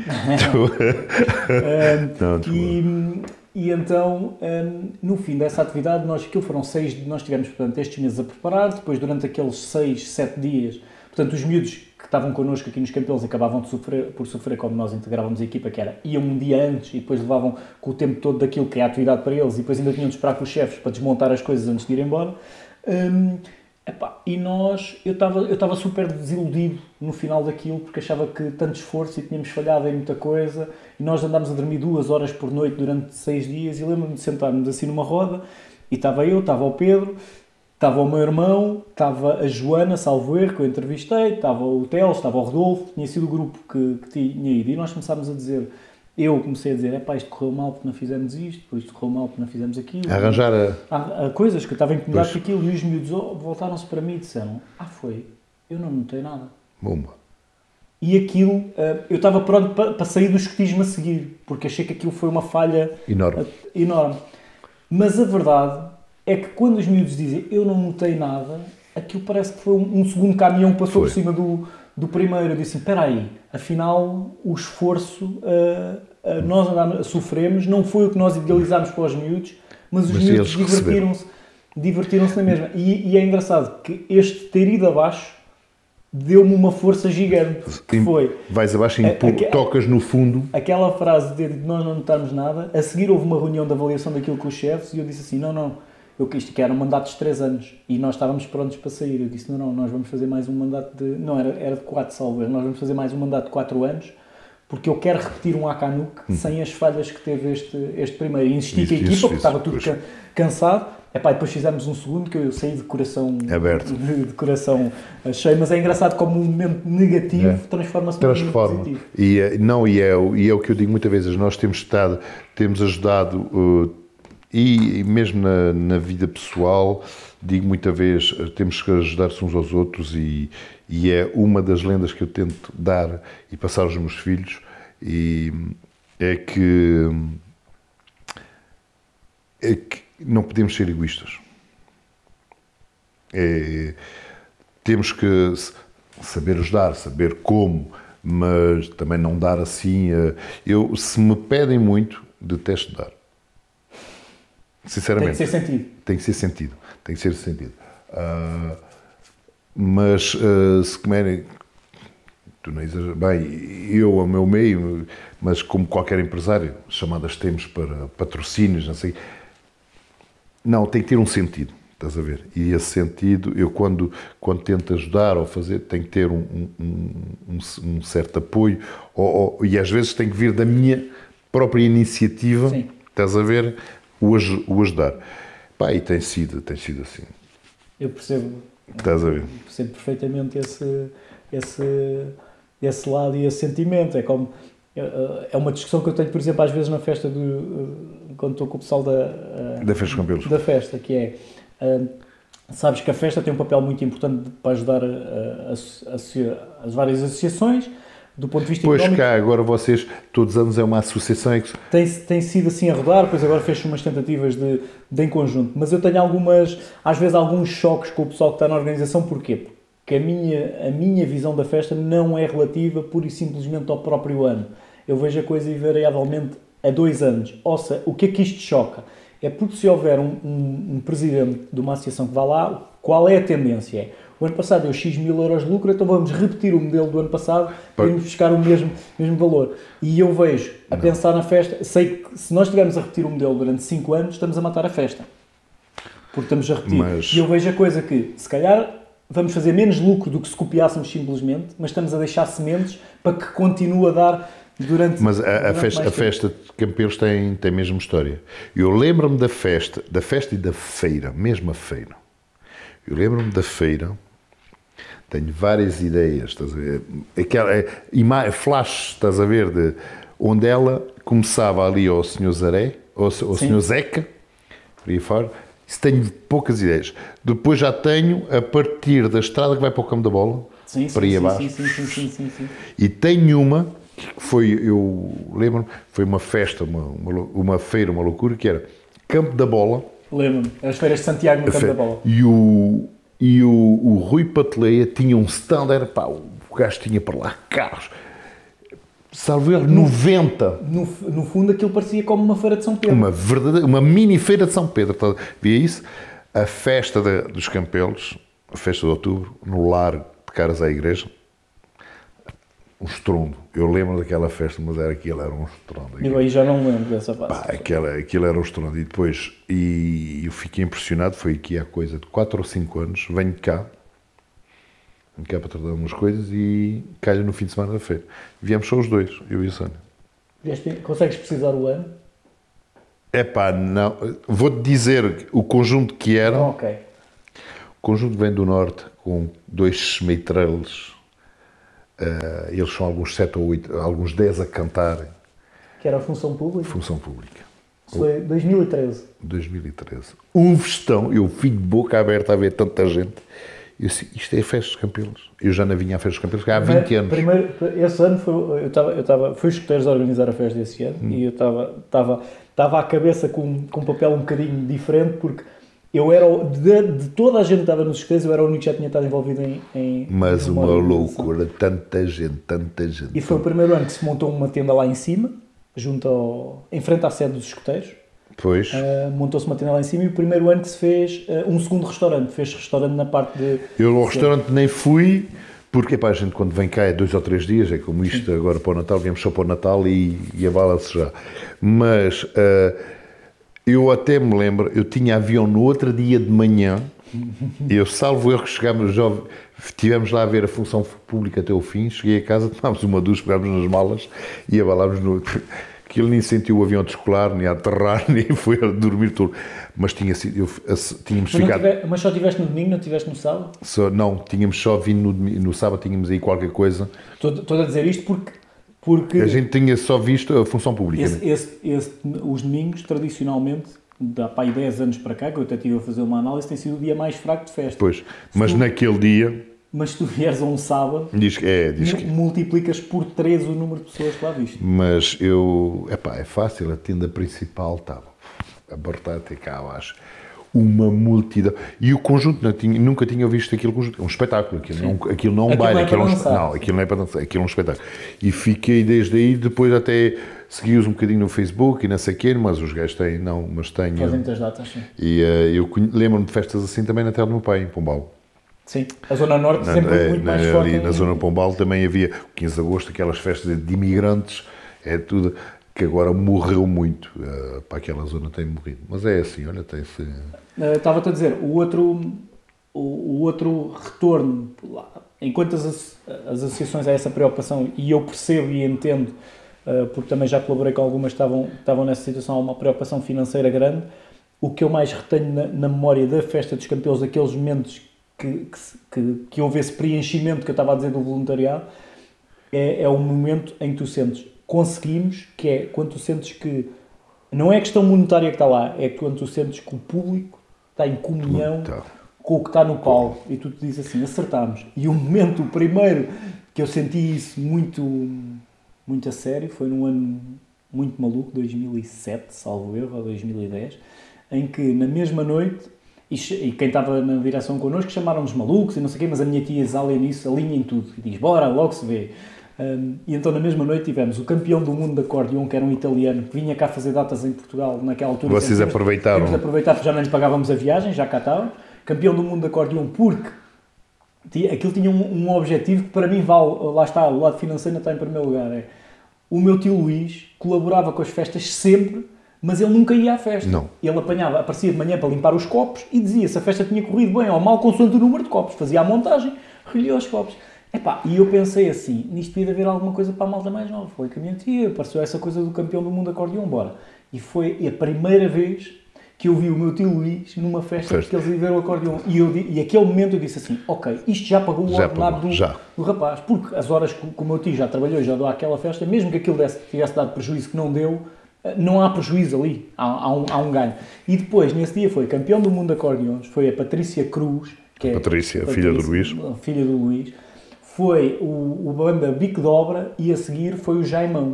um, não, e, e então, um, no fim dessa atividade, nós, aquilo foram seis, nós tivemos, portanto, estes meses a preparar, depois durante aqueles seis, sete dias, portanto, os miúdos que estavam connosco aqui nos campeões acabavam de sofrer, por sofrer como nós integrávamos a equipa, que era, iam um dia antes e depois levavam com o tempo todo daquilo que é a atividade para eles e depois ainda tinham de esperar com os chefes para desmontar as coisas antes de ir embora. Um, epá, e nós, eu estava eu estava super desiludido no final daquilo porque achava que tanto esforço e tínhamos falhado em muita coisa e nós andámos a dormir duas horas por noite durante seis dias e lembro-me de sentarmos assim numa roda e estava eu, estava o Pedro, estava o meu irmão, estava a Joana, salvo erro, que eu entrevistei, estava o Teles, estava o Rodolfo, tinha sido o grupo que, que tinha ido. E nós começámos a dizer, eu comecei a dizer, epá, isto correu mal porque não fizemos isto, isto correu mal porque não fizemos aquilo. A arranjar a... Há, há coisas que eu estava incomodado com aquilo e os miúdos oh, voltaram-se para mim e disseram, ah, foi, eu não notei nada. Bomba. E aquilo, eu estava pronto para, para sair do escotismo a seguir, porque achei que aquilo foi uma falha enorme. enorme. Mas a verdade é que quando os miúdos dizem eu não notei nada, aquilo parece que foi um, um segundo caminhão que passou foi. por cima do, do primeiro. Eu disse, espera aí, afinal o esforço uh, uh, nós andámos, sofremos, não foi o que nós idealizámos para os miúdos, mas os mas miúdos divertiram-se divertiram-se na mesma. E, e é engraçado que este ter ido abaixo deu-me uma força gigante. Que foi, vais abaixo e a, a, tocas no fundo. Aquela frase de nós não notarmos nada, a seguir houve uma reunião de avaliação daquilo com os chefes e eu disse assim, não, não, eu isto que era um mandato de três anos e nós estávamos prontos para sair. Eu disse, não, não, nós vamos fazer mais um mandato de... Não, era, era de quatro, salvo erro. Nós vamos fazer mais um mandato de quatro anos porque eu quero repetir um Acanuc hum. sem as falhas que teve este, este primeiro. E insisti com a equipa, porque estava tudo ca- cansado Epá, depois fizemos um segundo que eu saí de coração aberto, de, de coração cheio, mas é engraçado como um momento negativo é. transforma-se num momento positivo. E, não, e, é, e é o que eu digo muitas vezes, nós temos estado, temos ajudado, uh, e, e mesmo na, na vida pessoal, digo muitas vezes, temos que ajudar-se uns aos outros e, e é uma das lendas que eu tento dar e passar aos meus filhos, e é que, é que não podemos ser egoístas. É, temos que saber ajudar, saber como, mas também não dar assim. Eu, se me pedem muito, detesto dar. Sinceramente. Tem que ser sentido. Tem que ser sentido. Tem que ser sentido. Uh, mas uh, se comerem, tu não exageras, bem, eu, ao meu meio, mas como qualquer empresário, chamadas temos para patrocínios, não sei. Não, tem que ter um sentido, estás a ver? E esse sentido, eu quando, quando tento ajudar ou fazer, tem que ter um, um, um, um certo apoio, ou, ou, e às vezes tem que vir da minha própria iniciativa, sim, estás a ver, o, o ajudar. Pá, e tem sido, tem sido assim. Eu percebo, estás a ver? Percebo perfeitamente esse, esse, esse lado e esse sentimento. É como... É uma discussão que eu tenho, por exemplo, às vezes na festa, do, quando estou com o pessoal da, da Festa dos Campelos. Da festa, que é, uh, sabes que a festa tem um papel muito importante para ajudar a, a, a, as várias associações, do ponto de vista pois económico. Pois cá, agora vocês, todos os anos é uma associação. É que... tem, tem sido assim a rodar, pois agora fez umas tentativas de, de em conjunto, mas eu tenho algumas, às vezes alguns choques com o pessoal que está na organização, porquê? Porque a minha, a minha visão da festa não é relativa pura e simplesmente ao próprio ano. Eu vejo a coisa invariavelmente a dois anos. Ou seja, o que é que isto choca? É porque se houver um, um, um presidente de uma associação que vá lá, qual é a tendência? É, o ano passado deu X mil euros de lucro, então vamos repetir o modelo do ano passado para irmos buscar o mesmo, mesmo valor. E eu vejo, a não. pensar na festa, sei que se nós estivermos a repetir o modelo durante cinco anos, estamos a matar a festa. Porque estamos a repetir. Mas... E eu vejo a coisa que, se calhar, vamos fazer menos lucro do que se copiássemos simplesmente, mas estamos a deixar sementes para que continue a dar durante... Mas a, a, festa, a festa de Campelos tem, tem mesmo história. Eu lembro-me da festa, da festa e da feira, mesmo a feira. Eu lembro-me da feira, tenho várias ideias, estás a ver? Aquela, é, flash, estás a ver, de onde ela começava ali ao senhor Zaré, ao, ao senhor Zeca, por aí fora. Isso tenho poucas ideias. Depois já tenho a partir da estrada que vai para o campo da bola, sim, para aí sim, abaixo. Sim, sim, sim, sim, sim, sim. E tenho uma que foi, eu lembro-me, foi uma festa, uma, uma, uma feira, uma loucura, que era Campo da Bola. Lembro-me, as feiras de Santiago no Campo da Bola. E o, e o, o Rui Pateleia tinha um stand, era pá, o gajo tinha para lá carros. Salve ele, noventa. No, no fundo aquilo parecia como uma feira de São Pedro. Uma verdadeira, uma mini feira de São Pedro. Via isso? A festa de, dos Campelos, a festa de outubro, no largo de caras à igreja, um estrondo. Eu lembro daquela festa, mas era aquilo, era um estrondo. E aí já não lembro dessa fase. Pá, aquela, aquilo era um estrondo. E depois, e eu fiquei impressionado, foi aqui há coisa de quatro ou cinco anos, venho de cá, venho cá para tratar umas coisas e calho no fim de semana da feira. Viemos só os dois, eu e a Sónia. Consegues precisar o ano? É pá, não. Vou-te dizer o conjunto que era. Oh, ok. O conjunto vem do norte, com dois semi-trailers. Uh, eles são alguns sete ou oito, alguns dez a cantarem. Que era a Função Pública? Função Pública. Isso foi dois mil e treze. dois mil e treze. Um festão, eu fui de boca aberta a ver tanta gente. Eu disse, isto é a Festa dos Campelos. Eu já não vinha à Festa dos Campelos há vinte primeiro, anos. Primeiro, esse ano, foi, eu estava, eu estava, fui escuteiros a organizar a festa esse ano hum. e eu estava, estava, estava à cabeça com, com um papel um bocadinho diferente, porque eu era, de, de toda a gente que estava nos escuteiros, eu era o único que já tinha estado envolvido em... em Mas uma loucura, tanta gente, tanta gente. E foi o primeiro ano que se montou uma tenda lá em cima, junto ao, em frente à sede dos escuteiros. Pois. Uh, montou-se uma tenda lá em cima e o primeiro ano que se fez uh, um segundo restaurante. Fez restaurante na parte de... Eu ao restaurante nem fui, porque epá, a gente quando vem cá é dois ou três dias, é como isto. Sim. Agora para o Natal, viemos só para o Natal e, e abala-se já. Mas uh, eu até me lembro, eu tinha avião no outro dia de manhã, eu salvo erro que chegámos, já estivemos lá a ver a Função Pública até o fim, cheguei a casa, tomámos uma ducha, pegámos nas malas e abalámos no... que ele nem sentiu o avião descolar, nem a aterrar, nem foi a dormir todo. Mas tinha sido, eu, tínhamos mas, ficado... tive, mas só estiveste no domingo, não estiveste no sábado? Só, não, tínhamos só vindo no, no sábado, tínhamos aí qualquer coisa. Estou, estou a dizer isto porque... porque a gente tinha só visto a função pública. Esse, esse, esse, os domingos, tradicionalmente, dá para aí dez anos para cá, que eu até estive a fazer uma análise, tem sido o dia mais fraco de festa. Pois, mas tu, naquele dia... Mas se tu vieres a um sábado, diz, é, diz que... multiplicas por três o número de pessoas que lá viste. Mas eu... Epá, é fácil, a tenda principal estava abarrotada até cá, eu acho. Uma multidão. E o conjunto, não tinha, nunca tinha visto aquele conjunto. É um espetáculo. Aquilo não, aquilo não é um baile. Não é aquilo, para não, dançar. não, aquilo não é para dançar. Aquilo é um espetáculo. E fiquei desde aí, depois até segui-os um bocadinho no Facebook e não sei o quê, mas os gajos têm, não, mas têm... Fazem muitas datas, sim. E uh, eu lembro-me de festas assim também na terra do meu pai, em Pombal. Sim, a Zona Norte Na, sempre é, muito na, mais ali forte. na em... Zona de Pombal também havia, o quinze de agosto, aquelas festas de imigrantes, é tudo... que agora morreu muito, uh, para aquela zona tem morrido. Mas é assim, olha, tem-se... Uh, Estava-te a dizer, o outro, o, o outro retorno, enquanto as, as associações a essa preocupação, e eu percebo e entendo, uh, porque também já colaborei com algumas que estavam, estavam nessa situação, há uma preocupação financeira grande, o que eu mais retenho na, na memória da festa dos campeões, daqueles momentos que, que, que, que houve esse preenchimento que eu estava a dizer do voluntariado, é, é o momento em que tu sentes, conseguimos, que é quando tu sentes que, não é a questão monetária que está lá, é quando tu sentes que o público está em comunhão Tá. com o que está no palco e tu te dizes assim, acertámos. E o momento, o primeiro que eu senti isso muito, muito a sério, foi num ano muito maluco, dois mil e sete, salvo erro, ou dois mil e dez, em que na mesma noite, e, e quem estava na direção connosco chamaram-nos malucos e não sei o quê, mas a minha tia Zália nisso alinha em tudo e diz, bora, logo se vê. Um, e então na mesma noite tivemos o campeão do mundo de acordeon, que era um italiano, que vinha cá fazer datas em Portugal naquela altura. Vocês temos, aproveitaram. Temos de aproveitar porque já não lhes pagávamos a viagem, já cá estava. Campeão do mundo de acordeon porque tinha, aquilo tinha um, um objetivo que para mim vale, lá está, o lado financeiro não está em primeiro lugar. É, o meu tio Luís colaborava com as festas sempre, mas ele nunca ia à festa. Não. Ele apanhava, aparecia de manhã para limpar os copos e dizia se a festa tinha corrido bem ou mal, consoante o número de copos. Fazia a montagem, recolhia os copos. Epá, e eu pensei assim, nisto devia haver alguma coisa para a malta mais nova. Foi com a minha tia, apareceu essa coisa do campeão do mundo de acordeon, bora. E foi a primeira vez que eu vi o meu tio Luís numa festa Festa. que eles viveram o acordeon. E, eu, e aquele momento eu disse assim, ok, isto já pagou o Já ordenado pagou, do, já. do rapaz. Porque as horas que, que o meu tio já trabalhou e já deu àquela festa, mesmo que aquilo desse, tivesse dado prejuízo que não deu, não há prejuízo ali, há, há, um, há um ganho. E depois, nesse dia, foi campeão do mundo de acordeons, foi a Patrícia Cruz, que é Patrícia, filha do Luís. filha do Luís. Foi o, o banda Bico de Obra e a seguir foi o Jaimão,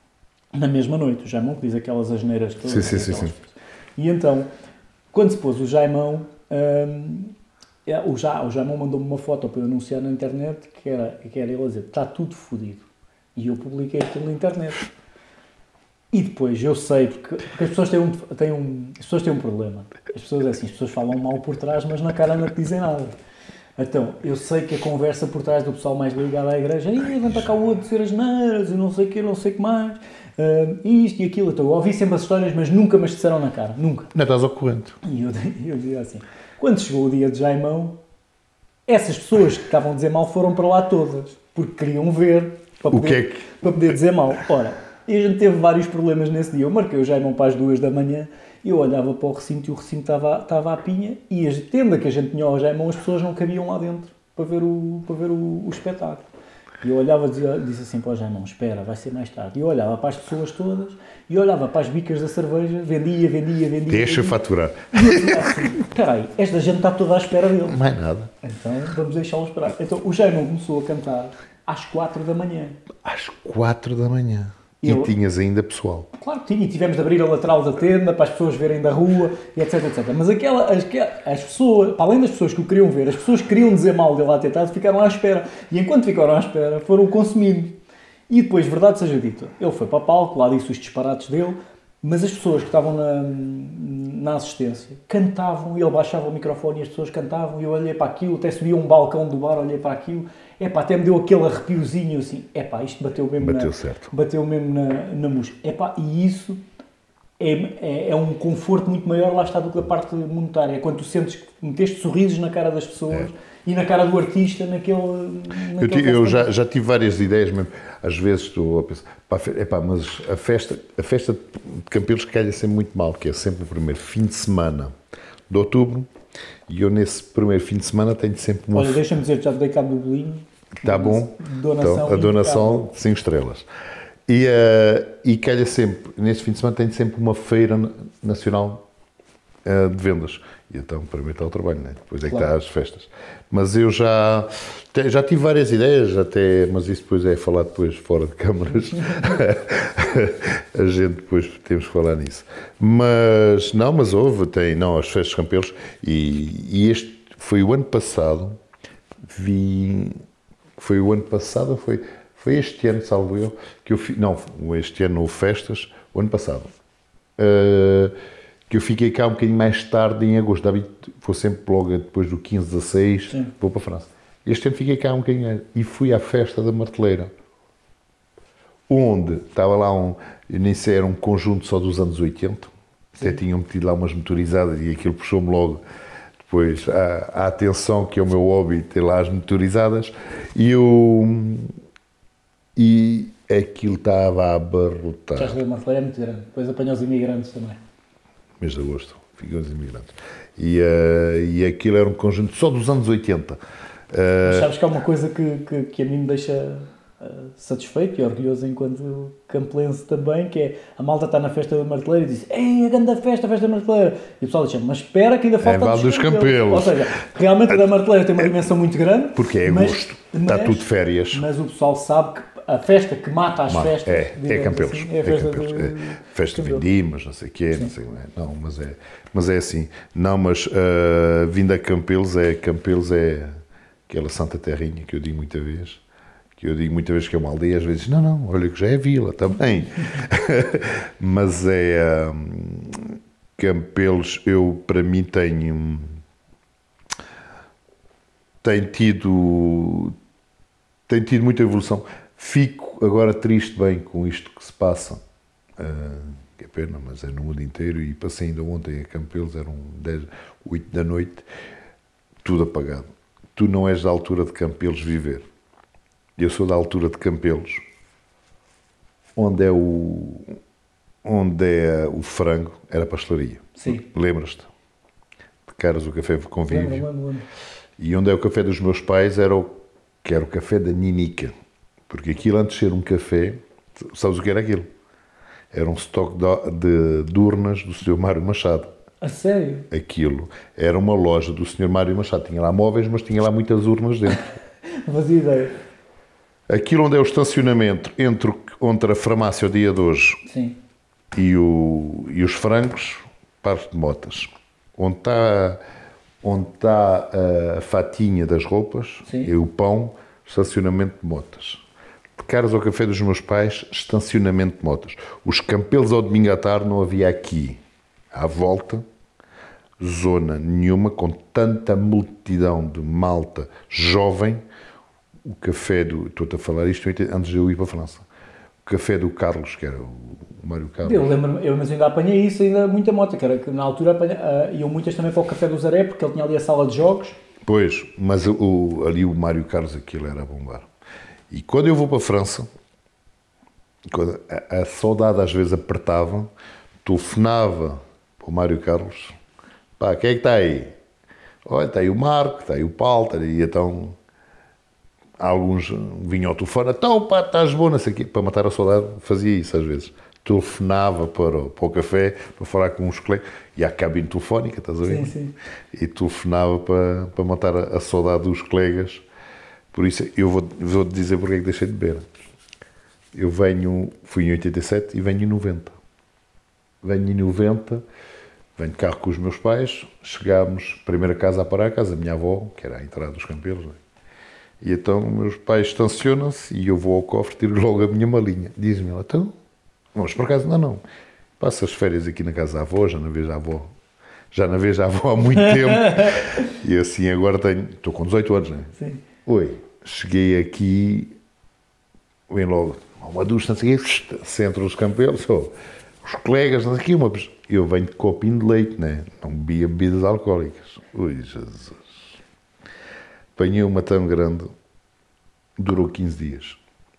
na mesma noite. O Jaimão que diz aquelas asneiras todas. Sim, sim, sim, sim. E então, quando se pôs o Jaimão, hum, é, o, ja, o Jaimão mandou-me uma foto para eu anunciar na internet, que era, que era ele a dizer, está tudo fodido. E eu publiquei aquilo na internet. E depois, eu sei, porque, porque as, pessoas têm um, têm um, as pessoas têm um problema. As pessoas, é assim, as pessoas falam mal por trás, mas na cara não te dizem nada. Então, eu sei que a conversa por trás do pessoal mais ligado à igreja, ih, vem para cá o outro dizer as neiras, e não sei o que, não sei o que mais, uh, isto e aquilo. Então, eu ouvi sempre as histórias, mas nunca me as disseram na cara, nunca. Não estás ao corrente. E eu, eu dizia assim, quando chegou o dia de Jaimão, essas pessoas que estavam a dizer mal foram para lá todas, porque queriam ver, para poder, O que é que... para poder dizer mal. Ora, e a gente teve vários problemas nesse dia. Eu marquei o Jaimão para as duas da manhã, e eu olhava para o recinto e o recinto estava, estava à pinha, e a tenda que a gente tinha ao Jaimão, as pessoas não cabiam lá dentro para ver o, para ver o, o espetáculo. E eu olhava e dizia, disse assim para o Jaimão, espera, vai ser mais tarde. E eu olhava para as pessoas todas, e olhava para as bicas da cerveja, vendia, vendia, vendia. Deixa vendia. faturar. E eu dizia assim, peraí, esta gente está toda à espera dele. Mais nada. Então vamos deixá-lo esperar. Então o Jaimão começou a cantar às quatro da manhã. Às quatro da manhã. E Eu- tinhas ainda pessoal. Claro que tinha, e tivemos de abrir a lateral da tenda para as pessoas verem da rua, e etc, etcétera. Mas aquela, as, as pessoas, para além das pessoas que o queriam ver, as pessoas que queriam dizer mal dele lá tentado, ficaram à espera. E enquanto ficaram à espera, foram consumindo. E depois, verdade seja dita, ele foi para o palco, lá disse os disparates dele, mas as pessoas que estavam na, na assistência cantavam, e ele baixava o microfone e as pessoas cantavam, e eu olhei para aquilo, até subia um balcão do bar, olhei para aquilo, epá, até me deu aquele arrepiozinho assim, epá, isto bateu mesmo, Bateu na, certo. bateu mesmo na, na música. Epá, e isso é, é, é um conforto muito maior, lá está, do que a parte monetária. É quando tu sentes que meteste sorrisos na cara das pessoas é. e na cara do artista, naquele... naquele eu eu já, já tive várias ideias, mesmo. Às vezes estou a pensar, pá, epá, mas a festa, a festa de Campelos calha sempre muito mal, que é sempre o primeiro fim de semana de outubro, e eu nesse primeiro fim de semana tenho sempre uma... Olha, deixa-me dizer, já te dei cabo do bolinho. Está bom, donação então, a donação de cinco estrelas. E, uh, e calha sempre, nesse fim de semana tenho sempre uma feira nacional uh, de vendas. E então, para mim está o trabalho, né? Depois é que claro. Está as festas. Mas eu já, já tive várias ideias, até, mas isso depois é falar depois fora de câmaras. A gente depois temos que falar nisso. Mas, não, mas houve, tem, não, as festas de Campelos, e, e este foi o ano passado, vi, foi o ano passado, foi, foi este ano, salvo eu, que eu fiz, não, este ano houve festas, o ano passado. Uh, que eu fiquei cá um bocadinho mais tarde, em agosto. David, vou sempre logo depois do quinze, dezasseis, Sim. vou para a França. Este ano fiquei cá um bocadinho e fui à festa da Marteleira, onde estava lá um, nem sei, era um conjunto só dos anos oitenta, Sim. até tinham metido lá umas motorizadas e aquilo puxou-me logo depois à, à atenção, que é o meu hobby, ter lá as motorizadas, e eu... E aquilo estava a abarrotar. Já a Marteleira é muito grande, depois apanhou os imigrantes também. Mês de agosto, ficam os imigrantes. E, uh, e aquilo era um conjunto só dos anos oitenta. Uh, Mas sabes que há uma coisa que, que, que a mim me deixa uh, satisfeito e orgulhoso enquanto campelense também, que é a malta está na festa da Marteleira e diz: ei, a grande festa, a festa da Marteleira. E o pessoal diz: mas espera que ainda falta é, dos Campelos. Ou seja, realmente a da Marteleira tem uma dimensão muito grande. Porque é agosto, está tudo de férias. Mas o pessoal sabe que a festa que mata as mata, festas é, é Campelos, assim, é a festa, é Campelos, de, é festa de vindimas, não sei o quê, não, sei, não, mas é, mas é assim, não, mas uh, vindo a Campelos é, Campelos é aquela Santa Terrinha que eu digo muita vez, que eu digo muita vez que é uma aldeia, às vezes, não, não, olha que já é vila também, mas é, um, Campelos, eu, para mim, tenho, tem tido, tem tido muita evolução. Fico agora triste bem com isto que se passa, uh, que é pena, mas é no mundo inteiro, e passei ainda ontem a Campelos, eram dez, oito da noite, tudo apagado. Tu não és da altura de Campelos viver. Eu sou da altura de Campelos, onde é o, onde é o frango, era a pastelaria. Sim. Lembras-te? De Caras, o café convívio. Lembro, lembro, lembro. E onde é o café dos meus pais, era o, que era o café da Ninica. Porque aquilo, antes de ser um café, sabes o que era aquilo? Era um estoque de, de, de urnas do senhor Mário Machado. A sério? Aquilo era uma loja do senhor Mário Machado. Tinha lá móveis, mas tinha lá muitas urnas dentro. Não fazia ideia. Aquilo onde é o estacionamento entre, entre a farmácia o dia de hoje Sim. E, o, e os frangos, parque de motas. Onde está, onde está a fatinha das roupas, Sim. E o pão, estacionamento de motas. De Caras ao café dos meus pais, estacionamento de motas. Os Campelos ao domingo à tarde não havia aqui, à volta, zona nenhuma, com tanta multidão de malta jovem. O café do... Estou-te a falar isto antes de eu ir para a França. O café do Carlos, que era o Mário Carlos. Eu lembro-me, eu mas ainda apanhei isso, ainda muita moto, que era que na altura apanhei, uh, iam muitas também para o café do Zaré, porque ele tinha ali a sala de jogos. Pois, mas o, ali o Mário Carlos, aquilo era a bombar. E quando eu vou para a França, quando a, a saudade às vezes apertava, telefonava para o Mário Carlos, pá, quem é que está aí? Olha, está aí o Marco, está aí o Paulo, está aí, então, alguns vinham ao telefone, então pá, estás bom, não sei o quê, para matar a saudade, fazia isso às vezes. Telefonava para o, para o café, para falar com uns colegas, e à cabine telefónica, estás a ver? Sim, sim. E telefonava para, para matar a, a saudade dos colegas. Por isso, eu vou, vou dizer porque é que deixei de beber. Eu venho, fui em oitenta e sete e venho em noventa. Venho em noventa, venho de carro com os meus pais, chegámos, primeira casa a parar, a casa da minha avó, que era a entrada dos Campelos, e então meus pais estacionam-se e eu vou ao cofre, tiro logo a minha malinha. Diz-me ela, então, mas por acaso não, não. Passo as férias aqui na casa da avó, já não vejo a avó, já não vejo a avó há muito tempo, e assim agora tenho, estou com dezoito anos, não é? Sim. Oi, cheguei aqui, vem logo, uma ducha, não sei o quê, centro dos Campelos, oh, os colegas, não sei o quê, uma... eu venho de copinho de leite, né? Não bebia bebidas alcoólicas. Ui, Jesus. Apanhei uma tão grande, durou quinze dias.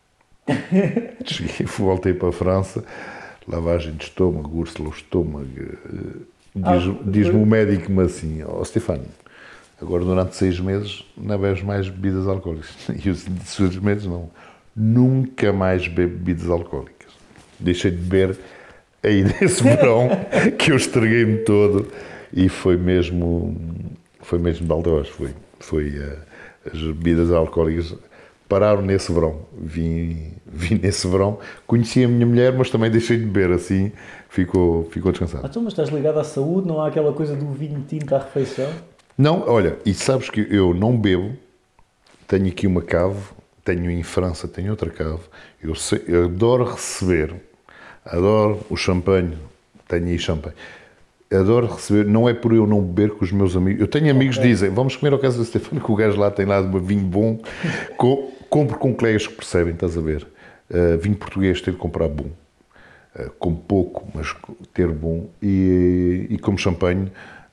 Cheguei, voltei para a França, lavagem de estômago, úrsula ao estômago. Diz, ah, diz-me o médico-me assim, ó oh, Stefano, agora durante seis meses não bebes mais bebidas alcoólicas. E eu disse, seis meses não, nunca mais bebo bebidas alcoólicas. Deixei de beber aí nesse verão, que eu estraguei-me todo, e foi mesmo, foi mesmo de aldeós, foi, foi uh, as bebidas alcoólicas pararam nesse verão, vim, vim nesse verão, conheci a minha mulher, mas também deixei de beber, assim, ficou, ficou descansado. Ah, então, mas estás ligado à saúde, não há aquela coisa do vinho tinto à refeição? Não, olha, e sabes que eu não bebo, tenho aqui uma cave, tenho em França, tenho outra cave, eu, sei, eu adoro receber, adoro o champanhe, tenho aí champanhe, adoro receber, não é por eu não beber com os meus amigos, eu tenho amigos que okay. dizem, vamos comer ao casa do Stefano, que o gajo lá tem lá de um vinho bom, com, compro com colegas que percebem, estás a ver, uh, vinho português ter de comprar bom, uh, com pouco, mas ter bom, e, e como champanhe,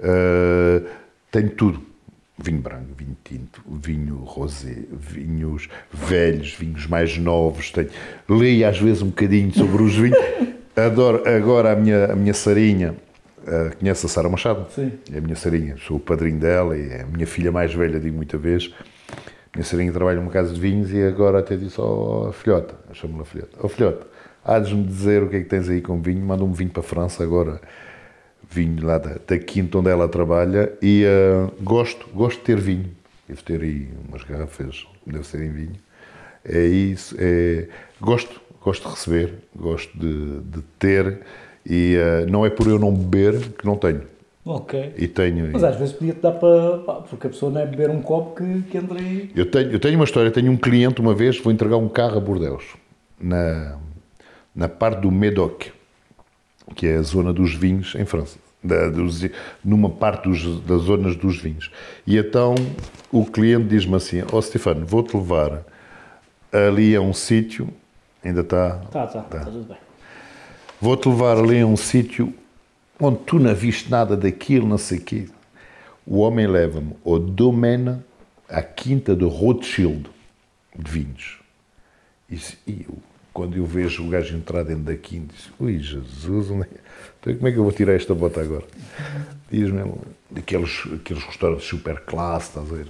uh, tenho tudo, vinho branco, vinho tinto, vinho rosé, vinhos velhos, vinhos mais novos, tenho, leio às vezes um bocadinho sobre os vinhos, adoro, agora a minha, a minha Sarinha, uh, conhece a Sara Machado? Sim. É a minha Sarinha, sou o padrinho dela, e é a minha filha mais velha, digo muita vez, a minha Sarinha trabalha numa casa de vinhos e agora até disse, ó oh, filhota, eu chamo-lhe filhota, ó oh, filhota, há-de-me dizer o que é que tens aí com vinho, manda-me vinho para a França agora, vinho lá da, da quinta onde ela trabalha, e uh, gosto, gosto de ter vinho. Devo ter aí umas garrafas, deve ser em vinho. É isso, é, gosto, gosto de receber, gosto de, de ter, e uh, não é por eu não beber que não tenho. Ok. E tenho, mas às vezes podia-te dar para... Pá, porque a pessoa não é beber um copo que, que entra aí... Eu tenho, eu tenho uma história, tenho um cliente uma vez, vou entregar um carro a Bordeaux, na, na parte do Médoc, que é a zona dos vinhos em França, da, dos, numa parte dos, das zonas dos vinhos. E então o cliente diz-me assim, ó oh, Stefano, vou-te levar ali a um sítio, ainda está... Está, está, está tudo bem. Vou-te levar ali a um sítio onde tu não viste nada daquilo, não sei o quê. O homem leva-me ao Domaine, à quinta de Rothschild, de vinhos. E, e eu, quando eu vejo o gajo entrar dentro da quinta, disse, ui, Jesus, onde é? Então, como é que eu vou tirar esta bota agora? Diz-me, aqueles, aqueles restaurantes super classe, estás a ver?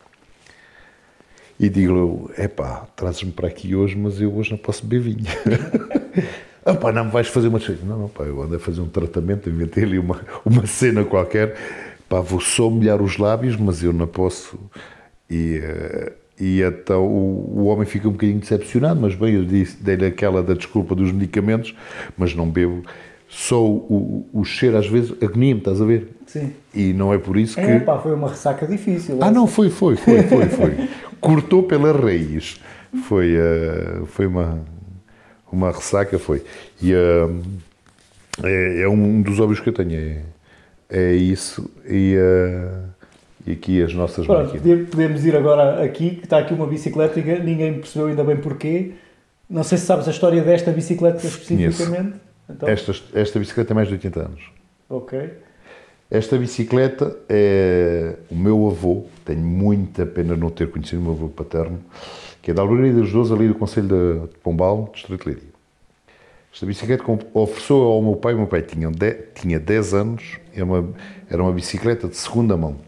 E digo-lhe, epá, trazes-me para aqui hoje, mas eu hoje não posso beber vinho. Ah pá, não me vais fazer uma... Não, não, pá, eu ando a fazer um tratamento, inventei ali uma, uma cena qualquer, pá, vou só molhar os lábios, mas eu não posso... E... Uh, E então o, o homem fica um bocadinho decepcionado, mas bem, eu disse, dei-lhe aquela da desculpa dos medicamentos, mas não bebo. Só o, o, o cheiro às vezes agonia-me, estás a ver? Sim. E não é por isso que... É pá, foi uma ressaca difícil. Ah, essa. Não, foi, foi, foi, foi, foi. Cortou pela raiz. Foi, uh, foi uma, uma ressaca, foi. E uh, é, é um dos óbvios que eu tenho, é, é isso. E... Uh, E aqui as nossas Pronto, máquinas. Podemos ir agora aqui, que está aqui uma bicicleta e ninguém percebeu ainda bem porquê. Não sei se sabes a história desta bicicleta especificamente. Então... Esta, esta bicicleta tem mais de oitenta anos. Ok. Esta bicicleta é o meu avô, tenho muita pena não ter conhecido o meu avô paterno, que é da Albergaria dos Doze, ali do Conselho de Pombal, Distrito de Leiria. Esta bicicleta ofereceu ao meu pai, o meu pai tinha dez, tinha dez anos, era uma, era uma bicicleta de segunda mão.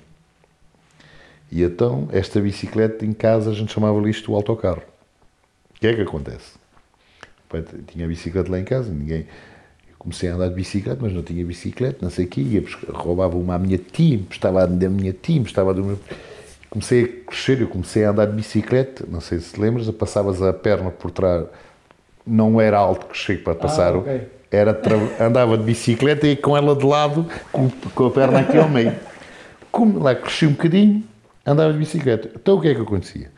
E então, esta bicicleta em casa a gente chamava-lhe isto o autocarro. O que é que acontece? O pai tinha a bicicleta lá em casa, ninguém... Eu comecei a andar de bicicleta, mas não tinha bicicleta, não sei o quê, ia buscar, roubava uma à minha tia, estava da minha tia, estava do meu... Comecei a crescer, eu comecei a andar de bicicleta, não sei se te lembras, passavas a perna por trás, não era alto que cheguei para passar, ah, okay. Era tra... andava de bicicleta e com ela de lado, com, com a perna aqui ao meio. Como lá cresci um bocadinho, andava de bicicleta. Então o que é que acontecia?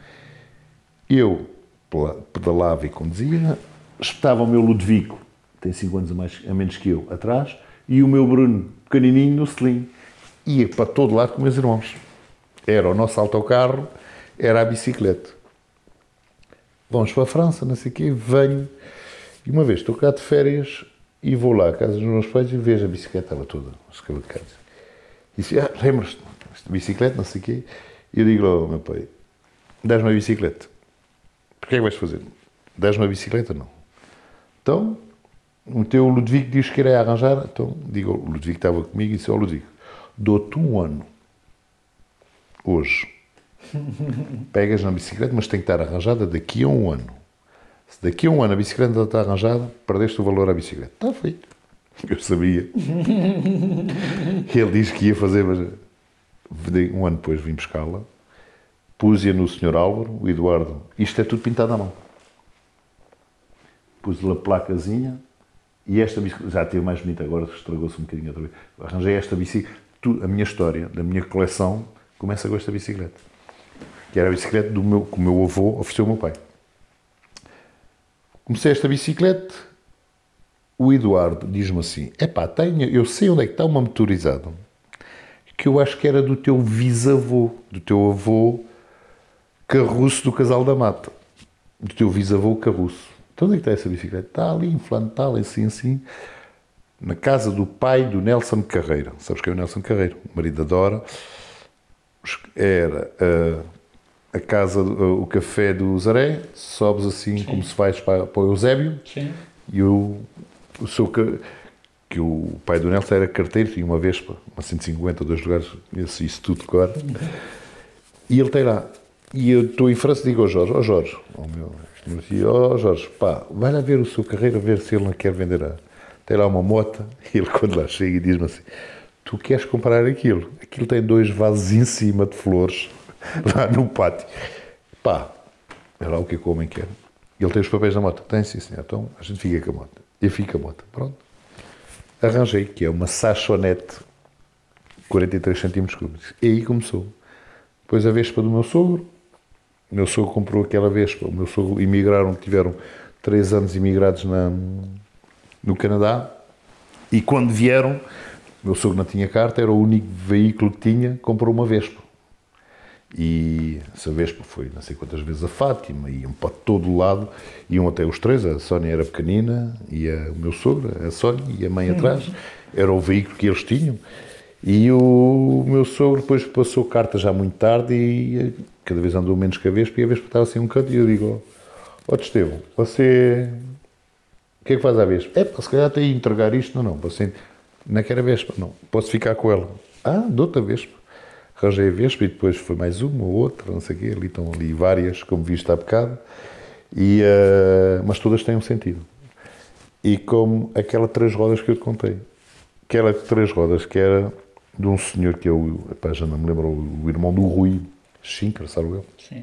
Eu pedalava e conduzia, estava o meu Ludovico, tem cinco anos a, mais, a menos que eu, atrás, e o meu Bruno, pequenininho, no selim. Ia para todo lado com meus irmãos. Era o nosso autocarro, era a bicicleta. Vamos para a França, não sei o quê, venho. E uma vez estou cá de férias E vou lá à casa dos meus pais e vejo a bicicleta, estava toda escavacada. E disse, ah, lembras-te, esta bicicleta, não sei o quê. E eu digo ao meu pai, dás-me a bicicleta. Porquê é que vais fazer? Dás-me a bicicleta? Não. Então, o teu Ludwig diz que irá arranjar, então, digo, o Ludwig estava comigo e disse, ó Ludwig, dou-te um ano, hoje. Pegas na bicicleta, mas tem que estar arranjada daqui a um ano. Se daqui a um ano a bicicleta não está arranjada, perdeste o valor à bicicleta. Está feito. Eu sabia. Ele disse que ia fazer, mas um ano depois vim buscá-la, pus-a no senhor Álvaro, o Eduardo, isto é tudo pintado à mão. Pus-lhe a placazinha e esta bicicleta, já teve mais bonita agora, estragou-se um bocadinho outra vez. Arranjei esta bicicleta, a minha história, da minha coleção, começa com esta bicicleta. Que era a bicicleta do meu, que o meu avô ofereceu ao meu pai. Comecei esta bicicleta, o Eduardo diz-me assim, epá, tenho, eu sei onde é que está uma motorizada, que eu acho que era do teu bisavô, do teu avô Carruço do Casal da Mata, do teu bisavô Carruço. Então onde é que está essa bicicleta? Está ali em Flantal, assim, assim, na casa do pai do Nelson Carreira. Sabes quem é o Nelson Carreira? O marido da Dora. Era a, a casa, o café do Zaré, sobes assim, sim, como se faz para, para o Eusébio. Sim. E o, o seu, que o pai do Nelson era carteiro, tinha uma Vespa, uma cento e cinquenta, dois lugares, isso, isso tudo agora. E ele tem lá. E eu estou em França e digo ao Jorge, ó oh Jorge, ó oh, oh Jorge, pá, vai lá ver o seu carreiro, a ver se ele não quer vender a... Tem lá uma moto, e ele quando lá chega e diz-me assim, tu queres comprar aquilo? Aquilo tem dois vasos em cima de flores, lá no pátio. Pá, é lá o que é que o homem quer. Ele tem os papéis da moto? Tem, sim senhor, então a gente fica com a moto. Eu fico com a moto, pronto. Arranjei, que é uma Sachonete, quarenta e três centímetros cúbicos. E aí começou. Depois a Vespa do meu sogro. O meu sogro comprou aquela Vespa. O meu sogro imigraram, tiveram três anos imigrados na, no Canadá. E quando vieram, o meu sogro não tinha carta, era o único veículo que tinha, comprou uma Vespa. E essa Vespa foi não sei quantas vezes a Fátima, iam para todo lado, iam até os três, a Sónia era pequenina, e a, o meu sogro, a Sónia, e a mãe atrás, era o veículo que eles tinham. E o meu sogro depois passou carta já muito tarde e cada vez andou menos que a Vespa, e a Vespa estava assim um canto, e eu digo, ó oh, Estevão, você, o que é que faz à Vespa? É, se calhar tem que entregar isto, não, não, você não quer a Vespa, não, posso ficar com ela. Ah, dou-te a Vespa. Arranjei a Vespa e depois foi mais uma ou outra, não sei o quê, ali estão ali várias, como viste há bocado, e, uh, mas todas têm um sentido. E como aquela três rodas que eu te contei, aquela três rodas que era de um senhor que eu, epá, já não me lembro, o irmão do Rui Schinker, sabe eu? Sim.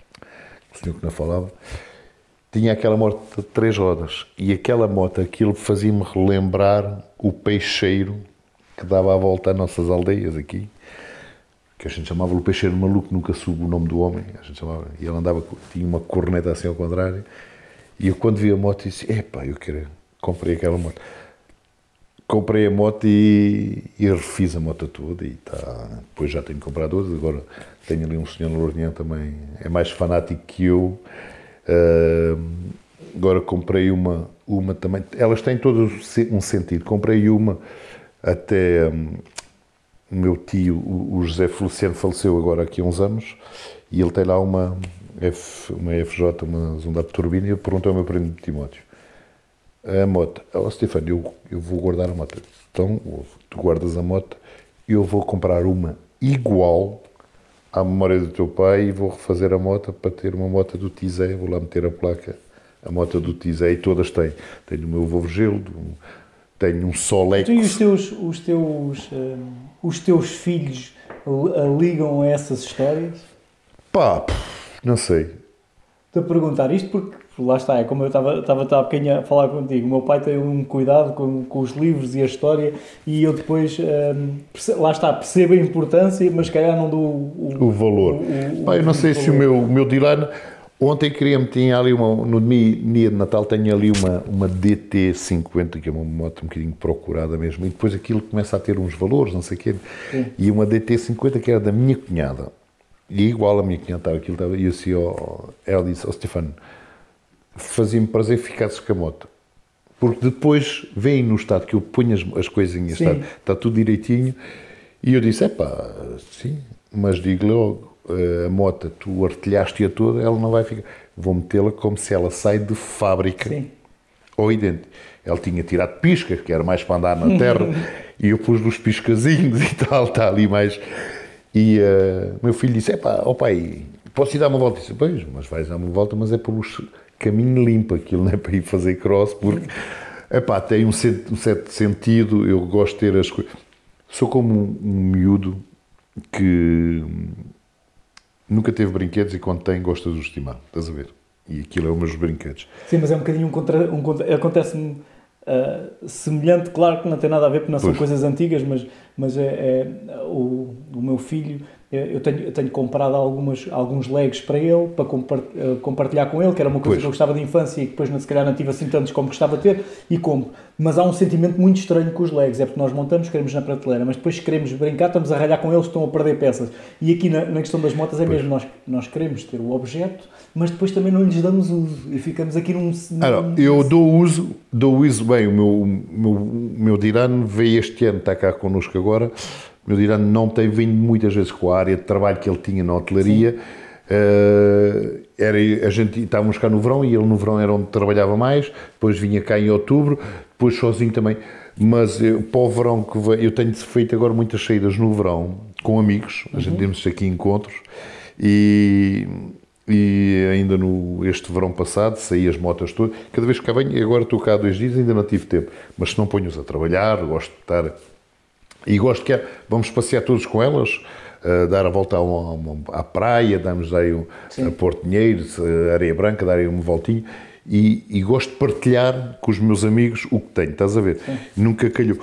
O senhor que não falava, tinha aquela moto de três rodas, e aquela moto, aquilo fazia-me relembrar o peixeiro que dava a volta às nossas aldeias aqui, que a gente chamava o peixeiro maluco, nunca soube o nome do homem, a gente chamava, e ele andava, tinha uma corneta assim ao contrário, e eu quando vi a moto disse, epá, eu quero, comprei aquela moto. Comprei a moto e, e refiz a moto toda, e tá, depois já tenho comprado outras, agora tenho ali um senhor no Lourinhã também, é mais fanático que eu, uh, agora comprei uma, uma também, elas têm todas um sentido, comprei uma até... Um, o meu tio, o José Feliciano, faleceu agora aqui há uns anos, e ele tem lá uma, F, uma F J, uma Zonda turbina, e eu perguntei ao meu primo Timóteo, a moto, ó Stefano, eu, eu vou guardar a moto. Então, tu guardas a moto, eu vou comprar uma igual à memória do teu pai e vou refazer a moto para ter uma moto do Tizé, vou lá meter a placa, a moto do Tizé, e todas têm. Tenho o meu Vovrgelo, tenho um Solex. E os teus, os teus, uh, os teus filhos ligam a essas histórias? Pá, não sei. Estou a perguntar isto porque, lá está, é como eu estava, estava, estava pequeno a falar contigo, o meu pai tem um cuidado com, com os livros e a história, e eu depois, um, percebo, lá está, percebo a importância, mas se calhar não dou o, o, o valor. O, o, Pá, eu não sei se o meu, o meu Dylan... Ontem queria-me, tinha ali uma, no dia de Natal tenho ali uma, uma D T cinquenta, que é uma moto um bocadinho procurada mesmo, e depois aquilo começa a ter uns valores, não sei o quê, sim. E uma D T cinquenta que era da minha cunhada, e igual a minha cunhada estava, aquilo estava, e eu assim, oh, ela disse, ó oh, Stefano, fazia-me prazer que ficasses com a moto, porque depois vem no estado que eu ponho as, as coisinhas, está, está tudo direitinho, e eu disse, é pá, sim, mas digo logo, a moto, tu artilhaste-a toda, ela não vai ficar, vou metê-la como se ela sai de fábrica, sim, ou idêntico. Ele tinha tirado piscas, que era mais para andar na terra, e eu pus dos piscazinhos e tal, está ali mais... E uh, meu filho disse, epá, ó pai, posso ir dar uma volta? Eu disse, pois, mas vais dar uma volta, mas é pelo caminho limpo, aquilo não é para ir fazer cross, porque, epá, tem um certo, um certo sentido, eu gosto de ter as coisas... Sou como um, um miúdo que nunca teve brinquedos e quando tem gosta de os estimar, estás a ver? E aquilo é os meus brinquedos. Sim, mas é um bocadinho um contra... Um contra acontece-me... Uh, semelhante, claro que não tem nada a ver porque não são pois. Coisas antigas, mas, mas é, é o, o meu filho, é, eu, tenho, eu tenho comprado algumas, alguns Legos para ele, para compart, uh, compartilhar com ele, que era uma coisa pois. Que eu gostava de infância e que depois se calhar não tive assim tantos como gostava de ter, e compro. Mas há um sentimento muito estranho com os Legos, é porque nós montamos, queremos na prateleira, mas depois queremos brincar, estamos a ralhar com eles, estão a perder peças. E aqui na, na questão das motas é pois. Mesmo, nós, nós queremos ter o objeto, mas depois também não lhes damos uso e ficamos aqui num... num ah, não, eu dou uso, dou uso bem, o meu, o meu, o meu Dirano veio este ano, está cá connosco agora, o meu Dirano não tem vindo muitas vezes com a área de trabalho que ele tinha na hotelaria, uh, era, a gente estávamos cá no verão e ele no verão era onde trabalhava mais, depois vinha cá em outubro, depois sozinho também, mas eu, para o verão que veio, eu tenho feito agora muitas saídas no verão com amigos, a gente uhum. temos aqui encontros e... E ainda no, este verão passado, saí as motas todas, cada vez que cá venho, agora estou cá há dois dias, ainda não tive tempo, mas se não ponho-os a trabalhar, gosto de estar, e gosto que é, vamos passear todos com elas, uh, dar a volta a uma, uma, à praia, damos aí um, a Porto Dinheiro, a Areia Branca, dar aí uma voltinha, e, e gosto de partilhar com os meus amigos o que tenho, estás a ver? Sim. Nunca calhou.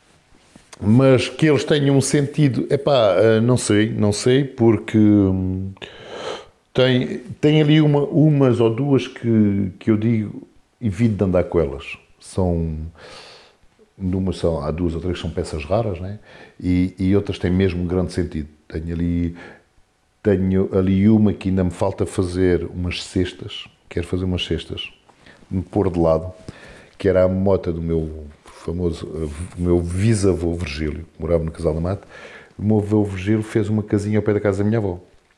Mas que eles tenham um sentido, epá, uh, não sei, não sei, porque... Hum, Tem, tem ali uma, umas ou duas que, que eu digo, evito de andar com elas. São, numa são, há duas ou três que são peças raras, né? e, e outras têm mesmo um grande sentido. Tenho ali, tenho ali uma que ainda me falta fazer umas cestas, quero fazer umas cestas, me pôr de lado, que era a moto do meu famoso, o meu bisavô Virgílio, que morava no Casal da Mata. O meu avô Virgílio fez uma casinha ao pé da casa da minha avó.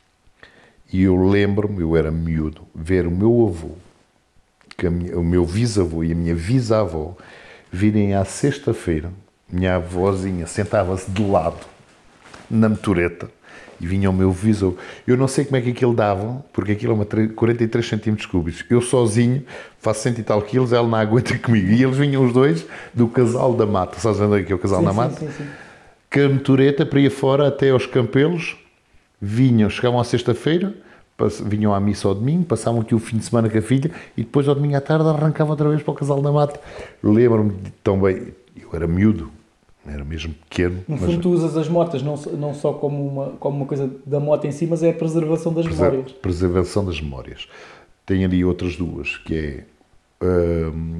E eu lembro-me, eu era miúdo, ver o meu avô, que minha, o meu bisavô e a minha bisavó virem à sexta-feira, minha avózinha sentava-se de lado, na motoreta, e vinha o meu bisavô. Eu não sei como é que aquilo dava, porque aquilo é uma quarenta e três centímetros cúbicos. Eu sozinho faço cento e tal quilos, ela não aguenta comigo. E eles vinham os dois do Casal da Mata. Sabes onde é que é o Casal sim, da Mata? Sim, sim, sim. Com a motoreta para ir fora até aos Campelos. Vinham, chegavam à sexta-feira, vinham à missa ao domingo, passavam aqui o fim de semana com a filha e depois ao domingo à tarde arrancavam outra vez para o Casal da Mata. Lembro-me tão bem, eu era miúdo, era mesmo pequeno. No fundo, mas... tu usas as motas não, não só como uma, como uma coisa da moto em si, mas é a preservação das Preser- memórias. Preservação das memórias. Tenho ali outras duas, que é hum,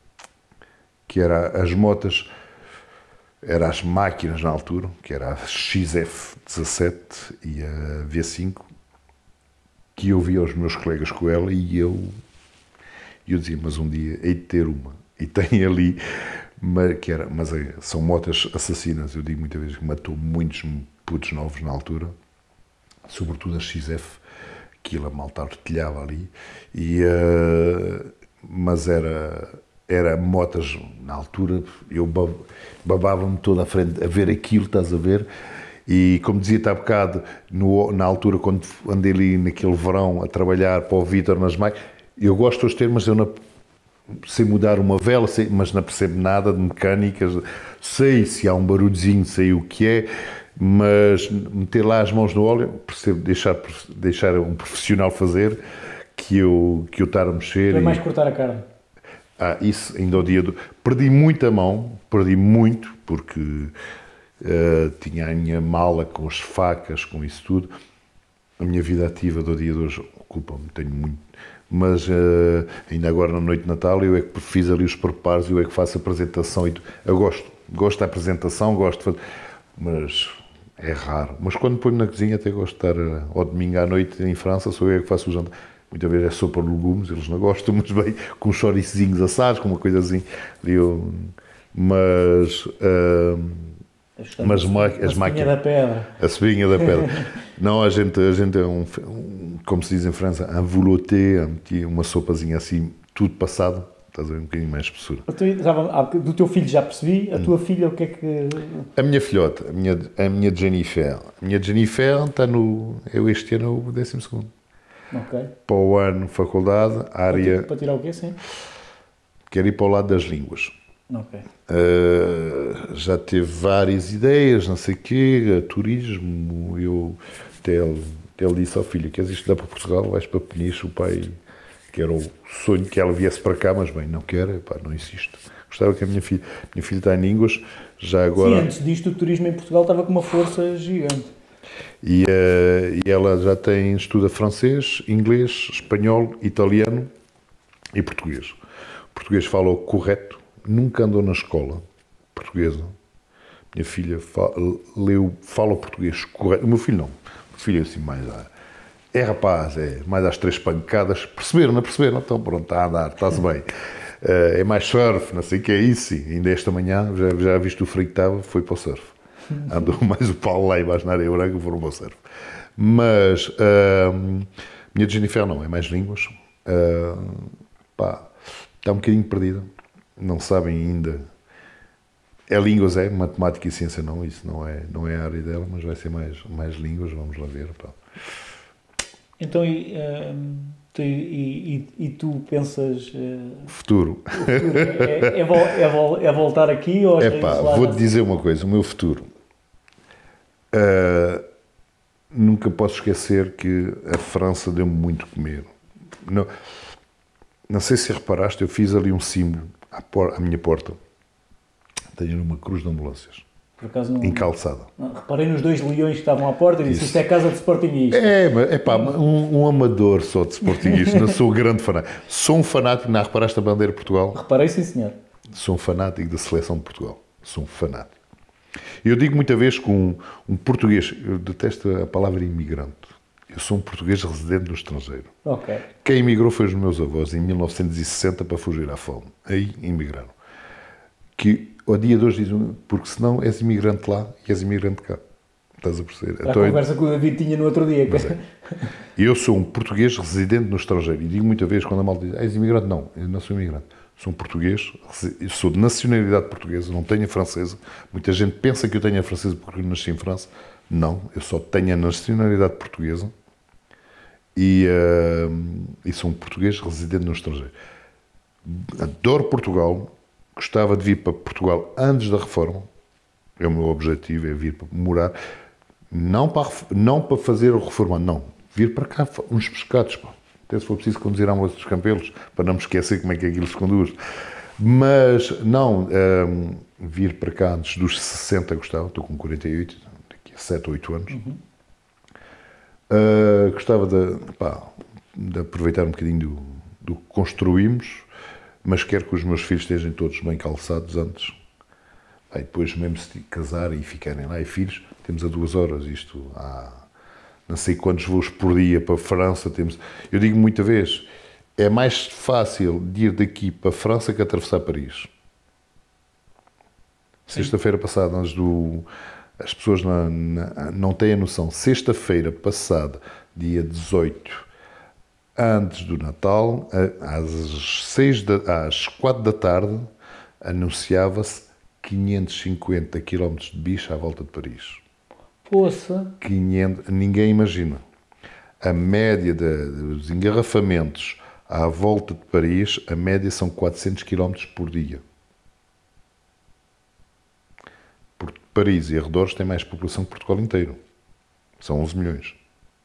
que era as motas. Eram as máquinas na altura, que era a X F dezassete e a V cinco, que eu via os meus colegas com ela e eu, eu dizia, mas um dia hei de ter uma. E tem ali, mas, que era, mas são motas assassinas, eu digo muitas vezes que matou muitos putos novos na altura, sobretudo a X F, que ela malta artilhava ali, e, uh, mas era... Era motas, na altura, eu babava-me toda à frente a ver aquilo, estás a ver? E como dizia-te há bocado, no, na altura, quando andei ali naquele verão a trabalhar para o Vítor nas máquinas, eu gosto de ter, mas eu não sei mudar uma vela, sei, mas não percebo nada de mecânicas, sei se há um barulhozinho, sei o que é, mas meter lá as mãos no óleo, percebo deixar, deixar um profissional fazer, que eu, que eu estar a mexer. É mais e... cortar a carne. Ah, isso ainda ao dia do... Perdi muita mão, perdi muito, porque uh, tinha a minha mala com as facas, com isso tudo. A minha vida ativa do dia de hoje, culpa-me, tenho muito. Mas uh, ainda agora na noite de Natal, eu é que fiz ali os preparos, eu é que faço a apresentação. E eu gosto, gosto da apresentação, gosto de fazer... Mas é raro. Mas quando ponho na cozinha, até gosto de estar uh, ao domingo à noite em França, sou eu é que faço o jantar. muitas vezes é sopa de legumes, eles não gostam, mas bem, com chouriçozinhos assados, com uma coisa assim. Eu, mas... Uh, mas a, ma- a as máquinas... da pedra. A subinha da pedra. Não, a gente, a gente é um, um, como se diz em França, un velouté, uma sopazinha assim, tudo passado, estás a ver, um bocadinho mais espessura. Do teu filho já percebi, a tua hum. filha o que é que... A minha filhota, a minha, a minha Jennifer. A minha Jennifer está no, eu este ano o décimo segundo. Ok. Para o ano, faculdade, área... Para tirar o quê, sim? Quero ir para o lado das línguas. Ok. Uh, já teve várias ideias, não sei o quê, turismo, eu até ele, até ele disse ao filho, queres estudar para Portugal, vais para Peniche, o pai, que era o sonho que ela viesse para cá, mas bem, não quer, pá, não insisto. Gostava que a minha filha, minha filha está em línguas, já agora... Sim, antes disto o turismo em Portugal estava com uma força gigante. E, uh, e ela já tem, estuda francês, inglês, espanhol, italiano e português. O português fala o correto, nunca andou na escola portuguesa. Minha filha fala, leu, fala o português correto. O meu filho não. O meu filho é assim mais... É rapaz, é mais às três pancadas. Perceberam, não perceberam? Então pronto, está a andar, está-se bem. É mais surf, não sei o que é isso. E ainda esta manhã, já, já viste o frio que estava, foi para o surf. Andou mais o Paulo lá embaixo na areia branca, foram para o surf. Mas, uh, minha Jennifer não, é mais línguas. Uh, pá, está um bocadinho perdida. Não sabem ainda. É línguas, é, matemática e ciência não, isso não é, não é a área dela, mas vai ser mais, mais línguas, vamos lá ver. Pá. Então, e, uh, tu, e, e, e tu pensas... Uh, futuro. O futuro é, é, vol, é, vol, é voltar aqui ou... É pá, vou-te dizer uma coisa, o meu futuro. Uh, nunca posso esquecer que a França deu-me muito comer. Não, não sei se reparaste, eu fiz ali um símbolo à, por, à minha porta. Tenho uma cruz de ambulâncias. Por acaso não... Encalçada. Não, reparei nos dois leões que estavam à porta e disse, isto é casa de sportinguista. É, é pá, um, um amador só de sportinguista, não sou grande fanático. Sou um fanático, não reparaste a bandeira de Portugal? Reparei, sim senhor. Sou um fanático da seleção de Portugal. Sou um fanático. Eu digo muitas vezes que um, um português, eu detesto a palavra imigrante, eu sou um português residente no estrangeiro. Okay. Quem emigrou foi os meus avós em mil novecentos e sessenta para fugir à fome. Aí emigraram. Que ao dia de hoje dizem, porque senão és imigrante lá e és imigrante cá. Estás a perceber? A então, conversa que o David tinha no outro dia. Mas é. Eu sou um português residente no estrangeiro e digo muitas vezes quando a malta diz, ah, és imigrante? Não, eu não sou imigrante. Sou um português, sou de nacionalidade portuguesa, não tenho a francesa. Muita gente pensa que eu tenho a francesa porque eu nasci em França. Não, eu só tenho a nacionalidade portuguesa e, uh, e sou um português residente no estrangeiro. Adoro Portugal, gostava de vir para Portugal antes da reforma. É o meu objetivo, é vir para morar. Não para, não para fazer o reforma, não. Vir para cá, uns pescados, pá. Até se for preciso conduzir a moça dos Campelos, para não me esquecer como é que aquilo se conduz. Mas, não, um, vir para cá antes dos sessenta gostava, estou com quarenta e oito, daqui a sete ou oito anos. Uhum. Uh, gostava de, pá, de aproveitar um bocadinho do, do que construímos, mas quero que os meus filhos estejam todos bem calçados antes. Aí depois, mesmo se casarem e ficarem lá e filhos, temos a duas horas, isto há... Não sei quantos voos por dia para a França temos. Eu digo muita vez, é mais fácil de ir daqui para a França que atravessar Paris. Sexta-feira passada, antes do... As pessoas não, não, não têm a noção. Sexta-feira passada, dia dezoito, antes do Natal, às, seis da, às quatro da tarde, anunciava-se quinhentos e cinquenta quilómetros de bicho à volta de Paris. Poça. quinhentos, ninguém imagina. A média de, dos engarrafamentos à volta de Paris, a média são quatrocentos quilómetros por dia. Porque Paris e arredores têm mais população que Portugal inteiro. São onze milhões.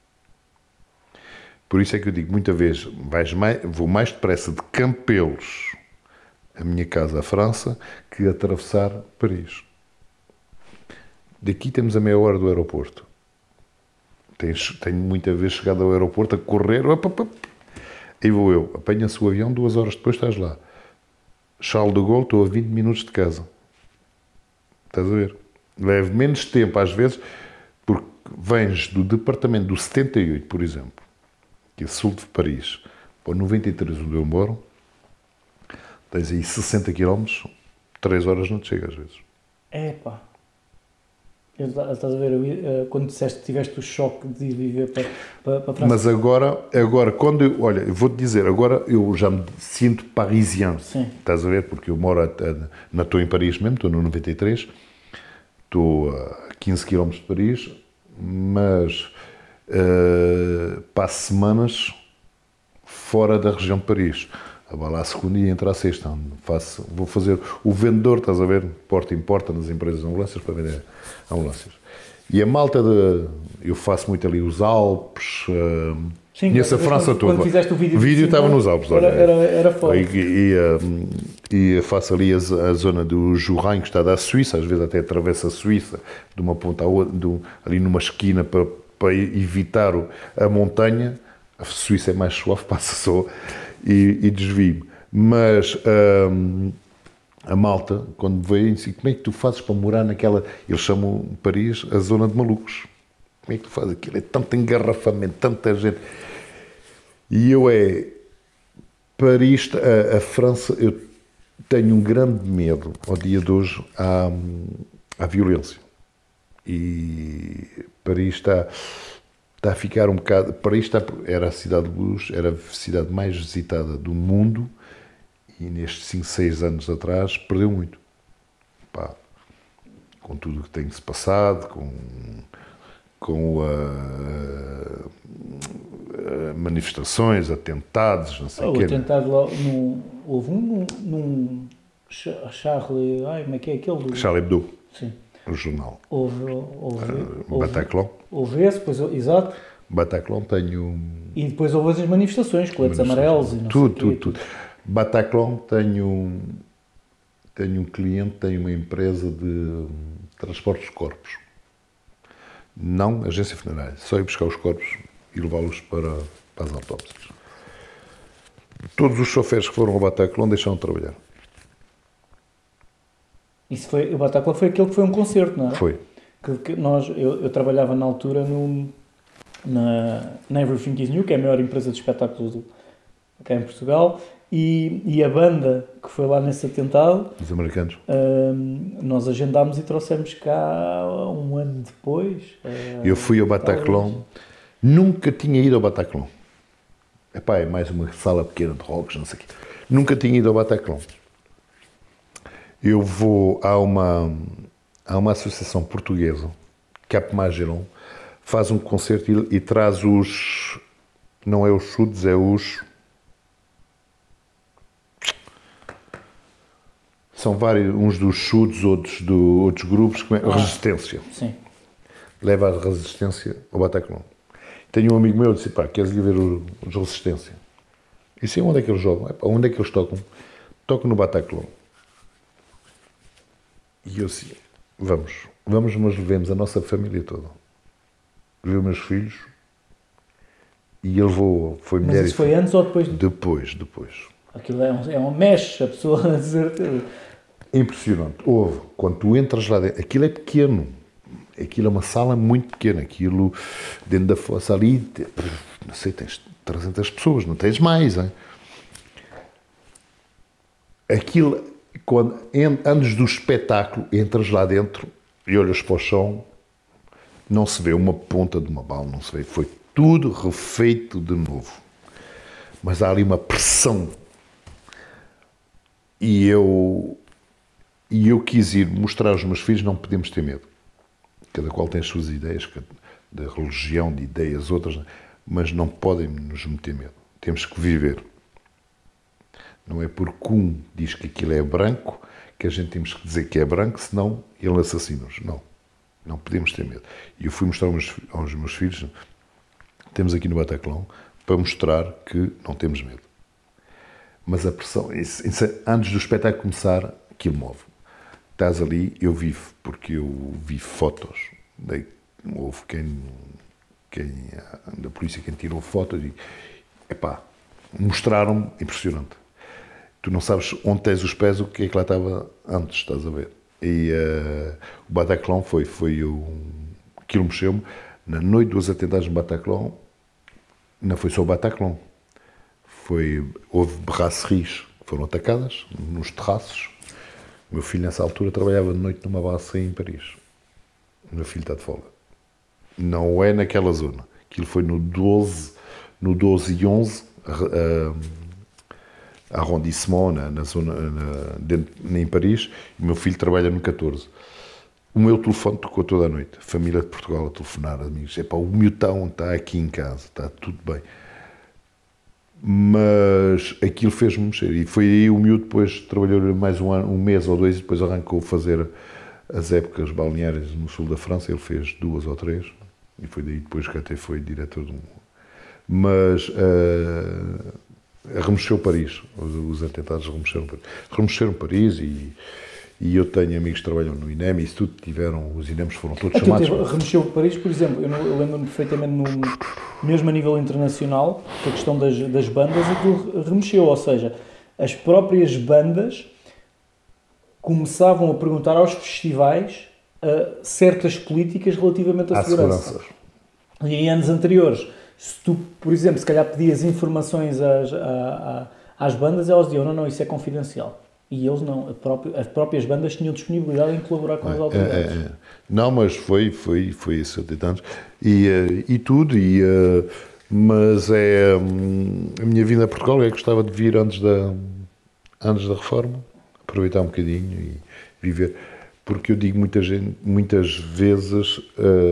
Por isso é que eu digo, muitas vezes, vais mais, vou mais depressa de Campelos, a minha casa à França, que atravessar Paris. Daqui temos a meia hora do aeroporto. Tenho, tenho muitas vezes chegado ao aeroporto a correr. Op, op, op. Aí vou eu. Apanha-se o avião, duas horas depois estás lá. Charles de Gaulle, estou a vinte minutos de casa. Estás a ver? Leve menos tempo, às vezes, porque vens do departamento do setenta e oito, por exemplo, que é sul de Paris, para o noventa e três, onde eu moro, tens aí sessenta quilómetros, três horas não te chega às vezes. É pá. Eu, estás a ver, eu, quando disseste que tiveste o choque de ir viver para, para, para a França. Mas agora, agora quando eu, olha, eu vou-te dizer, agora eu já me sinto parisien. Sim. Estás a ver? Porque eu moro, até, não estou em Paris mesmo, estou no noventa e três, estou a quinze quilómetros de Paris, mas uh, passo semanas fora da região de Paris. Vou lá a segunda e entro à sexta. Faço, vou fazer o vendedor, estás a ver, porta em porta nas empresas de ambulâncias para vender ambulâncias. E a malta de... Eu faço muito ali os Alpes, uh, Sim, conheço a França quando, toda. Quando fizeste o vídeo, o vídeo estava nos Alpes. Era, era, era foda. E, e, e, e faço ali a, a zona do Jura, que está da Suíça, às vezes até atravesso a Suíça de uma ponta à outra, de, ali numa esquina para, para evitar a montanha. A Suíça é mais suave, passa só e, e desvio. Mas hum, a malta, quando veio, disse, como é que tu fazes para morar naquela... Eles chamam Paris a zona de malucos. Como é que tu fazes aquilo? É tanto engarrafamento, tanta gente. E eu é... Paris, a, a França, eu tenho um grande medo, ao dia de hoje, à, à violência. E Paris está... Está a ficar um bocado... Paris está, era a cidade de luz, era a cidade mais visitada do mundo e nestes cinco, seis anos atrás perdeu muito. Pá, com tudo o que tem-se passado, com, com a, a manifestações, atentados, não sei o oh, quê. O atentado lá, no, houve um num, num Charlie... Ai, como é que é aquele? Do... Charlie Hebdo. Sim. O jornal. Houve, houve, uh, houve, Bataclan. Houve esse, depois, exato. Bataclan tenho... E depois houve as manifestações, coletes amarelos e não tudo, sei tudo, tudo. Bataclan tenho, tenho um cliente, tem uma empresa de transportes de corpos. Não agência funerária, só ir buscar os corpos e levá-los para, para as autópsias. Todos os choferes que foram ao Bataclan deixaram de trabalhar. Isso foi, o Bataclan foi aquele que foi um concerto, não é? Foi. Que, que nós, eu, eu trabalhava na altura no, na, na Everything is New, que é a maior empresa de espetáculos do, cá em Portugal, e, e a banda que foi lá nesse atentado, os americanos, um, nós agendámos e trouxemos cá um ano depois. Uh, eu fui ao Bataclan, nunca tinha ido ao Bataclan. Epá, é mais uma sala pequena de rocks, não sei o quê. Nunca tinha ido ao Bataclan. Eu vou a uma, a uma associação portuguesa, Cap Magellan, faz um concerto e, e traz os, não é os chutes, é os, são vários, uns dos chutes, outros do outros grupos, como é, ah, Resistência. Sim. Leva a Resistência ao Bataclan. Tenho um amigo meu que disse, pá, queres ir ver os Resistência? E sei onde é que eles jogam? Epá, onde é que eles tocam? Tocam no Bataclan. E eu assim, vamos, vamos, mas levemos a nossa família toda. Levei meus filhos e ele levou, foi mulher. Mas isso foi antes ou depois? Depois, depois. Aquilo é um, é um mexe, a pessoa a dizer... Impressionante. Houve, quando tu entras lá dentro, aquilo é pequeno, aquilo é uma sala muito pequena, aquilo dentro da fossa ali, não sei, tens trezentas pessoas, não tens mais, hein? Aquilo... Quando, antes do espetáculo, entras lá dentro e olhas para o chão, não se vê uma ponta de uma bala, não se vê, foi tudo refeito de novo. Mas há ali uma pressão. E eu, e eu quis ir mostrar aos meus filhos, não podemos ter medo. Cada qual tem as suas ideias, de religião, de ideias, outras, mas não podem nos meter medo. Temos que viver. Não é porque um diz que aquilo é branco que a gente temos que dizer que é branco, senão ele assassina-nos. Não. Não podemos ter medo. E eu fui mostrar aos meus, aos meus filhos, temos aqui no Bataclan, para mostrar que não temos medo. Mas a pressão, isso, isso, antes do espetáculo começar, aquilo move. Estás ali, eu vivo, porque eu vi fotos. Daí, houve quem, quem da polícia, quem tirou fotos e, epá, mostraram-me impressionante. Tu não sabes onde tens os pés, o que é que lá estava antes, estás a ver? E uh, o Bataclan foi, foi um, aquilo mexeu-me. Na noite dos atentados no Bataclan, não foi só o Bataclan. Foi, houve brasseries que foram atacadas nos terraços. O meu filho, nessa altura, trabalhava de noite numa brasserie em Paris. O meu filho está de folga. Não é naquela zona. Aquilo foi no doze, no doze e onze, uh, arrondissement, na, na zona, na, dentro, em Paris, e o meu filho trabalha no catorze. O meu telefone tocou toda a noite. A família de Portugal a telefonar, amigos. Epá, o miutão está aqui em casa, está tudo bem. Mas aquilo fez-me mexer. E foi aí o miúdo depois trabalhou mais um, ano, um mês ou dois e depois arrancou a fazer as épocas balneárias no sul da França. Ele fez duas ou três e foi daí depois que até foi diretor de um... Mas uh, remexeu Paris. Os, os atentados remexeram Paris. Remexeram Paris e... E eu tenho amigos que trabalham no I N E M e isso tudo tiveram, os I N E Ms foram todos é, chamados. Teve, remexeu Paris, por exemplo, eu, eu lembro-me perfeitamente, no, mesmo a nível internacional, a questão das, das bandas, aquilo remexeu, ou seja, as próprias bandas começavam a perguntar aos festivais uh, certas políticas relativamente à, à segurança. segurança. E em anos anteriores, se tu, por exemplo, se calhar pedias informações às, à, à, às bandas, elas diziam, não, não, isso é confidencial. E eles não, própria, as próprias bandas tinham disponibilidade em colaborar com as autoridades. É, é, é. Não, mas foi, foi, foi isso, tantos e, e tudo, e, mas é, a minha vinda a Portugal, eu gostava de vir antes da, antes da reforma, aproveitar um bocadinho e viver, porque eu digo muita gente, muitas vezes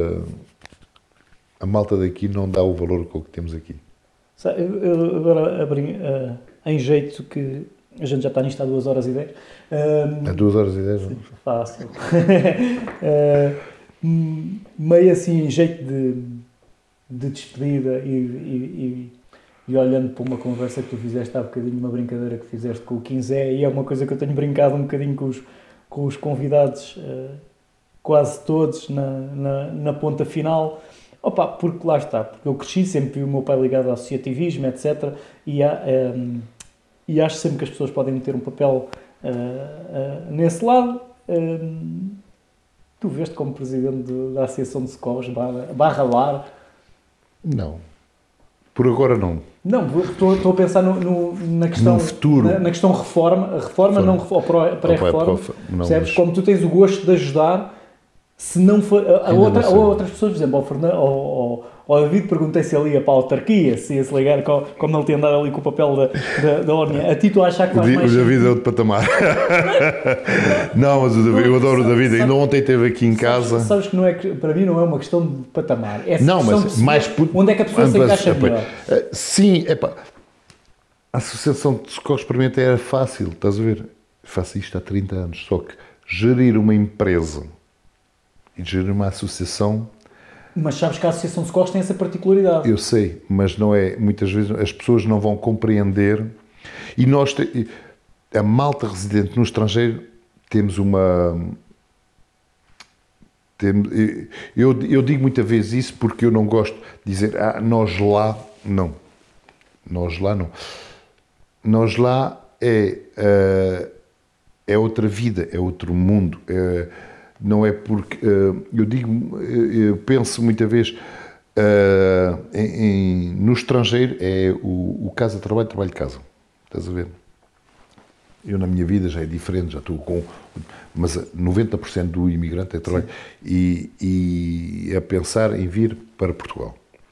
a malta daqui não dá o valor que temos aqui. Eu, eu agora abri uh, em jeito que a gente já está nisto há duas horas e dez. Um, há duas horas e dez? Sim, fácil. uh, meio assim, em jeito de, de despedida e, e, e, e olhando para uma conversa que tu fizeste há bocadinho, uma brincadeira que fizeste com o Quinzé, e é uma coisa que eu tenho brincado um bocadinho com os, com os convidados, uh, quase todos, na, na, na ponta final. Opa, porque lá está, porque eu cresci, sempre vi o meu pai ligado ao associativismo, etcétera. E há... Um, E acho sempre que as pessoas podem ter um papel uh, uh, nesse lado. Uh, tu veste como presidente de, da Associação de Socorros, barra, barra Lar? Não. Por agora não. Não, estou a pensar no, no, na questão... No futuro. Na, na questão reforma. A reforma, não, ou pré-reforma. Percebes? Mas... Como tu tens o gosto de ajudar, se não for... A, a outra, ou a outras pessoas, por exemplo, ao Fernando... Ao, ao, Ao David perguntei se ele ia para a autarquia, se ia se ligar, como ele tem andado ali com o papel da, da, da ONU. A ti tu achas que faz mais... O David é outro patamar. Não, mas o David, eu adoro o David. Ainda ontem esteve aqui em casa. Sabes, sabes que, não é, para mim não é uma questão de patamar. É não, mas mais... Onde é que a pessoa se encaixa melhor? Sim, é pá. A Associação de Socorros para mim até era fácil, estás a ver? Faço isto há trinta anos. Só que gerir uma empresa e gerir uma associação... Mas sabes que a Associação de Socorros tem essa particularidade. Eu sei, mas não é, muitas vezes as pessoas não vão compreender e nós, te, a malta residente no estrangeiro, temos uma... Temos, eu, eu digo muitas vezes isso porque eu não gosto de dizer, ah, nós lá, não. Nós lá não. Nós lá é, é outra vida, é outro mundo, é... Não é porque, eu digo, eu penso muitas vezes, uh, em, em, no estrangeiro é o, o casa de trabalho, trabalho de casa. Estás a ver? Eu na minha vida já é diferente, já estou com... Mas noventa por cento do imigrante é trabalho. E, e a pensar em vir para Portugal.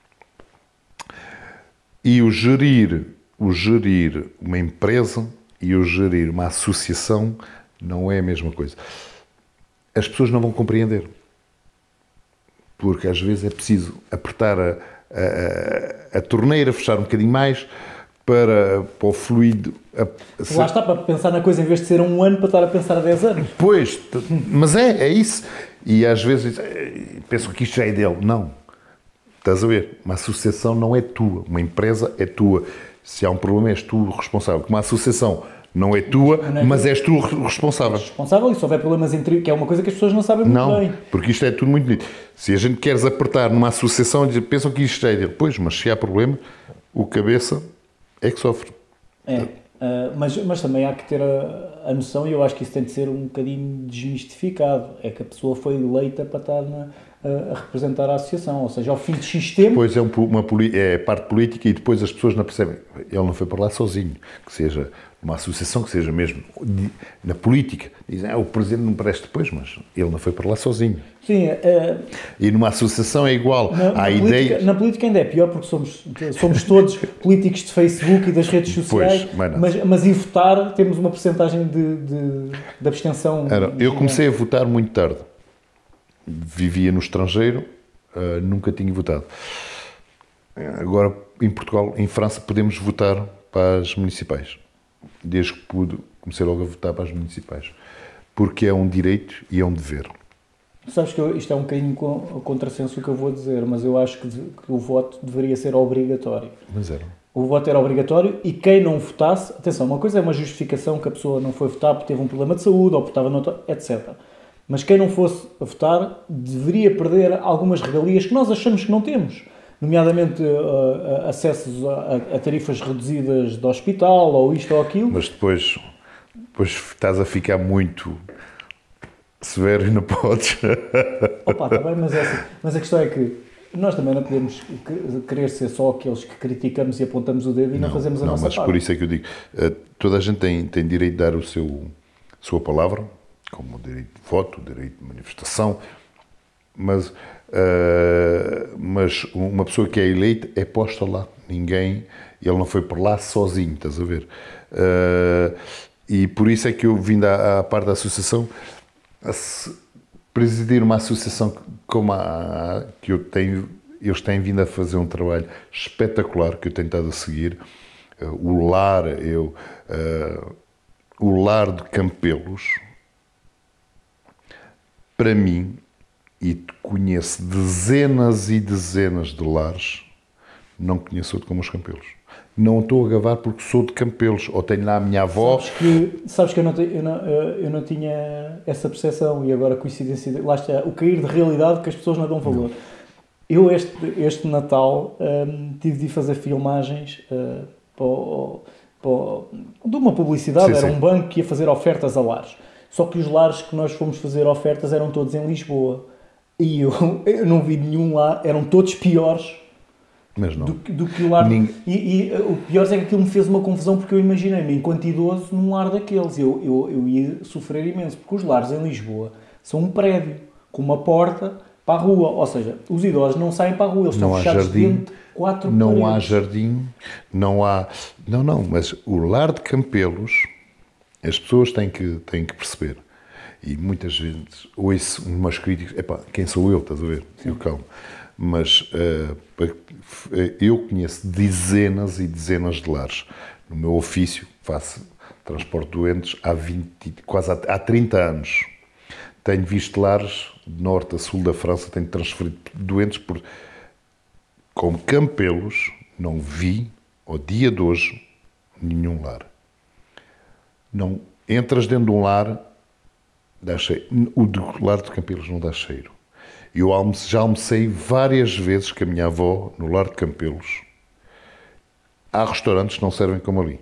E o gerir, o gerir uma empresa e o gerir uma associação não é a mesma coisa. As pessoas não vão compreender, porque às vezes é preciso apertar a, a, a torneira, fechar um bocadinho mais para, para o fluido... A, a Lá está, para pensar na coisa, em vez de ser um ano, para estar a pensar a dez anos. Pois, mas é, é isso. E às vezes pensam que isto já é dele. Não. Estás a ver? Uma associação não é tua, uma empresa é tua. Se há um problema, és tu responsável. Uma associação... Não é tua, não é mas tua. És tu responsável. És responsável e se houver problemas entre... Que é uma coisa que as pessoas não sabem muito não, bem. Não, porque isto é tudo muito bonito. Se a gente queres apertar numa associação, pensam que isto é... Pois, mas se há problema, o cabeça é que sofre. É, uh, mas, mas também há que ter a, a noção, e eu acho que isso tem de ser um bocadinho desmistificado, é que a pessoa foi eleita para estar na, a, a representar a associação, ou seja, ao fim de X tempo... Depois é, um, uma, é parte política e depois as pessoas não percebem. Ele não foi para lá sozinho, que seja uma associação, que seja mesmo na política. Dizem, ah, o presidente não parece depois, mas ele não foi para lá sozinho. Sim, uh, e numa associação é igual. Na, Há na ideias... política, na política ainda é pior, porque somos, somos todos políticos de Facebook e das redes sociais, pois, mas, mas, mas em votar temos uma percentagem de, de, de abstenção. Era, eu comecei a votar muito tarde. Vivia no estrangeiro, uh, nunca tinha votado. Agora, em Portugal, em França, podemos votar para as municipais. Desde que pude, comecei logo a votar para as municipais. Porque é um direito e é um dever. Sabes que eu, isto é um bocadinho contrassenso o que eu vou dizer, mas eu acho que, de, que o voto deveria ser obrigatório. Mas era. O voto era obrigatório e quem não votasse... Atenção, uma coisa é uma justificação que a pessoa não foi votar porque teve um problema de saúde ou porque estava noutra, etcétera. Mas quem não fosse a votar deveria perder algumas regalias que nós achamos que não temos. Nomeadamente uh, acessos a, a tarifas reduzidas de hospital ou isto ou aquilo. Mas depois, depois estás a ficar muito... severo e não podes. Opa, está bem, mas, é assim. Mas a questão é que nós também não podemos querer ser só aqueles que criticamos e apontamos o dedo e não, não fazemos a não, nossa mas parte. Por isso é que eu digo, toda a gente tem, tem direito de dar o seu, a sua palavra, como o direito de voto, o direito de manifestação, mas, uh, mas uma pessoa que é eleita é posta lá. Ninguém, ele não foi por lá sozinho, estás a ver? Uh, e por isso é que eu vim à, à parte da associação, a presidir uma associação como a que eu tenho, eles têm vindo a fazer um trabalho espetacular que eu tenho estado a seguir. Uh, o lar, eu, uh, o lar de Campelos, para mim, e conheço dezenas e dezenas de lares, não conheço outro como os Campelos. Não estou a gabar porque sou de Campelos, ou tenho lá a minha avó... Sabes que, sabes que eu, não, eu, não, eu não tinha essa percepção, e agora coincidência, lá está, o cair de realidade que as pessoas não dão valor. Não. Eu este, este Natal um, tive de ir fazer filmagens uh, para, para, de uma publicidade, sim, era sim. um banco que ia fazer ofertas a lares. Só que os lares que nós fomos fazer ofertas eram todos em Lisboa. E eu, eu não vi nenhum lá, eram todos piores Mas não. Do, do que o lar. Ninguém... E, e o pior é que aquilo me fez uma confusão, porque eu imaginei-me, enquanto idoso, num lar daqueles. Eu, eu, eu ia sofrer imenso, porque os lares em Lisboa são um prédio com uma porta para a rua. Ou seja, os idosos não saem para a rua, eles estão fechados dentro de quatro paredes. Não há jardim, não há... Não, não, mas o lar de Campelos, as pessoas têm que, têm que perceber. E muitas vezes ouço umas críticas, epá, quem sou eu, estás a ver? Sim. Eu calmo. Mas uh, eu conheço dezenas e dezenas de lares. No meu ofício, faço transporte de doentes há, vinte, quase há, há trinta anos. Tenho visto lares de norte a sul da França, tenho transferido doentes por... Como Campelos, não vi, ao dia de hoje, nenhum lar. Não, entras dentro de um lar, dá cheiro. O de lar de Campelos não dá cheiro. Eu já almocei várias vezes com a minha avó no lar de Campelos. Há restaurantes que não servem como ali.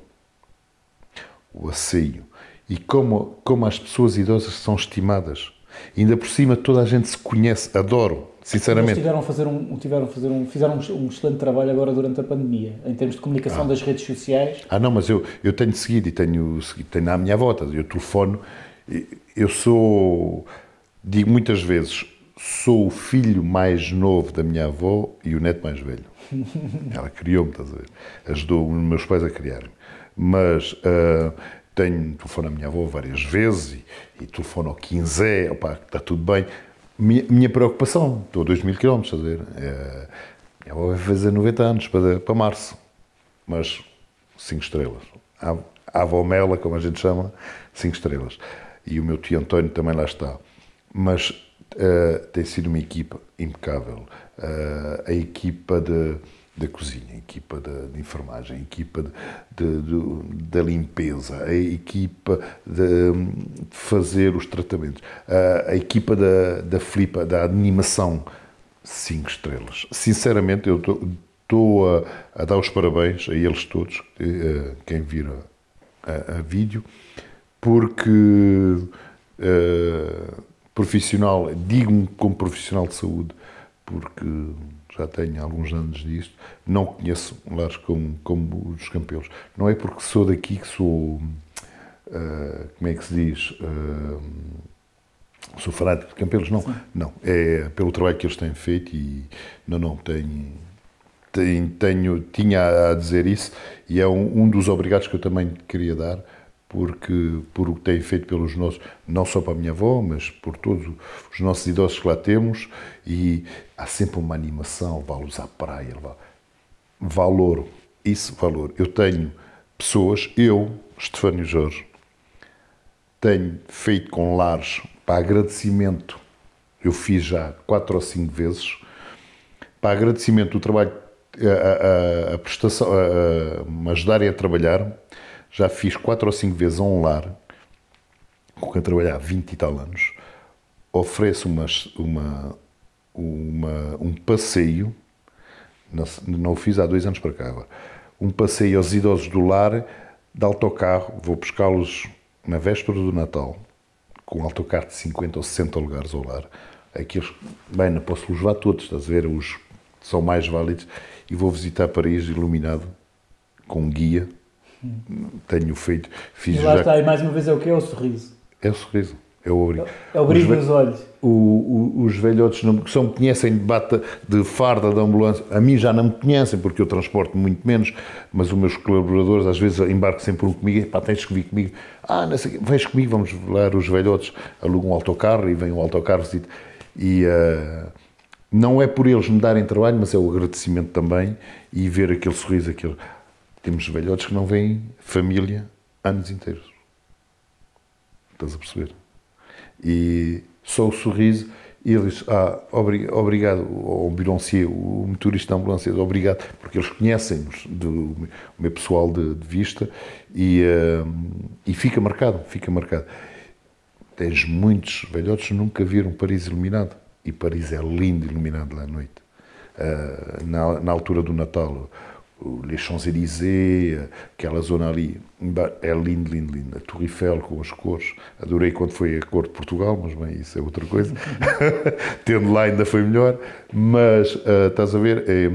O asseio. E como, como as pessoas idosas são estimadas. E ainda por cima toda a gente se conhece. Adoro, sinceramente. Eles tiveram a fazer um, tiveram a fazer um, fizeram um excelente trabalho agora durante a pandemia, em termos de comunicação ah. das redes sociais. Ah não, mas eu, eu tenho seguido e tenho, tenho à minha volta. Eu telefono. Eu sou... Digo muitas vezes... Sou o filho mais novo da minha avó e o neto mais velho. Ela criou-me, estás a ver? Ajudou os meus pais a criar-me. Mas uh, tenho telefono à minha avó várias vezes e, e telefono ao quinze, opá, está tudo bem. Minha, minha preocupação, estou a dois mil quilómetros, estás a ver? Uh, minha avó vai fazer noventa anos para, para março, mas cinco estrelas. A, a avó Mela, como a gente chama, cinco estrelas. E o meu tio António também lá está. Mas Uh, tem sido uma equipa impecável. Uh, a equipa de, da cozinha, a equipa de, de enfermagem, a equipa de, de, de, da limpeza, a equipa de, de fazer os tratamentos, uh, a equipa da, da flipa, da animação, cinco estrelas. Sinceramente, eu estou a, a dar os parabéns a eles todos, uh, quem vira a, a vídeo, porque... Uh, profissional, digo-me como profissional de saúde, porque já tenho alguns anos disto, não conheço lares como, como os Campelos. Não é porque sou daqui que sou, uh, como é que se diz, uh, sou fanático de Campelos, não. Sim. Não, é pelo trabalho que eles têm feito e não, não, tenho, tenho, tenho tinha a dizer isso e é um, um dos obrigados que eu também queria dar, porque por o que têm feito pelos nossos, não só para a minha avó, mas por todos os nossos idosos que lá temos, e há sempre uma animação, levá-los à praia, levá valor, isso, valor. Eu tenho pessoas, eu, Estefânio Jorge, tenho feito com lares para agradecimento, eu fiz já quatro ou cinco vezes, para agradecimento do trabalho, a, a, a prestação, a, a me ajudarem a trabalhar. Já fiz quatro ou cinco vezes a um lar, com quem trabalhar há vinte e tal anos, ofereço uma, uma, uma, um passeio, não, não o fiz há dois anos para cá agora, um passeio aos idosos do lar, de autocarro, vou buscá-los na véspera do Natal, com um autocarro de cinquenta ou sessenta lugares ao lar. Aqueles, bem, não posso os levar todos, estás a ver, os que são mais válidos, e vou visitar Paris iluminado, com um guia. Tenho feito, fiz e lá já... está, e mais uma vez é o que? É o sorriso. É o sorriso, é o brilho. É o brilho nos olhos. O, o, os velhotes não, só me conhecem de bata, de farda, de ambulância. A mim já não me conhecem, porque eu transporto muito menos, mas os meus colaboradores às vezes embarcam sempre um comigo, pá, tens que vir comigo. Ah, não sei, vens comigo, vamos ver os velhotes, alugam um autocarro e vem um autocarro. E uh, não é por eles me darem trabalho, mas é o agradecimento também e ver aquele sorriso, aquele... Temos velhotes que não vêm família anos inteiros. Estás a perceber? E só o sorriso, e eles, ah, obrigado, o ambulancier, o motorista ambulancier, obrigado, porque eles conhecem-nos, do meu pessoal de, de vista, e, uh, e fica marcado, fica marcado. Tens muitos velhotes que nunca viram Paris iluminado, e Paris é lindo iluminado lá à noite. Uh, na, na altura do Natal, les Champs-Élysées, aquela zona ali, é lindo, lindo, lindo. A Torre Eiffel com as cores, adorei quando foi a cor de Portugal, mas bem, isso é outra coisa. Tendo lá ainda foi melhor, mas uh, estás a ver, é,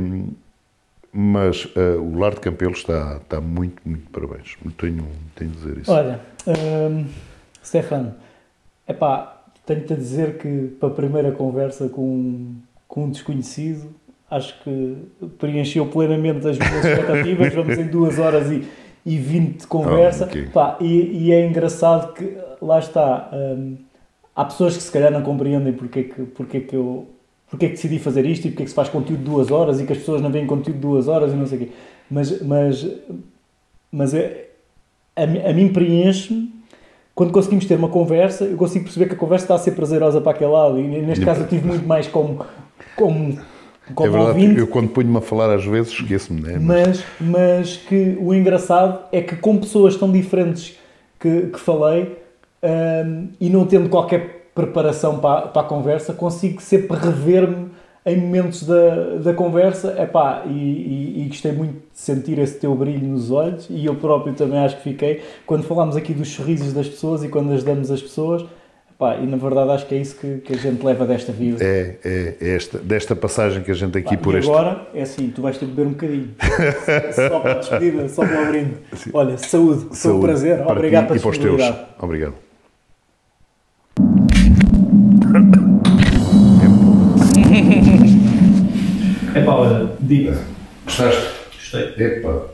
mas uh, o Lar de Campelos está, está muito, muito parabéns. Tenho, tenho de dizer isso. Olha, um, Stefano, epá, tenho-te a dizer que para a primeira conversa com, com um desconhecido, acho que preencheu plenamente as minhas expectativas. Vamos em duas horas e, e vinte de conversa. Oh, okay. Pá, e, e é engraçado que, lá está, hum, há pessoas que se calhar não compreendem porque é que, porque é que eu porque é que decidi fazer isto e porque é que se faz conteúdo de duas horas e que as pessoas não veem conteúdo de duas horas e não sei o quê. Mas, mas, mas é, a, a mim preenche-me. Quando conseguimos ter uma conversa, eu consigo perceber que a conversa está a ser prazerosa para aquele lado. E neste caso eu tive muito mais como... como Como é verdade, ouvinte, eu quando ponho-me a falar às vezes esqueço-me, né? mas, mas que o engraçado é que com pessoas tão diferentes que, que falei um, e não tendo qualquer preparação para, para a conversa, consigo sempre rever-me em momentos da, da conversa. Epá, e, e, e gostei muito de sentir esse teu brilho nos olhos e eu próprio também acho que fiquei, quando falámos aqui dos sorrisos das pessoas e quando ajudamos as pessoas. Pá, e na verdade acho que é isso que, que a gente leva desta vida. É, é, é esta, desta passagem que a gente aqui Pá, por e este... agora, é assim, tu vais ter de beber um bocadinho. Só para a despedida, só para o brinde. Olha, saúde, saúde, foi um prazer. Para obrigado ti pela e para os teus. Obrigado. É pá, olha, diga. Gostaste? Gostei. Epá.